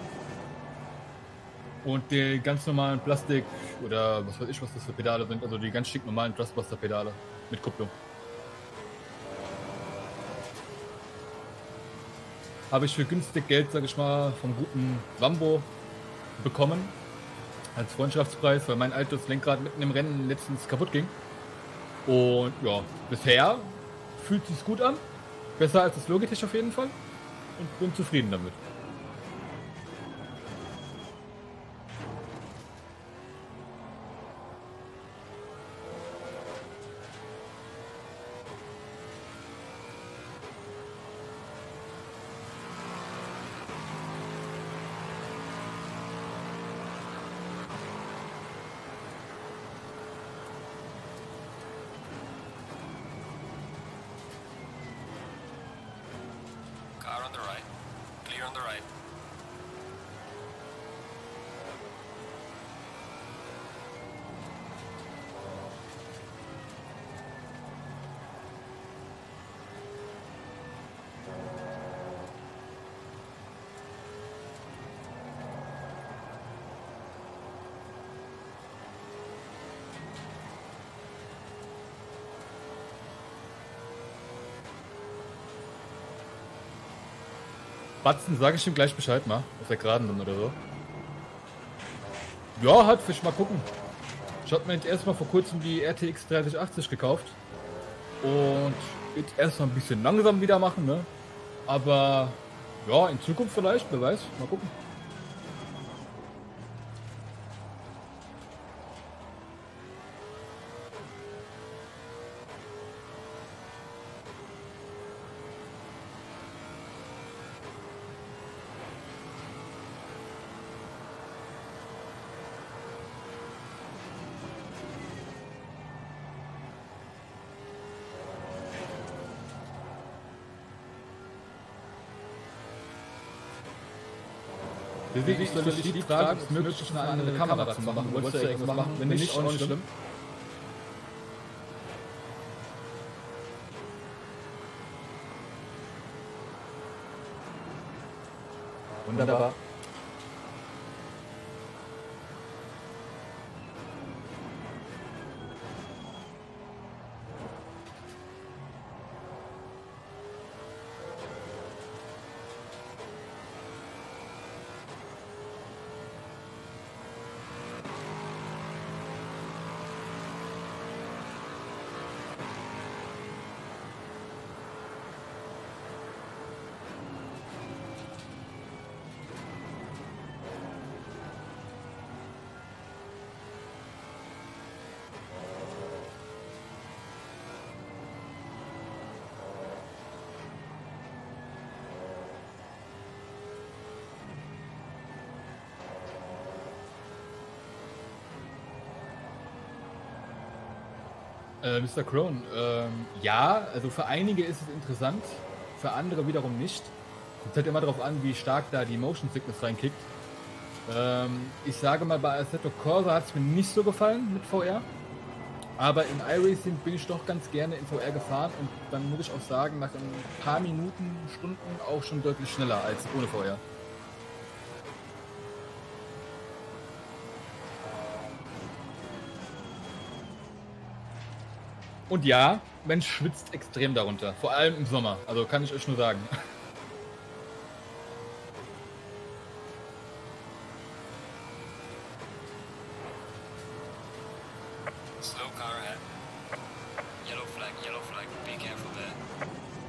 Und den ganz normalen Plastik oder was weiß ich, was das für Pedale sind, also die ganz schick normalen Thrustmaster Pedale mit Kupplung. Habe ich für günstig Geld, sag ich mal, vom guten Wambo bekommen. Als Freundschaftspreis, weil mein altes Lenkrad mitten im Rennen letztens kaputt ging. Und ja, bisher fühlt es sich gut an. Besser als das Logitech auf jeden Fall. Und bin zufrieden damit. Car on the right. Clear on the right. Batzen, sage ich ihm gleich Bescheid mal. Auf der Geraden dann oder so. Ja, halt, ich mal gucken. Ich habe mir jetzt erstmal vor kurzem die RTX 3080 gekauft. Und jetzt erstmal ein bisschen langsam wieder machen, ne? Aber ja, in Zukunft vielleicht, wer weiß. Mal gucken. Deswegen soll ich die fragen, ob es möglich ist, eine andere Kamera zu machen. Wolltest du irgendwas machen? Wenn nicht, auch nicht schlimm. Wunderbar. Mr. Crone, ja, also für einige ist es interessant, für andere wiederum nicht. Kommt halt immer darauf an, wie stark da die Motion Sickness reinkickt. Ich sage mal, bei Assetto Corsa hat es mir nicht so gefallen mit VR. Aber im iRacing bin ich doch ganz gerne in VR gefahren und dann muss ich auch sagen, nach ein paar Minuten, Stunden auch schon deutlich schneller als ohne VR. Und ja, Mensch schwitzt extrem darunter. Vor allem im Sommer. Also kann ich euch nur sagen. Slow car ahead. Yellow flag, be careful there.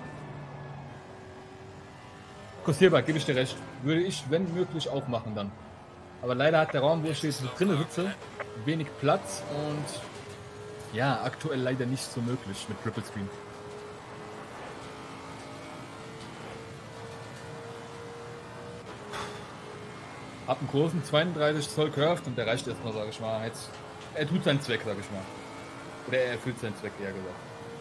Kostierbar, gebe ich dir recht. Würde ich, wenn möglich, auch machen dann. Aber leider hat der Raum, wo ich jetzt drinnen sitze, wenig Platz und ja, aktuell leider nicht so möglich mit Triple Screen. Hab einen großen 32 Zoll Curved und der reicht erstmal, sage ich mal. Jetzt, er tut seinen Zweck, sage ich mal. Oder er erfüllt seinen Zweck, eher gesagt.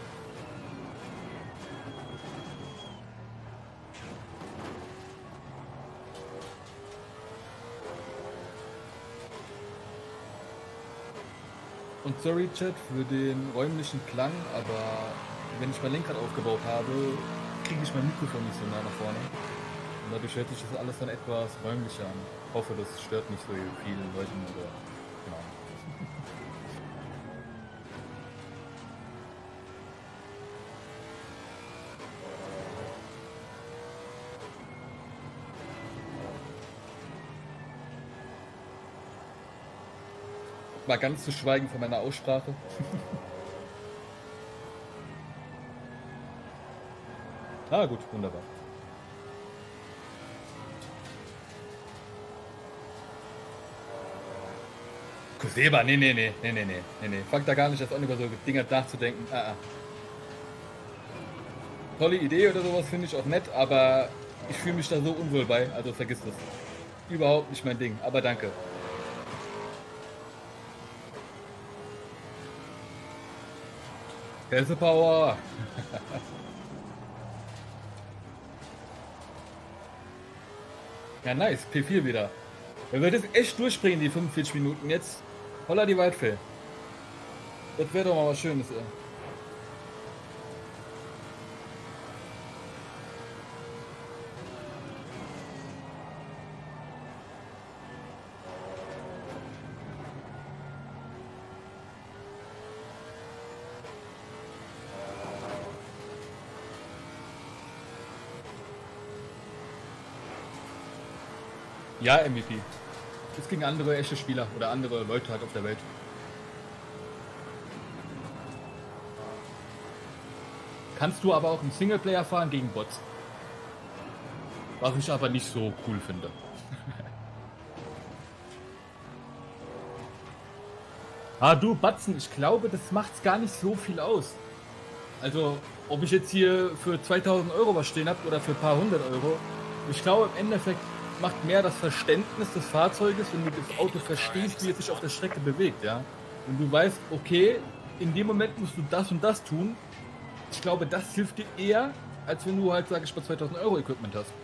Und sorry Chat für den räumlichen Klang, aber wenn ich mein Lenkrad aufgebaut habe, kriege ich mein Mikrofon nicht so nah nach vorne. Und dadurch hört sich das alles dann etwas räumlicher an. Ich hoffe, das stört nicht so vielen Leuten oder genau. Mal ganz zu schweigen von meiner Aussprache. Ah, gut, wunderbar. Kuseba, nee. Fang da gar nicht erst an, über so Dinger nachzudenken. Tolle Idee oder sowas finde ich auch nett, aber ich fühle mich da so unwohl bei, also vergiss das. Überhaupt nicht mein Ding, aber danke. Power. Ja, nice. P4 wieder. Er wird jetzt echt durchspringen, die 45 Minuten jetzt. Holla die Waldfell. Das wäre doch mal was Schönes, ey. Ja, MVP. Ist gegen andere echte Spieler oder andere Leute halt auf der Welt. Kannst du aber auch im Singleplayer fahren gegen Bots. Was ich aber nicht so cool finde. Du, Batzen, ich glaube, das macht's gar nicht so viel aus. Also, ob ich jetzt hier für 2000 Euro was stehen habe oder für ein paar hundert Euro, ich glaube, im Endeffekt macht mehr das Verständnis des Fahrzeuges, wenn du das Auto verstehst, wie es sich auf der Strecke bewegt, ja. Und du weißt, okay, in dem Moment musst du das und das tun. Ich glaube, das hilft dir eher, als wenn du halt, sag ich mal, 2000 Euro Equipment hast.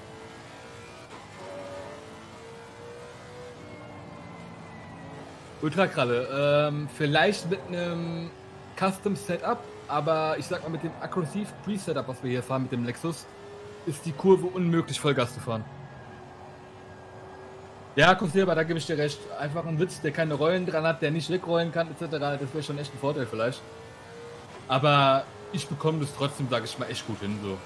Ultrakralle, vielleicht mit einem Custom Setup, aber ich sag mal mit dem Aggressiv Pre-Setup, was wir hier fahren mit dem Lexus, ist die Kurve unmöglich Vollgas zu fahren. Ja, Kursierer, da gebe ich dir recht. Einfach ein Witz, der keine Rollen dran hat, der nicht wegrollen kann, etc. Das wäre schon echt ein Vorteil vielleicht. Aber ich bekomme das trotzdem, sage ich mal, echt gut hin. So.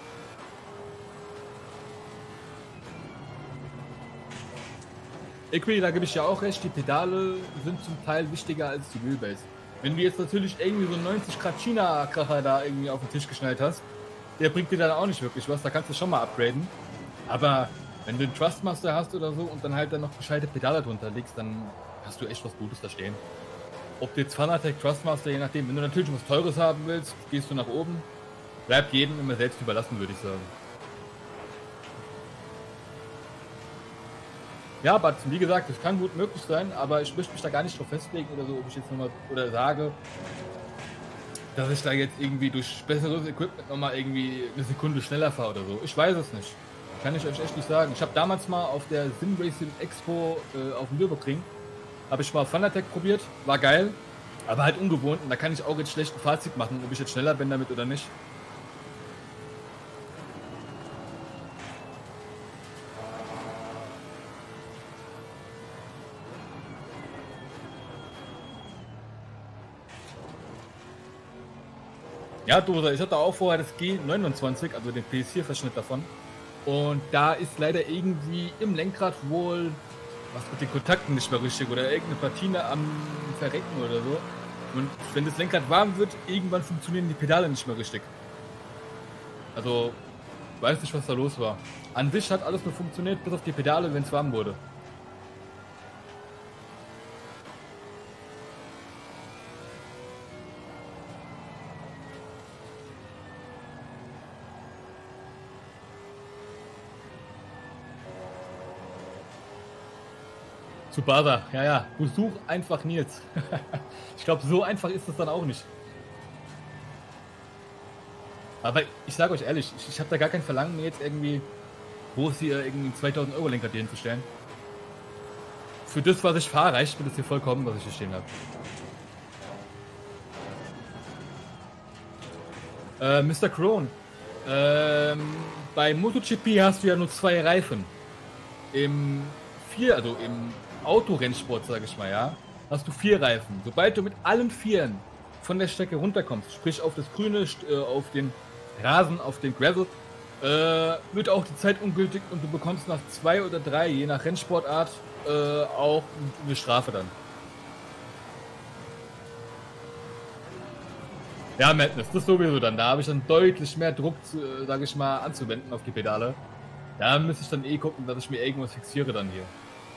Equally, da gebe ich ja auch recht, die Pedale sind zum Teil wichtiger als die Wheelbase. Wenn du jetzt natürlich irgendwie so einen 90 Grad China-Kracher da irgendwie auf den Tisch geschnallt hast, der bringt dir dann auch nicht wirklich was, da kannst du schon mal upgraden. Aber wenn du einen Trustmaster hast oder so und dann halt dann noch gescheite Pedale drunter legst, dann hast du echt was Gutes da stehen. Ob du jetzt Fanatec, Trustmaster, je nachdem, wenn du natürlich was Teures haben willst, gehst du nach oben. Bleibt jedem immer selbst überlassen, würde ich sagen. Ja, aber wie gesagt, das kann gut möglich sein, aber ich möchte mich da gar nicht drauf festlegen oder so, ob ich jetzt nochmal oder sage, dass ich da jetzt irgendwie durch besseres Equipment nochmal irgendwie eine Sekunde schneller fahre oder so. Ich weiß es nicht. Kann ich euch echt nicht sagen. Ich habe damals mal auf der Sim Racing Expo auf dem Nürburgring, habe ich mal Fanatec probiert, war geil, aber halt ungewohnt und da kann ich auch jetzt schlecht ein Fazit machen, ob ich jetzt schneller bin damit oder nicht. Ja, Dosa, ich hatte auch vorher das G29, also den PS4-Verschnitt davon. Und da ist leider irgendwie im Lenkrad wohl was mit den Kontakten nicht mehr richtig oder irgendeine Platine am Verrecken oder so. Und wenn das Lenkrad warm wird, irgendwann funktionieren die Pedale nicht mehr richtig. Also, weiß nicht, was da los war. An sich hat alles nur funktioniert, bis auf die Pedale, wenn es warm wurde. Zu Bada, ja. Besuch einfach Nils. Ich glaube, so einfach ist es dann auch nicht. Aber ich sage euch ehrlich, ich habe da gar kein Verlangen, mir jetzt irgendwie groß hier irgendwie 2000 Euro Lenkrad hier hinzustellen. Für das, was ich fahre, reicht mir das hier vollkommen, was ich hier stehen habe. Mr. Crone, bei MotoGP hast du ja nur 2 Reifen. Im Autorennsport, sage ich mal, ja, hast du 4 Reifen. Sobald du mit allen 4 von der Strecke runterkommst, sprich auf das Grüne, auf den Rasen, auf den Gravel, wird auch die Zeit ungültig und du bekommst nach 2 oder 3, je nach Rennsportart, auch eine Strafe dann. Ja, Madness, das ist sowieso dann. Da habe ich dann deutlich mehr Druck, sage ich mal, anzuwenden auf die Pedale. Da müsste ich dann gucken, dass ich mir irgendwas fixiere dann hier.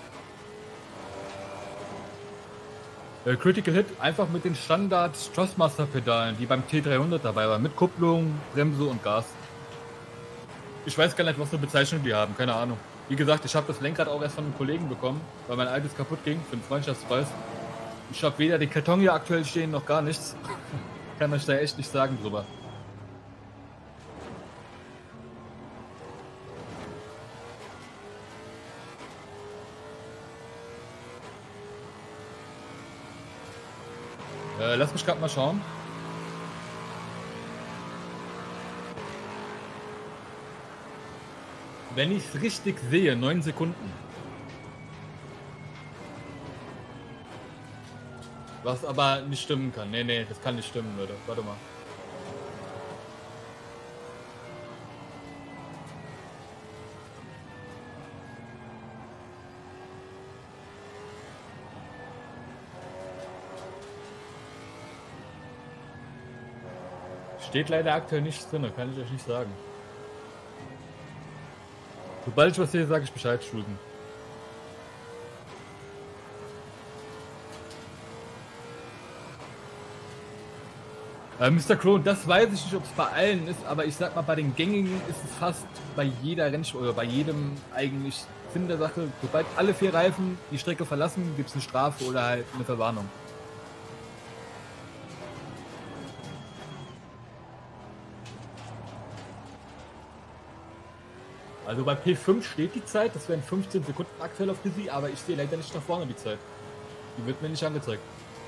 Critical Hit einfach mit den Standard Trustmaster Pedalen, die beim T300 dabei waren, mit Kupplung, Bremse und Gas. Ich weiß gar nicht, was für Bezeichnung die haben, keine Ahnung. Wie gesagt, ich habe das Lenkrad auch erst von einem Kollegen bekommen, weil mein altes kaputt ging, für den Freundschaftspreis. Ich habe weder den Karton hier aktuell stehen, noch gar nichts. Kann euch da echt nicht sagen drüber. Lass mich gerade mal schauen. Wenn ich es richtig sehe, 9 Sekunden. Was aber nicht stimmen kann. Nee, das kann nicht stimmen, Leute. Warte mal. Steht leider aktuell nichts drin, kann ich euch nicht sagen. Sobald ich was sehe, sage ich Bescheid, Schulden. Mr. Crow, das weiß ich nicht, ob es bei allen ist, aber ich sag mal, bei den gängigen ist es fast bei jeder Rennsport oder bei jedem eigentlich Sinn der Sache. Sobald alle 4 Reifen die Strecke verlassen, gibt es eine Strafe oder halt eine Verwarnung. Also bei P5 steht die Zeit, das wären 15 Sekunden aktuell auf Busy, aber ich sehe leider nicht nach vorne die Zeit. Die wird mir nicht angezeigt.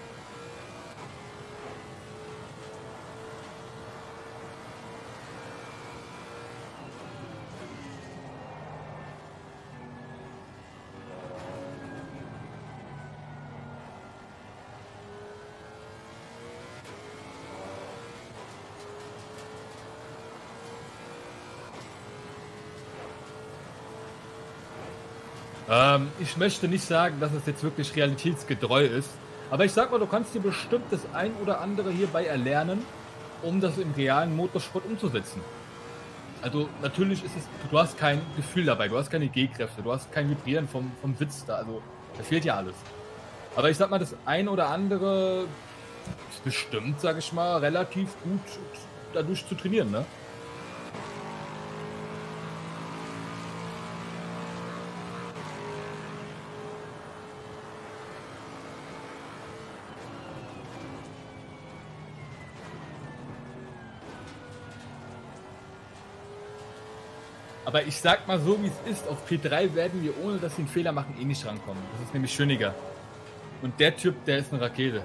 Ich möchte nicht sagen, dass es jetzt wirklich realitätsgetreu ist, aber ich sag mal, du kannst dir bestimmt das ein oder andere hierbei erlernen, um das im realen Motorsport umzusetzen. Also natürlich ist es, du hast kein Gefühl dabei, du hast keine G-Kräfte, du hast kein Vibrieren vom Sitz da, also da fehlt ja alles. Aber ich sag mal, das ein oder andere ist bestimmt, sag ich mal, relativ gut dadurch zu trainieren, ne? Aber ich sag mal so, wie es ist, auf P3 werden wir, ohne dass sie einen Fehler machen, eh nicht rankommen. Das ist nämlich schöniger. Und der Typ, der ist eine Rakete.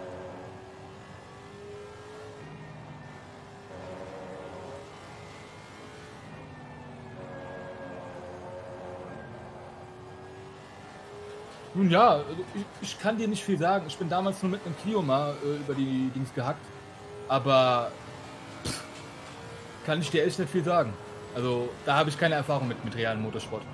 Nun ja, also ich kann dir nicht viel sagen. Ich bin damals nur mit einem Clio mal über die Dings gehackt. Aber kann ich dir echt nicht viel sagen. Also da habe ich keine Erfahrung mit realem Motorsport.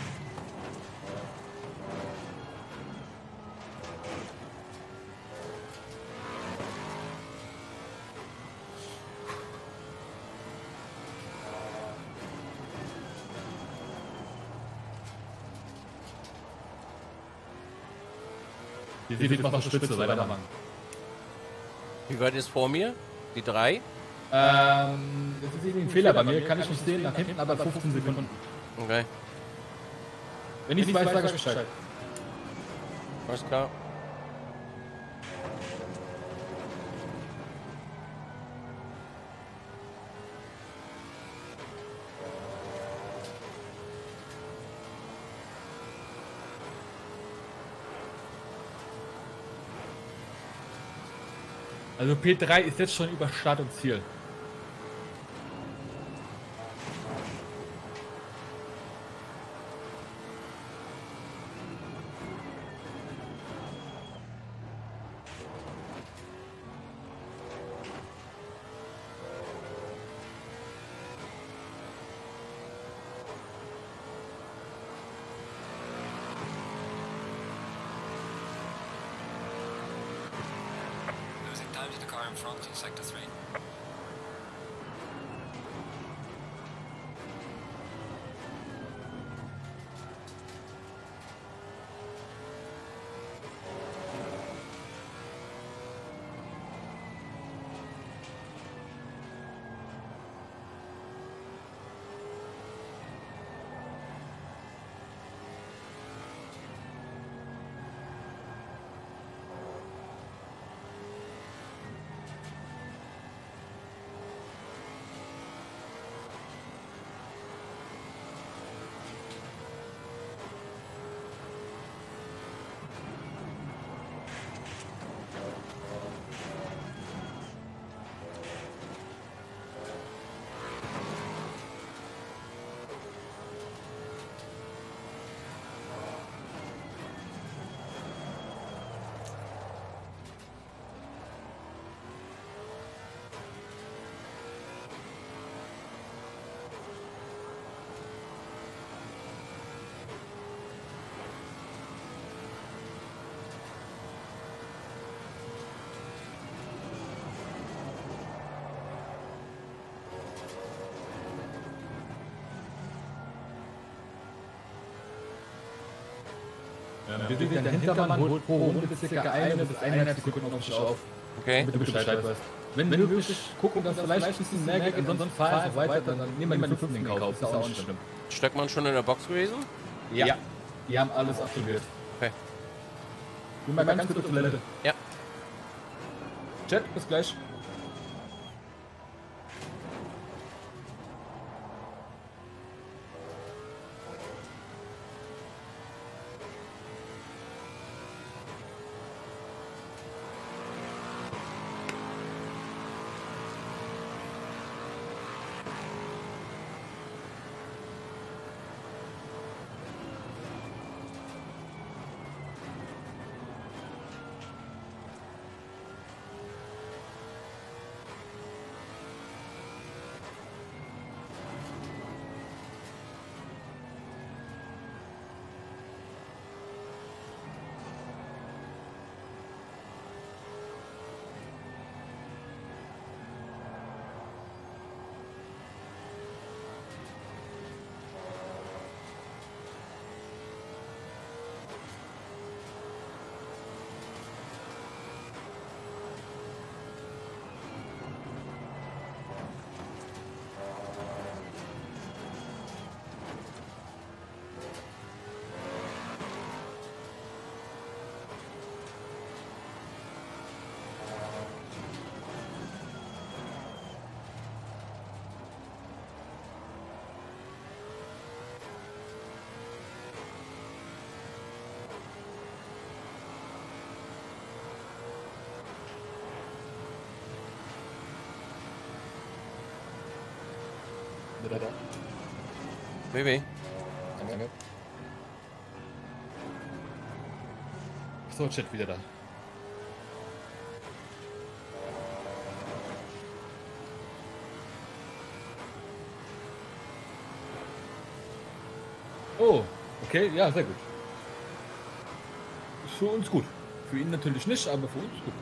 Die sieht noch Spitze, weitermachen. Wie weit ist vor mir? Die 3? Das ist irgendwie ein Fehler bei mir, kann ich nicht sehen, nach hinten, aber 15 Sekunden. Okay. Wenn ich weiß, sage ich Bescheid. Alles klar. Also P3 ist jetzt schon über Start und Ziel. Losing time to the car in front in sector 3. Wir sehen, dein Hintermann holt pro Runde circa 1 bis 1,5 Sekunden auf dich auf. Okay. Damit du Bescheid weißt. Wenn du wirklich gucken, dass vielleicht ein bisschen mehr geht und sonst fahren einfach weiter, dann nehmen wir den 5. in Kauf. Ist auch nicht schlimm. Stöckmann schon in der Box gewesen? Ja. Die haben alles absolviert. Okay. Geh mal ganz kurz auf Toilette. Ja. Chat, bis gleich. Wieder da. Baby. Danke. So, Chat wieder da. Oh, okay, ja, sehr gut. Ist für uns gut. Für ihn natürlich nicht, aber für uns gut.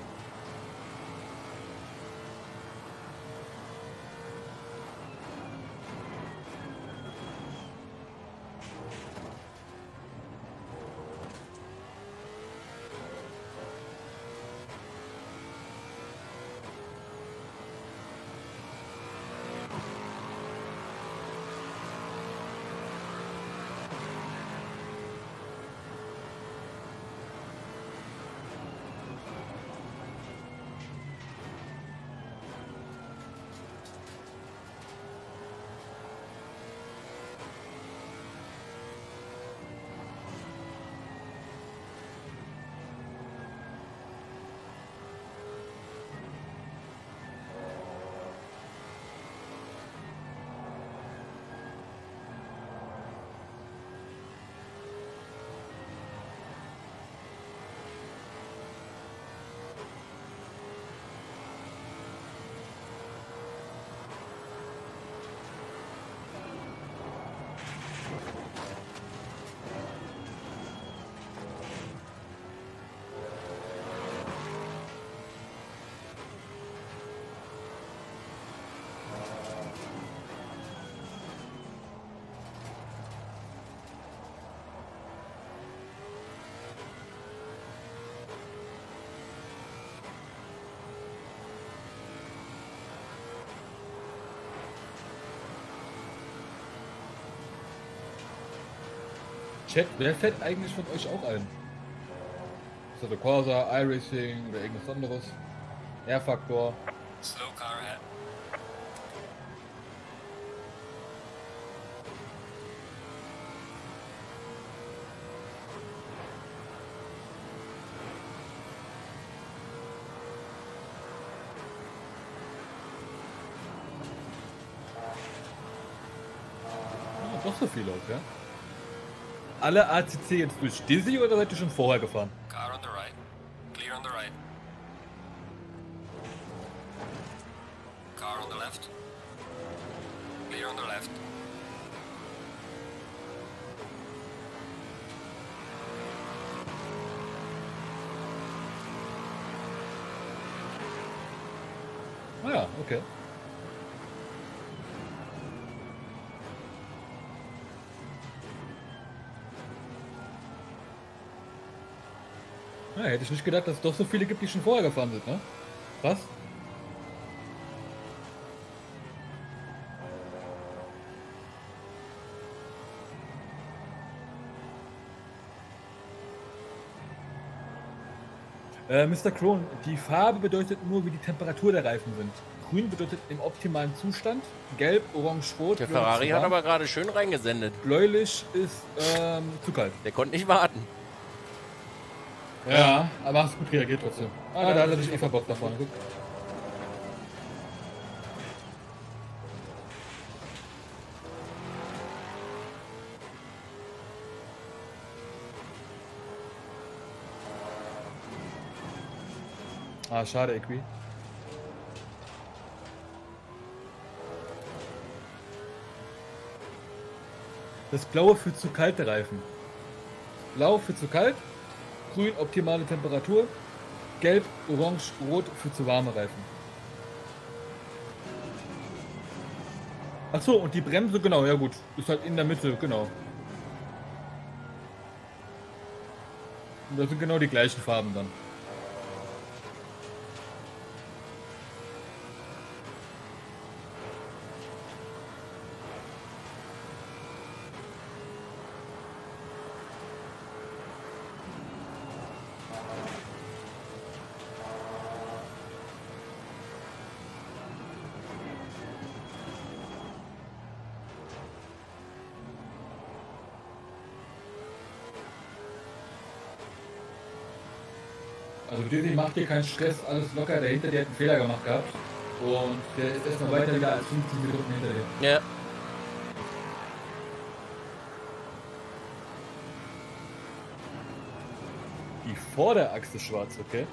Chat, wer fährt eigentlich von euch auch ein? Ist das der Corsa, iRacing oder irgendwas anderes? R-Faktor? Slow car ahead. Ah, doch so viele auch, ja? Alle ACC jetzt durch Dizzy oder seid ihr schon vorher gefahren? Car on the right. Clear on the right. Car on the left. Clear on the left. Ah ja, okay. Ja, hätte ich nicht gedacht, dass es doch so viele gibt, die schon vorher gefahren sind, ne? Was? Mr. Crone, die Farbe bedeutet nur, wie die Temperatur der Reifen sind. Grün bedeutet im optimalen Zustand, gelb, orange, rot. Der Ferrari hat aber gerade schön reingesendet. Bläulich ist zu kalt. Der konnte nicht warten. Ja, aber hast gut reagiert trotzdem. Ah, da hat er sich eh verbockt da vorne. Guck. Ah, schade, Equi. Das Blaue für zu kalte Reifen. Blau für zu kalt, grün optimale Temperatur, gelb, orange, rot für zu warme Reifen. Ach so, und die Bremse, genau, ja gut, ist halt in der Mitte, genau. Und das sind genau die gleichen Farben dann. Also Disney macht dir keinen Stress, alles locker, der hinter dir hat einen Fehler gemacht gehabt. Und der ist erstmal weiter wieder als 15 Minuten hinter dir. Ja. Die Vorderachse schwarz, okay?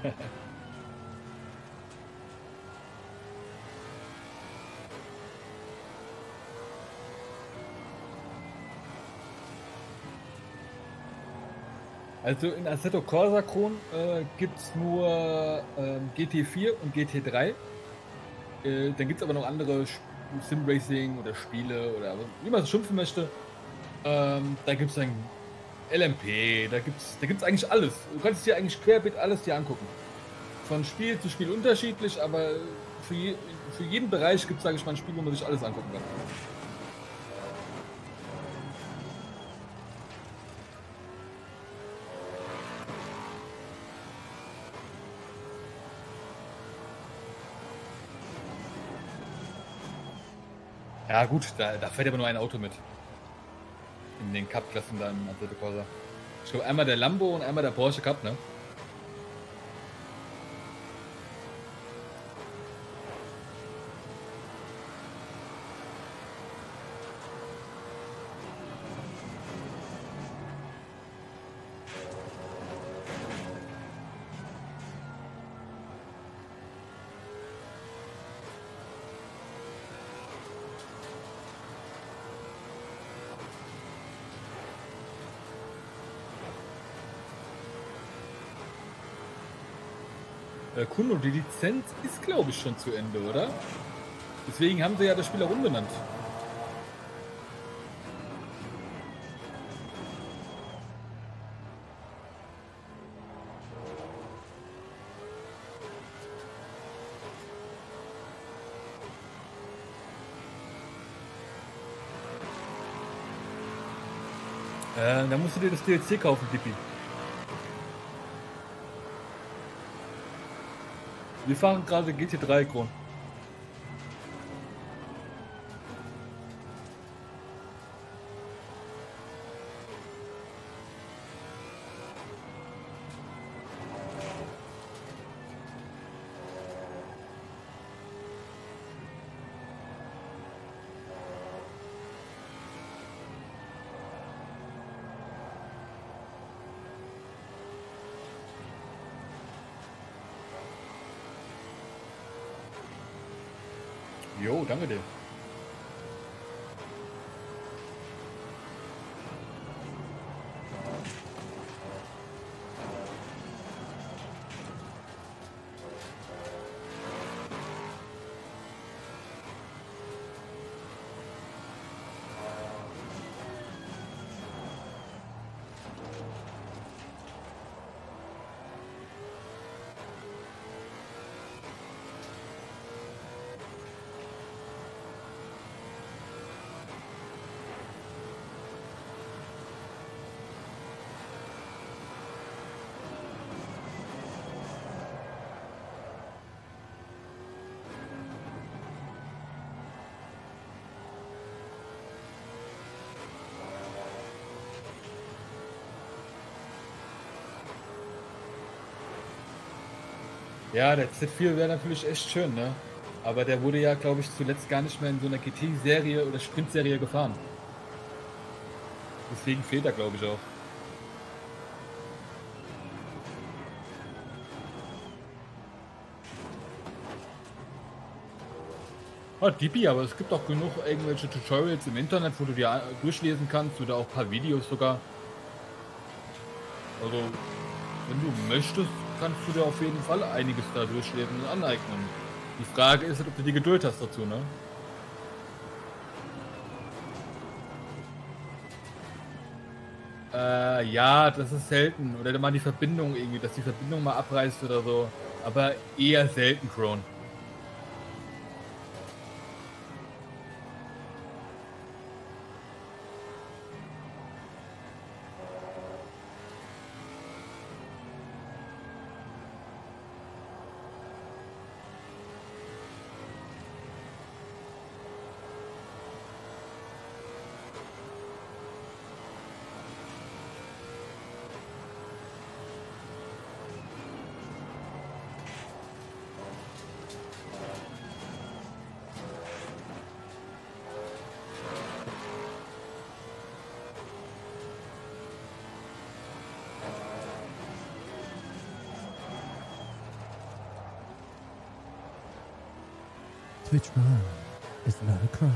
Also in Assetto Corsa Kron gibt es nur GT4 und GT3. Dann gibt es aber noch andere Sim-Racing oder Spiele oder wie man es schimpfen möchte. Da gibt es dann LMP, da gibt's eigentlich alles. Du kannst dir eigentlich querbeet alles dir angucken. Von Spiel zu Spiel unterschiedlich, aber für jeden Bereich gibt es, sage ich mal, ein Spiel, wo man sich alles angucken kann. Ja gut, da fährt aber nur ein Auto mit. In den Cup-Klassen da im Assetto Corsa. Ich glaube einmal der Lambo und einmal der Porsche Cup, ne? Kuno, die Lizenz ist, glaube ich, schon zu Ende, oder? Deswegen haben sie ja das Spiel auch umbenannt. Dann musst du dir das DLC kaufen, Dippi. Wir fahren gerade GT3 Kron. Jo, danke dir. Ja, der Z4 wäre natürlich echt schön, ne? Aber der wurde ja, glaube ich, zuletzt gar nicht mehr in so einer GT-Serie oder Sprint-Serie gefahren. Deswegen fehlt er, glaube ich, auch. Ah, Deepy, aber es gibt auch genug irgendwelche Tutorials im Internet, wo du dir durchlesen kannst oder auch ein paar Videos sogar. Also, wenn du möchtest, kannst du dir auf jeden Fall einiges da durchlesen und aneignen. Die Frage ist, ob du die Geduld hast dazu, ne? Ja, das ist selten. Oder mal die Verbindung irgendwie, dass die Verbindung mal abreißt oder so. Aber eher selten, Crone. Twitch Prime is not a crime.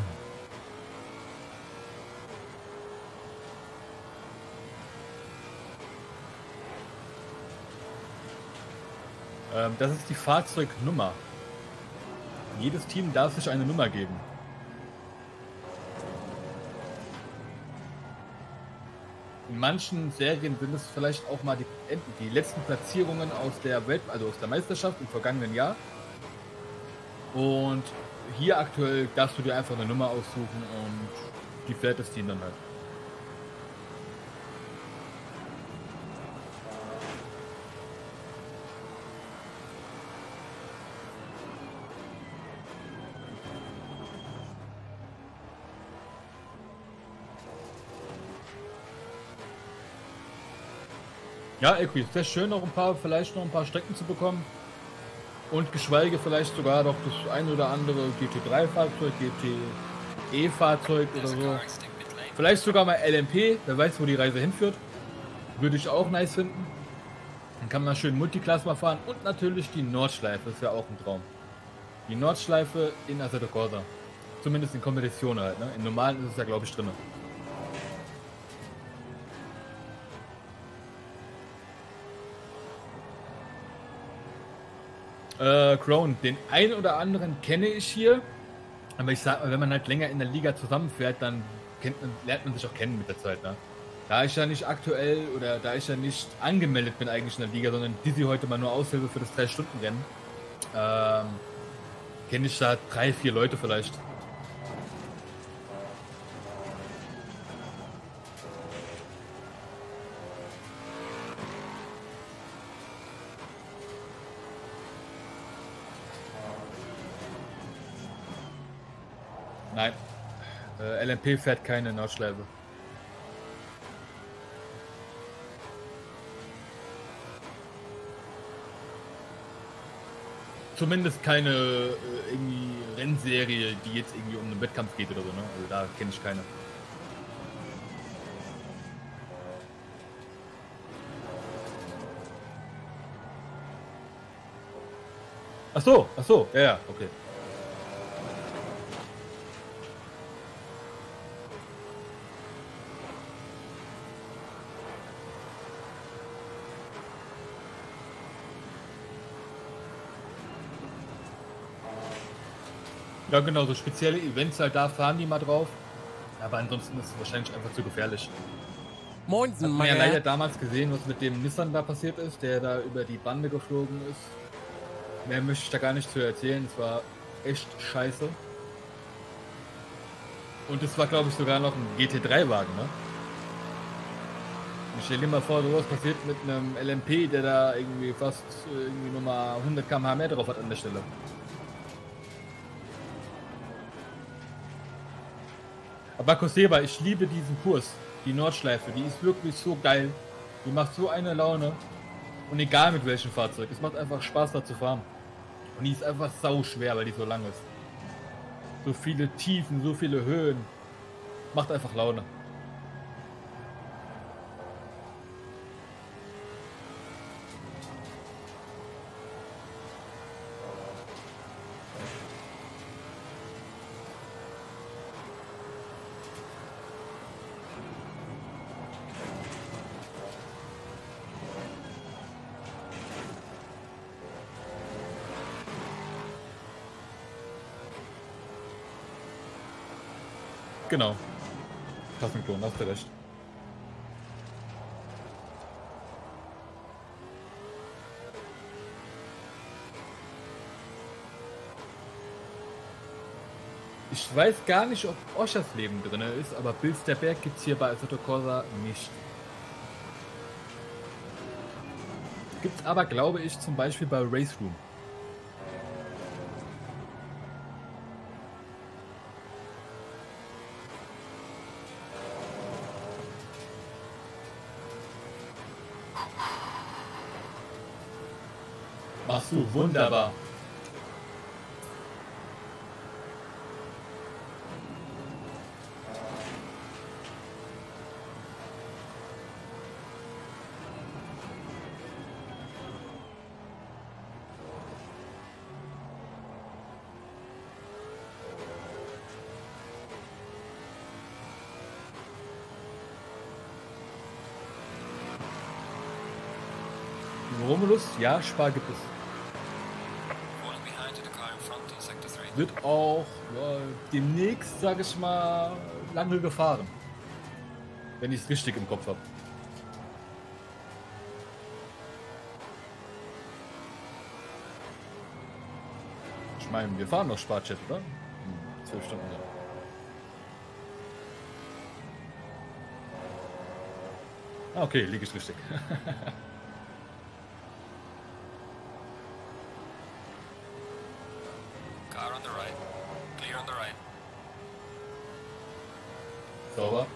Das ist die Fahrzeugnummer. Jedes Team darf sich eine Nummer geben. In manchen Serien sind es vielleicht auch mal die letzten Platzierungen aus der also aus der Meisterschaft im vergangenen Jahr. Und hier aktuell darfst du dir einfach eine Nummer aussuchen und die fährt das Team dann halt. Ja, Equi, sehr schön, vielleicht noch ein paar Strecken zu bekommen. Und geschweige vielleicht sogar noch das ein oder andere GT3-Fahrzeug, GTE-Fahrzeug oder so. Vielleicht sogar mal LMP, wer weiß, wo die Reise hinführt. Würde ich auch nice finden. Dann kann man schön Multiclass mal fahren. Und natürlich die Nordschleife, ist ja auch ein Traum. Die Nordschleife in Assetto Corsa. Zumindest in Kompetition halt, ne? In normalen ist es ja, glaube ich, drin. Crone, den einen oder anderen kenne ich hier, aber ich sag mal, wenn man halt länger in der Liga zusammenfährt, dann lernt man sich auch kennen mit der Zeit, ne? Da ich ja nicht aktuell oder da ich ja nicht angemeldet bin eigentlich in der Liga, sondern Dizzy heute mal nur Aushilfe für das 3-Stunden-Rennen, kenne ich da 3, 4 Leute vielleicht. Nein, LMP fährt keine Nordschleife. Zumindest keine irgendwie Rennserie, die jetzt irgendwie um einen Wettkampf geht oder so, ne? Also da kenne ich keine. Ach so, ja, okay. Ja, genau, so spezielle Events halt, da fahren die mal drauf. Aber ansonsten ist es wahrscheinlich einfach zu gefährlich. Moin, Hat man ja leider damals gesehen, was mit dem Nissan da passiert ist, der da über die Bande geflogen ist. Mehr möchte ich da gar nicht zu erzählen, es war echt scheiße. Und es war, glaube ich, sogar noch ein GT3-Wagen, ne? Ich stell dir mal vor, sowas passiert mit einem LMP, der da irgendwie fast irgendwie nochmal 100 km/h mehr drauf hat an der Stelle. Aber Koseba, ich liebe diesen Kurs, die Nordschleife, die ist wirklich so geil. Die macht so eine Laune. Und egal mit welchem Fahrzeug, es macht einfach Spaß da zu fahren. Und die ist einfach sau schwer, weil die so lang ist. So viele Tiefen, so viele Höhen. Macht einfach Laune. Genau. Kassenklon, hast du recht. Ich weiß gar nicht, ob Oschers Leben drin ist, aber Bilsterberg gibt es hier bei Assetto Corsa nicht. Gibt es aber, glaube ich, zum Beispiel bei Race Room. Machst du wunderbar. Romulus, ja, Spar gibt es. Falling behind to the car in front in sector 3. Wird auch ja, demnächst, sage ich mal, lange gefahren. Wenn ich es richtig im Kopf habe. Ich meine, wir fahren noch Sparchat, oder? 12 Stunden. Ja. Ah, okay, liege ich richtig. Car on the right. Clear on the right. Sauber.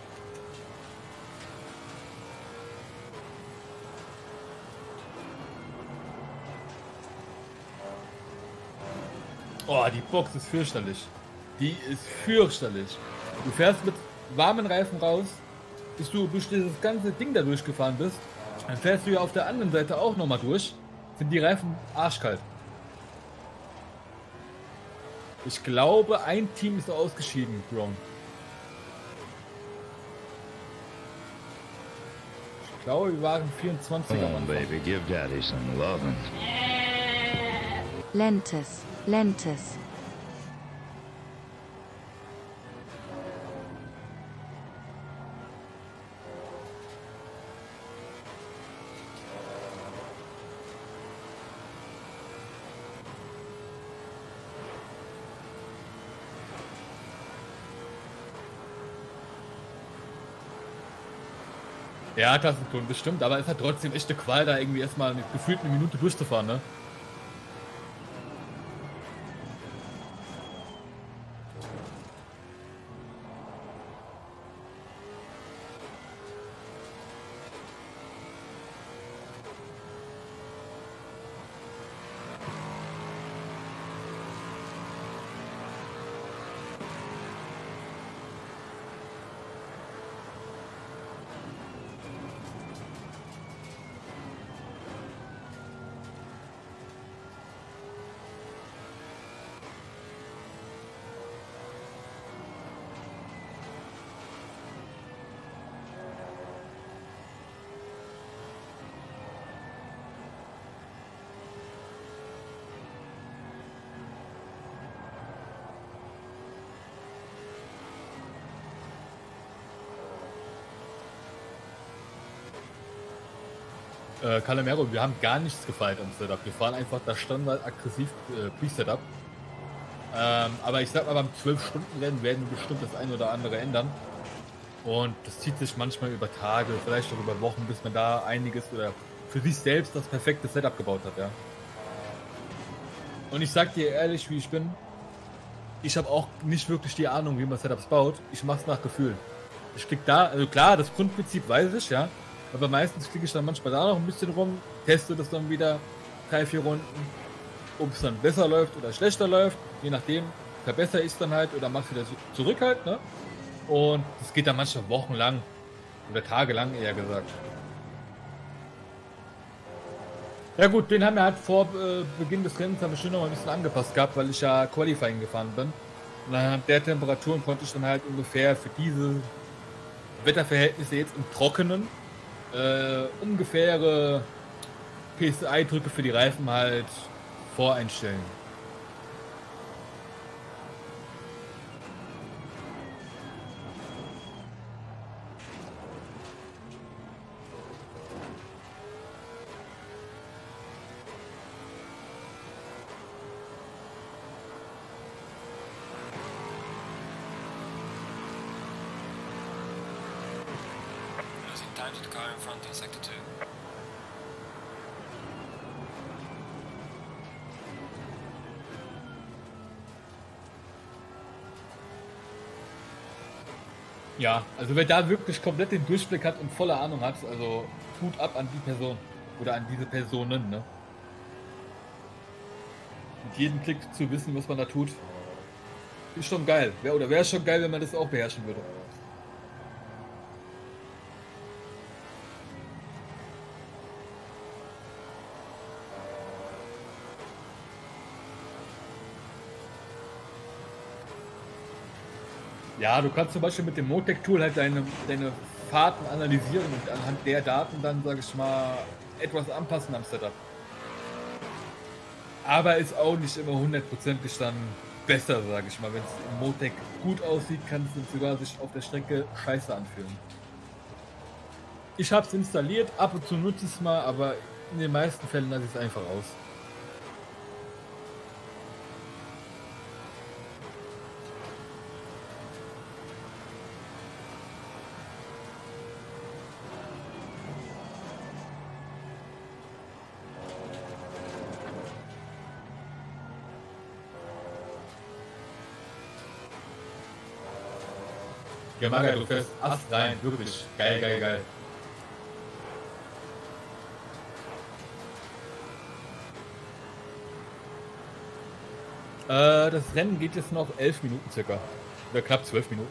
Oh, die Box ist fürchterlich. Die ist fürchterlich. Du fährst mit warmen Reifen raus, bis du durch dieses ganze Ding da durchgefahren bist. Dann fährst du ja auf der anderen Seite auch nochmal durch. Sind die Reifen arschkalt. Ich glaube, ein Team ist ausgeschieden, Brown. Ich glaube, wir waren 24 Come am on, Anfang. baby, give daddy some loving. Lentes, Lentes. Ja, Klassenton, bestimmt, aber es hat trotzdem echt eine Qual, da irgendwie erstmal gefühlt eine Minute durchzufahren, ne? Calamero, wir haben gar nichts gefeiert am Setup. Wir fahren einfach das Standard aggressiv Pre-Setup. Aber ich sag mal, beim 12-Stunden-Rennen werden wir bestimmt das ein oder andere ändern. Und das zieht sich manchmal über Tage, vielleicht auch über Wochen, bis man da einiges oder für sich selbst das perfekte Setup gebaut hat, ja. Und ich sag dir ehrlich, wie ich bin, ich habe auch nicht wirklich die Ahnung, wie man Setups baut. Ich mach's nach Gefühl. Ich krieg da, also klar, das Grundprinzip weiß ich, ja. Aber meistens klicke ich dann manchmal da noch ein bisschen rum, teste das dann wieder 3, 4 Runden, ob es dann besser läuft oder schlechter läuft. Je nachdem verbessere ich es dann halt oder mache es wieder zurück halt, ne? Und das geht dann manchmal wochenlang oder tagelang eher gesagt. Ja gut, den haben wir halt vor Beginn des Rennens haben wir schon noch mal ein bisschen angepasst gehabt, weil ich ja Qualifying gefahren bin. Und anhand der Temperaturen konnte ich dann halt ungefähr für diese Wetterverhältnisse jetzt im Trockenen ungefähre PSI-Drücke für die Reifen halt voreinstellen. Losing time to the car in front in sector 2. Ja, also wer da wirklich komplett den Durchblick hat und volle Ahnung hat, also Hut ab an die Person oder an diese Personen, ne? Mit jedem Klick zu wissen, was man da tut, ist schon geil. Wäre schon geil, wenn man das auch beherrschen würde. Ja, du kannst zum Beispiel mit dem Motec-Tool halt deine Fahrten analysieren und anhand der Daten dann, sage ich mal, etwas anpassen am Setup. Aber ist auch nicht immer hundertprozentig dann besser, sage ich mal. Wenn es im Motec gut aussieht, kann es sogar sich auf der Strecke scheiße anfühlen. Ich habe es installiert, ab und zu nutze ich es mal, aber in den meisten Fällen lasse ich es einfach aus. Ja, Maga, du fährst Ast rein, wirklich. Geil, geil, geil. Das Rennen geht jetzt noch 11 Minuten circa. Oder knapp 12 Minuten.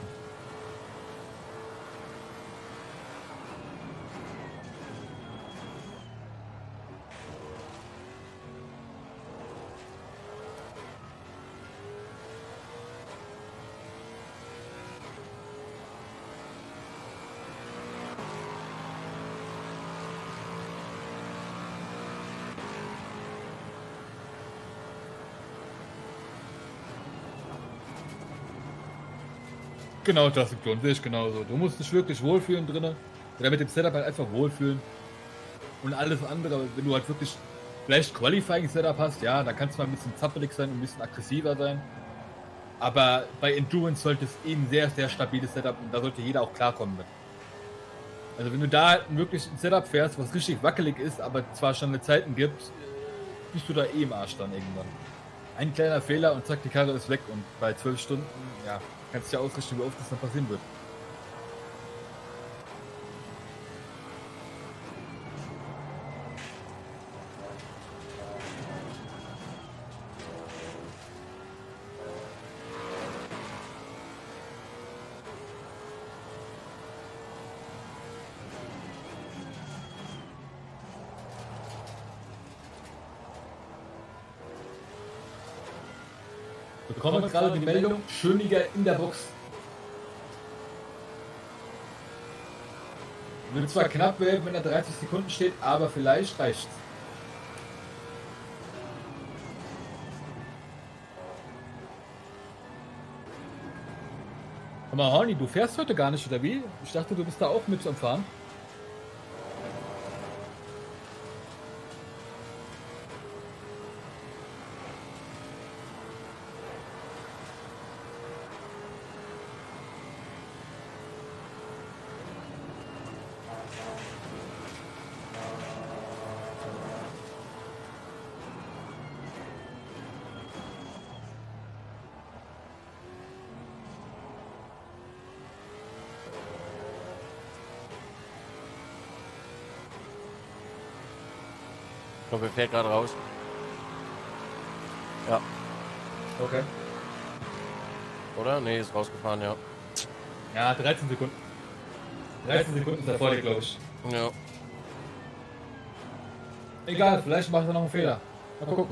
Genau, das sehe ich genauso. Du musst dich wirklich wohlfühlen drinnen. Oder mit dem Setup halt einfach wohlfühlen. Und alles andere, wenn du halt wirklich vielleicht Qualifying-Setup hast, ja, dann kannst du mal ein bisschen zappelig sein und ein bisschen aggressiver sein. Aber bei Endurance sollte es eh ein sehr, sehr stabiles Setup und da sollte jeder auch klarkommen mit. Also wenn du da halt wirklich ein Setup fährst, was richtig wackelig ist, aber zwar schon eine Zeiten gibt, bist du da eh im Arsch dann irgendwann. Ein kleiner Fehler und zack, die Karre ist weg und bei 12 Stunden, ja, kannst du ja ausrichten, wie oft das dann passieren wird. Wir bekommen gerade die Meldung, Schöniger in der Box. Wird zwar knapp werden, wenn er 30 Sekunden steht, aber vielleicht reicht's. Hör mal, Horny, du fährst heute gar nicht, oder wie? Ich dachte, du bist da auch mit am Fahren. Ich glaube, er fährt gerade raus. Ja. Okay. Oder? Nee, ist rausgefahren, ja. Ja, 13 Sekunden. 13 Sekunden ist er vor dir, glaube ich. Ja. Egal, vielleicht macht er noch einen Fehler. Mal gucken.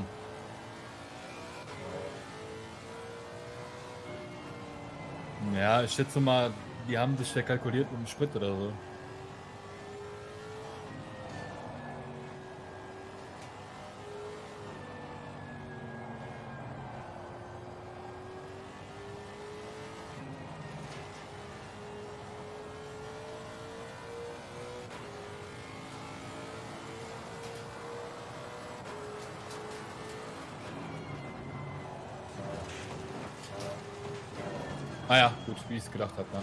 Ja, ich schätze mal, die haben sich verkalkuliert mit dem Sprit oder so. Ah ja, gut, wie ich es gedacht habe. Ja.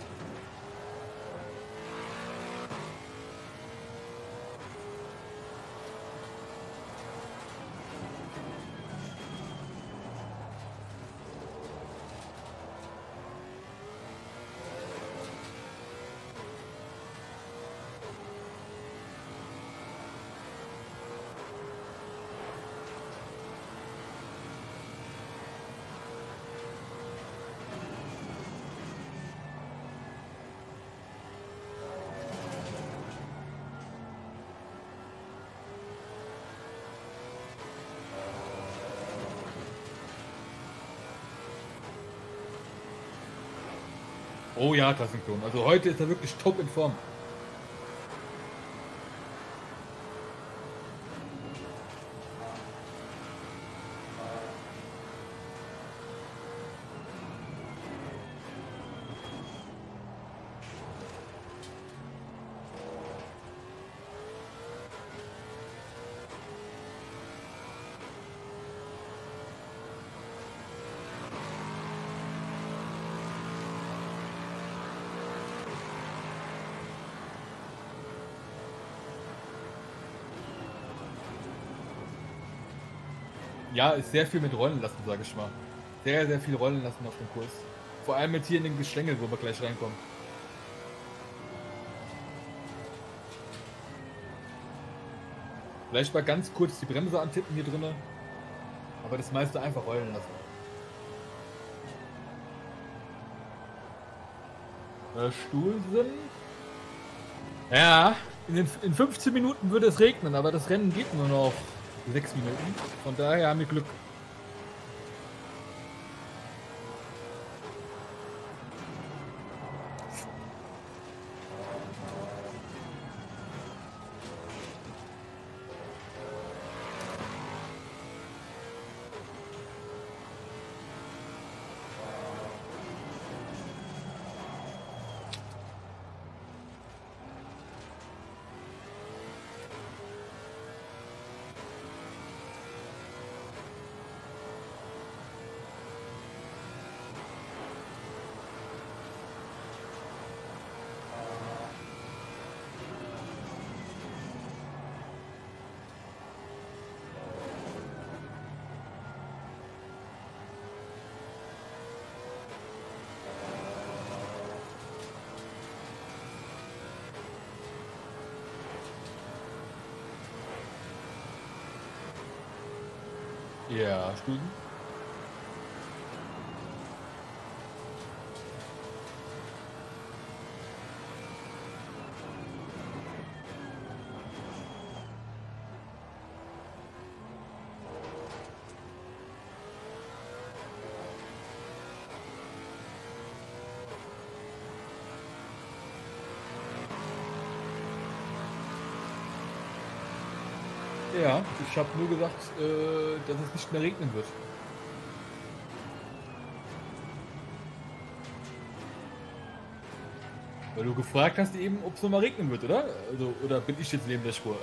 Oh ja, Klassenklon. Also heute ist er wirklich top in Form. Ja, ist sehr viel mit Rollen lassen, sage ich mal. Sehr, sehr viel Rollen lassen auf dem Kurs. Vor allem mit hier in den Geschlängel, wo wir gleich reinkommen. Vielleicht mal ganz kurz die Bremse antippen hier drinnen. Aber das meiste einfach rollen lassen. Stuhlsinn. Ja, in 15 Minuten würde es regnen, aber das Rennen geht nur noch 6 Minuten. Von daher haben wir Glück. Ja, Stunden. Ja, ich habe nur gesagt, dass es nicht mehr regnen wird. Weil du gefragt hast eben, ob es noch mal regnen wird, oder? Also, oder bin ich jetzt neben der Spur?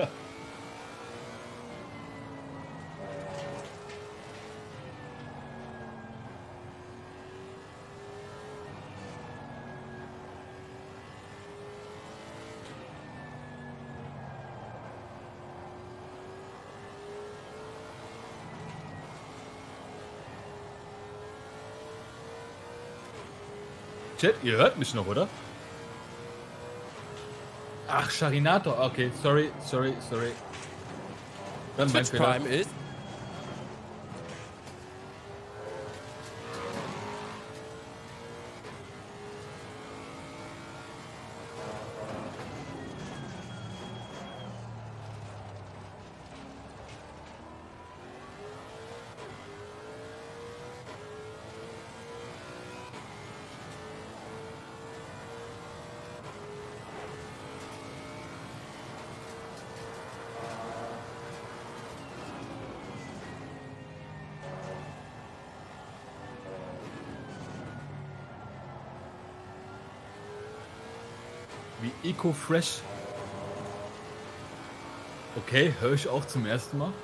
Chat, ihr hört mich noch, oder? Ach, Charinator. Okay, sorry. Dann mein Twitch Fehler. Prime ist. Wie Eco-Fresh. Okay, höre ich auch zum ersten Mal.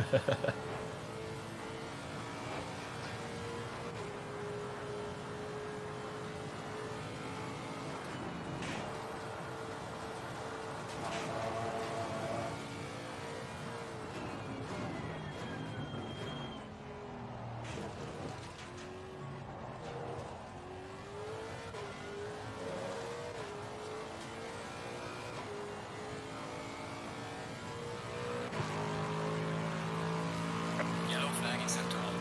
Yellow flag in Sektor 8.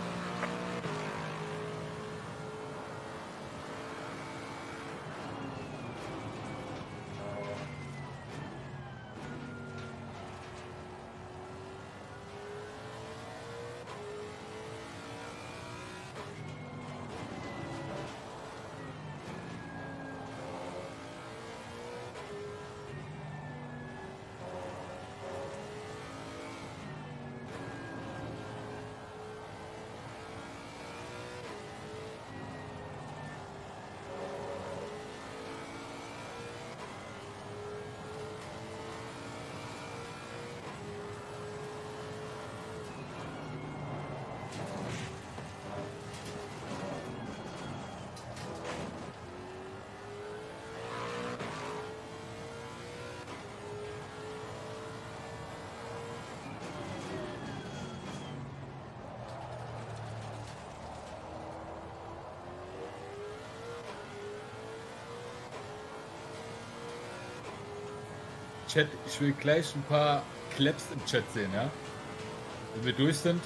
Chat, ich will gleich ein paar Claps im Chat sehen, ja? Wenn wir durch sind.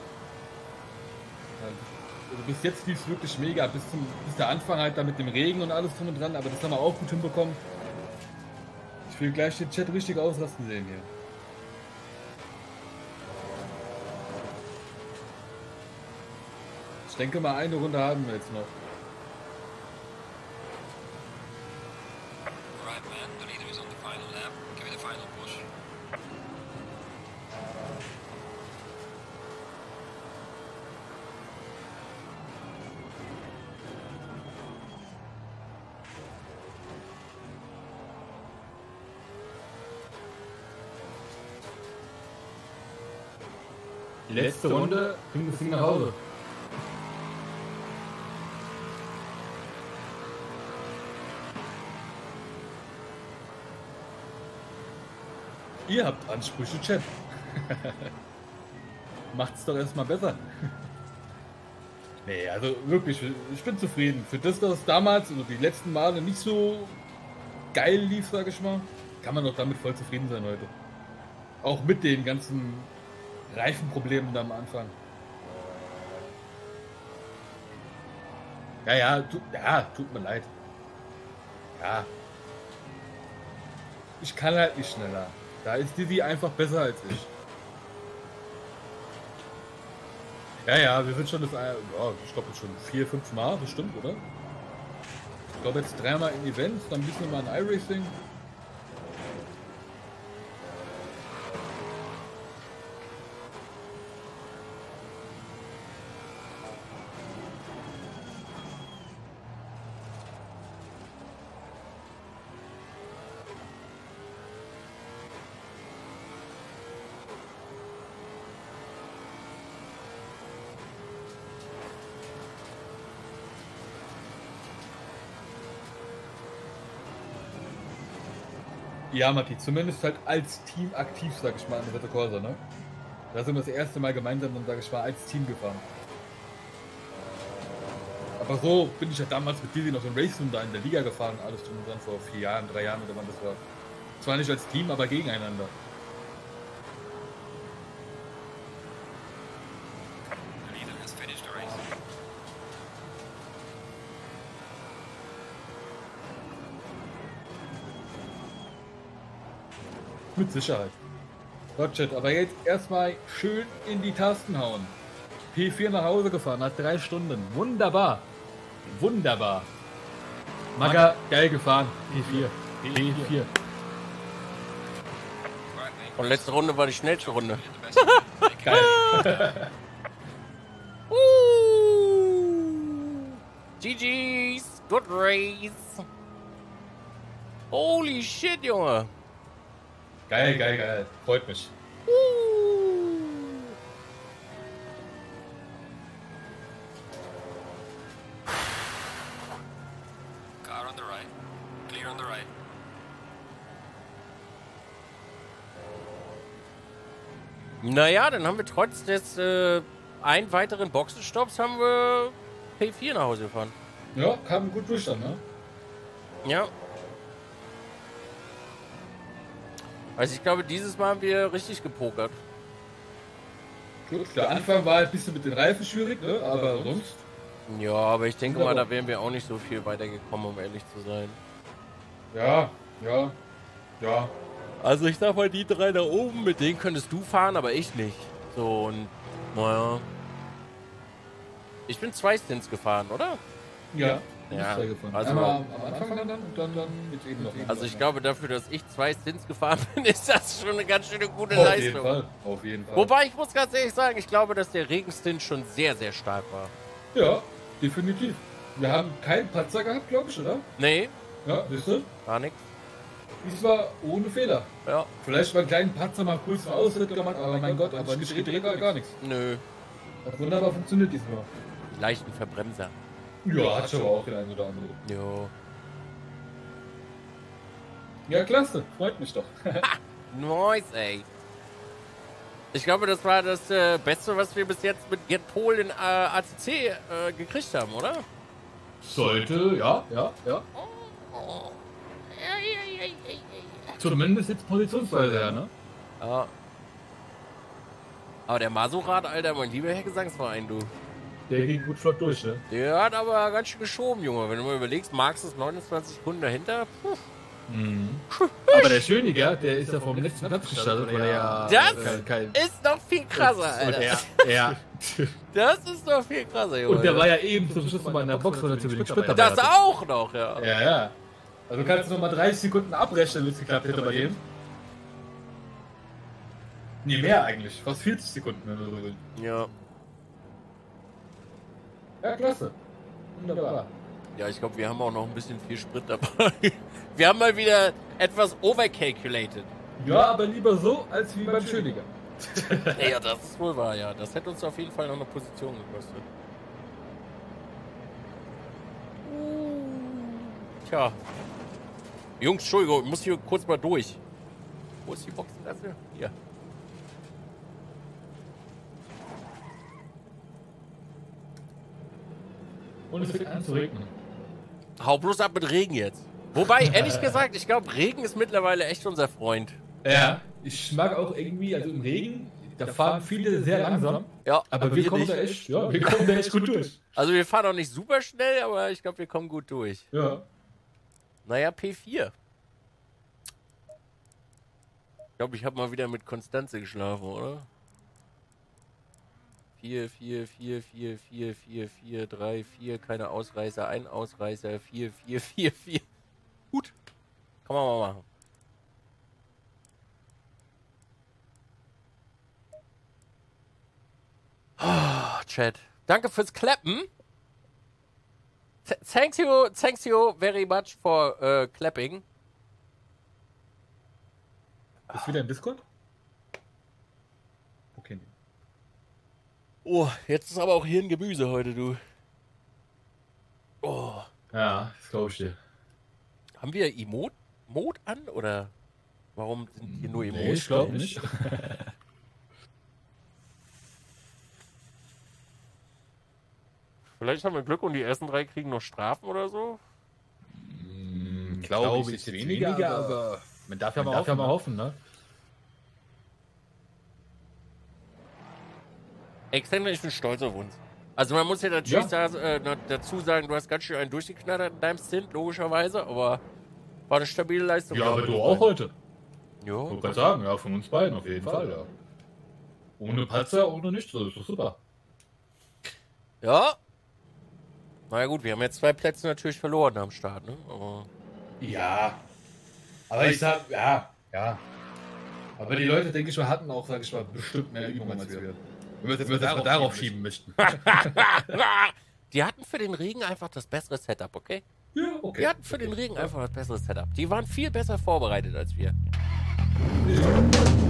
Also bis jetzt lief es wirklich mega, bis der Anfang halt da mit dem Regen und alles drum und dran, aber das haben wir auch gut hinbekommen. Ich will gleich den Chat richtig ausrasten sehen hier. Ich denke mal, eine Runde haben wir jetzt noch. Right, man. The leader is on the final lap. Give me the final push. Letzte Runde, bring das Ding nach Hause. Ihr habt Ansprüche, Chat. Macht's doch erstmal besser. Nee, also wirklich, ich bin zufrieden. Für das, dass es damals, also die letzten Male nicht so geil lief, sag ich mal, kann man doch damit voll zufrieden sein heute. Auch mit den ganzen Reifenproblemen da am Anfang. Ja, tut mir leid. Ja. Ich kann halt nicht schneller. Da ist Dizzy einfach besser als ich. Ja, wir sind schon das, ich glaube jetzt schon 4-5 Mal bestimmt, oder? Ich glaube jetzt 3 Mal in Events, dann ein bisschen mal in iRacing. Ja, Matti, zumindest halt als Team aktiv, sag ich mal, in Ritter Corsa, ne? Da sind wir das erste Mal gemeinsam dann, sag ich mal, als Team gefahren. Aber so bin ich ja damals mit Dizzy noch in Racing da in der Liga gefahren, alles drum und dran, vor 4 Jahren, 3 Jahren oder wann das war. Zwar nicht als Team, aber gegeneinander. Mit Sicherheit. Gotcha, aber jetzt erstmal schön in die Tasten hauen. P4 nach Hause gefahren, nach 3 Stunden. Wunderbar. Wunderbar. Maga, geil gefahren. P4. P4. Right, mate. Und letzte Runde war die schnellste Runde. You're the best. Geil. GG's, good race. Holy shit, Junge. Geil, geil, geil. Freut mich. Car on the right. Clear on the right. Naja, dann haben wir trotz des einen weiteren Boxenstopps haben wir P4 nach Hause gefahren. Ja, kam gut durch dann, ne? Ja. Also ich glaube, dieses Mal haben wir richtig gepokert. Gut, der Anfang war ein bisschen mit den Reifen schwierig, ne? Aber sonst. Ja, aber ich denke mal, Wunderbar. da wären wir auch nicht so viel weitergekommen, um ehrlich zu sein. Ja, ja, ja. Also ich sag mal, die 3 da oben, mit denen könntest du fahren, aber ich nicht. So, und naja. Ich bin 2 Stints gefahren, oder? Ja. Ja, Ist gefahren. also- Einmal am Anfang dann und dann jetzt eben noch. Also ich glaube, dafür, dass ich 2 Stints gefahren bin, ist das schon eine ganz schöne gute Auf jeden Leistung. Fall. Auf jeden Fall. Wobei, ich muss ganz ehrlich sagen, ich glaube, dass der Regenstint schon sehr, sehr stark war. Ja, definitiv. Wir haben keinen Patzer gehabt, glaube ich, oder? Nee, Ja, wisst ihr? gar nichts. Diesmal ohne Fehler. Ja, Vielleicht mal einen kleinen Patzer mal kurz einen Ausritt gemacht, aber mein Gott, aber nicht gedreht oder gar nichts. nö. Hat wunderbar funktioniert diesmal. Die leichten Verbremser. Ja, hat schon aber auch den einen oder anderen. Jo. Ja, klasse. Freut mich doch. Nice, ey. Ich glaube, das war das Beste, was wir bis jetzt mit Get Pol in ACC gekriegt haben, oder? Sollte, ja. Zumindest jetzt positionsweise, ja, ne? Ja. Aber der Maserati, Alter, mein lieber Herr Gesangsverein, du. Der ging gut flott durch, ne? Der hat aber ganz schön geschoben, Junge. Wenn du mal überlegst, Marx ist 29 Sekunden dahinter. Puh. Aber der Schöniger, der ist ja vom letzten Platz gestartet, weil er ja... Das kein ist noch viel krasser, Alter. ja. Das ist noch viel krasser, Junge. Und der war ja eben zum Schluss nochmal in der Box, weil er ziemlich Sprit dabei das hatte. auch noch, ja. Ja, ja. Also du kannst nochmal 30 Sekunden abrechnen, wenn es geklappt hätte bei dem. Nee, mehr eigentlich. Fast 40 Sekunden, wenn du so willst. Ja. Ja, klasse. Wunderbar. Ja, ich glaube, wir haben auch noch ein bisschen viel Sprit dabei. Wir haben mal wieder etwas overcalculated. Ja, aber lieber so, als wie beim Schöniger. Ja, das ist wohl wahr, ja. Das hätte uns auf jeden Fall noch eine Position gekostet. Tja. Jungs, Entschuldigung, ich muss hier kurz mal durch. Wo ist die Boxengasse? Hier. Und es fängt an zu regnen. Hau bloß ab mit Regen jetzt. Wobei, ehrlich gesagt, ich glaube, Regen ist mittlerweile echt unser Freund. Ja, ich mag auch irgendwie, also im Regen, da fahren viele sehr langsam. Ja, Aber wir kommen nicht. da echt, ja, wir kommen da echt gut durch. Also wir fahren auch nicht super schnell, aber ich glaube, wir kommen gut durch. Ja. Naja, P4. Ich glaube, ich habe mal wieder mit Konstanze geschlafen, oder? 4, 4, 4, 4, 4, 4, 4, 3, 4, keine Ausreißer, ein Ausreißer, 4, 4, 4, 4. Gut. Kann man mal machen. Oh, Chat. Danke fürs Klappen. Thank you very much for clapping. Ist wieder im Discord? Okay. Oh, jetzt ist aber auch hier ein Gemüse heute, du. Oh. Ja, das glaube ich dir. Haben wir Mode an oder warum sind hier nur Emotes? Nee, ich glaube nicht. Vielleicht haben wir Glück und die ersten 3 kriegen noch Strafen oder so. Glaube ich weniger, aber man darf ja mal hoffen, ne? Extender, ich bin stolz auf uns. Also man muss ja natürlich dazu sagen, du hast ganz schön einen durchgeknattert in deinem Stint, logischerweise, aber war eine stabile Leistung. Ja, glaub aber ich. du auch heute. Jo. Ich kann sagen, ja, von uns beiden auf jeden Fall, ja. Ohne Patzer, ohne nichts, das ist doch super. Ja. Na ja gut, wir haben jetzt 2 Plätze natürlich verloren am Start, ne? Aber Ja. Aber ich sag, ja. Aber die Leute, denke ich mal, hatten auch, sag ich mal, bestimmt mehr Übung als wir. Wenn wir das jetzt darauf schieben möchten. die hatten für den Regen einfach das bessere Setup, okay? Ja, okay. Die hatten für den Regen einfach das bessere Setup. Die waren viel besser vorbereitet als wir. Ja.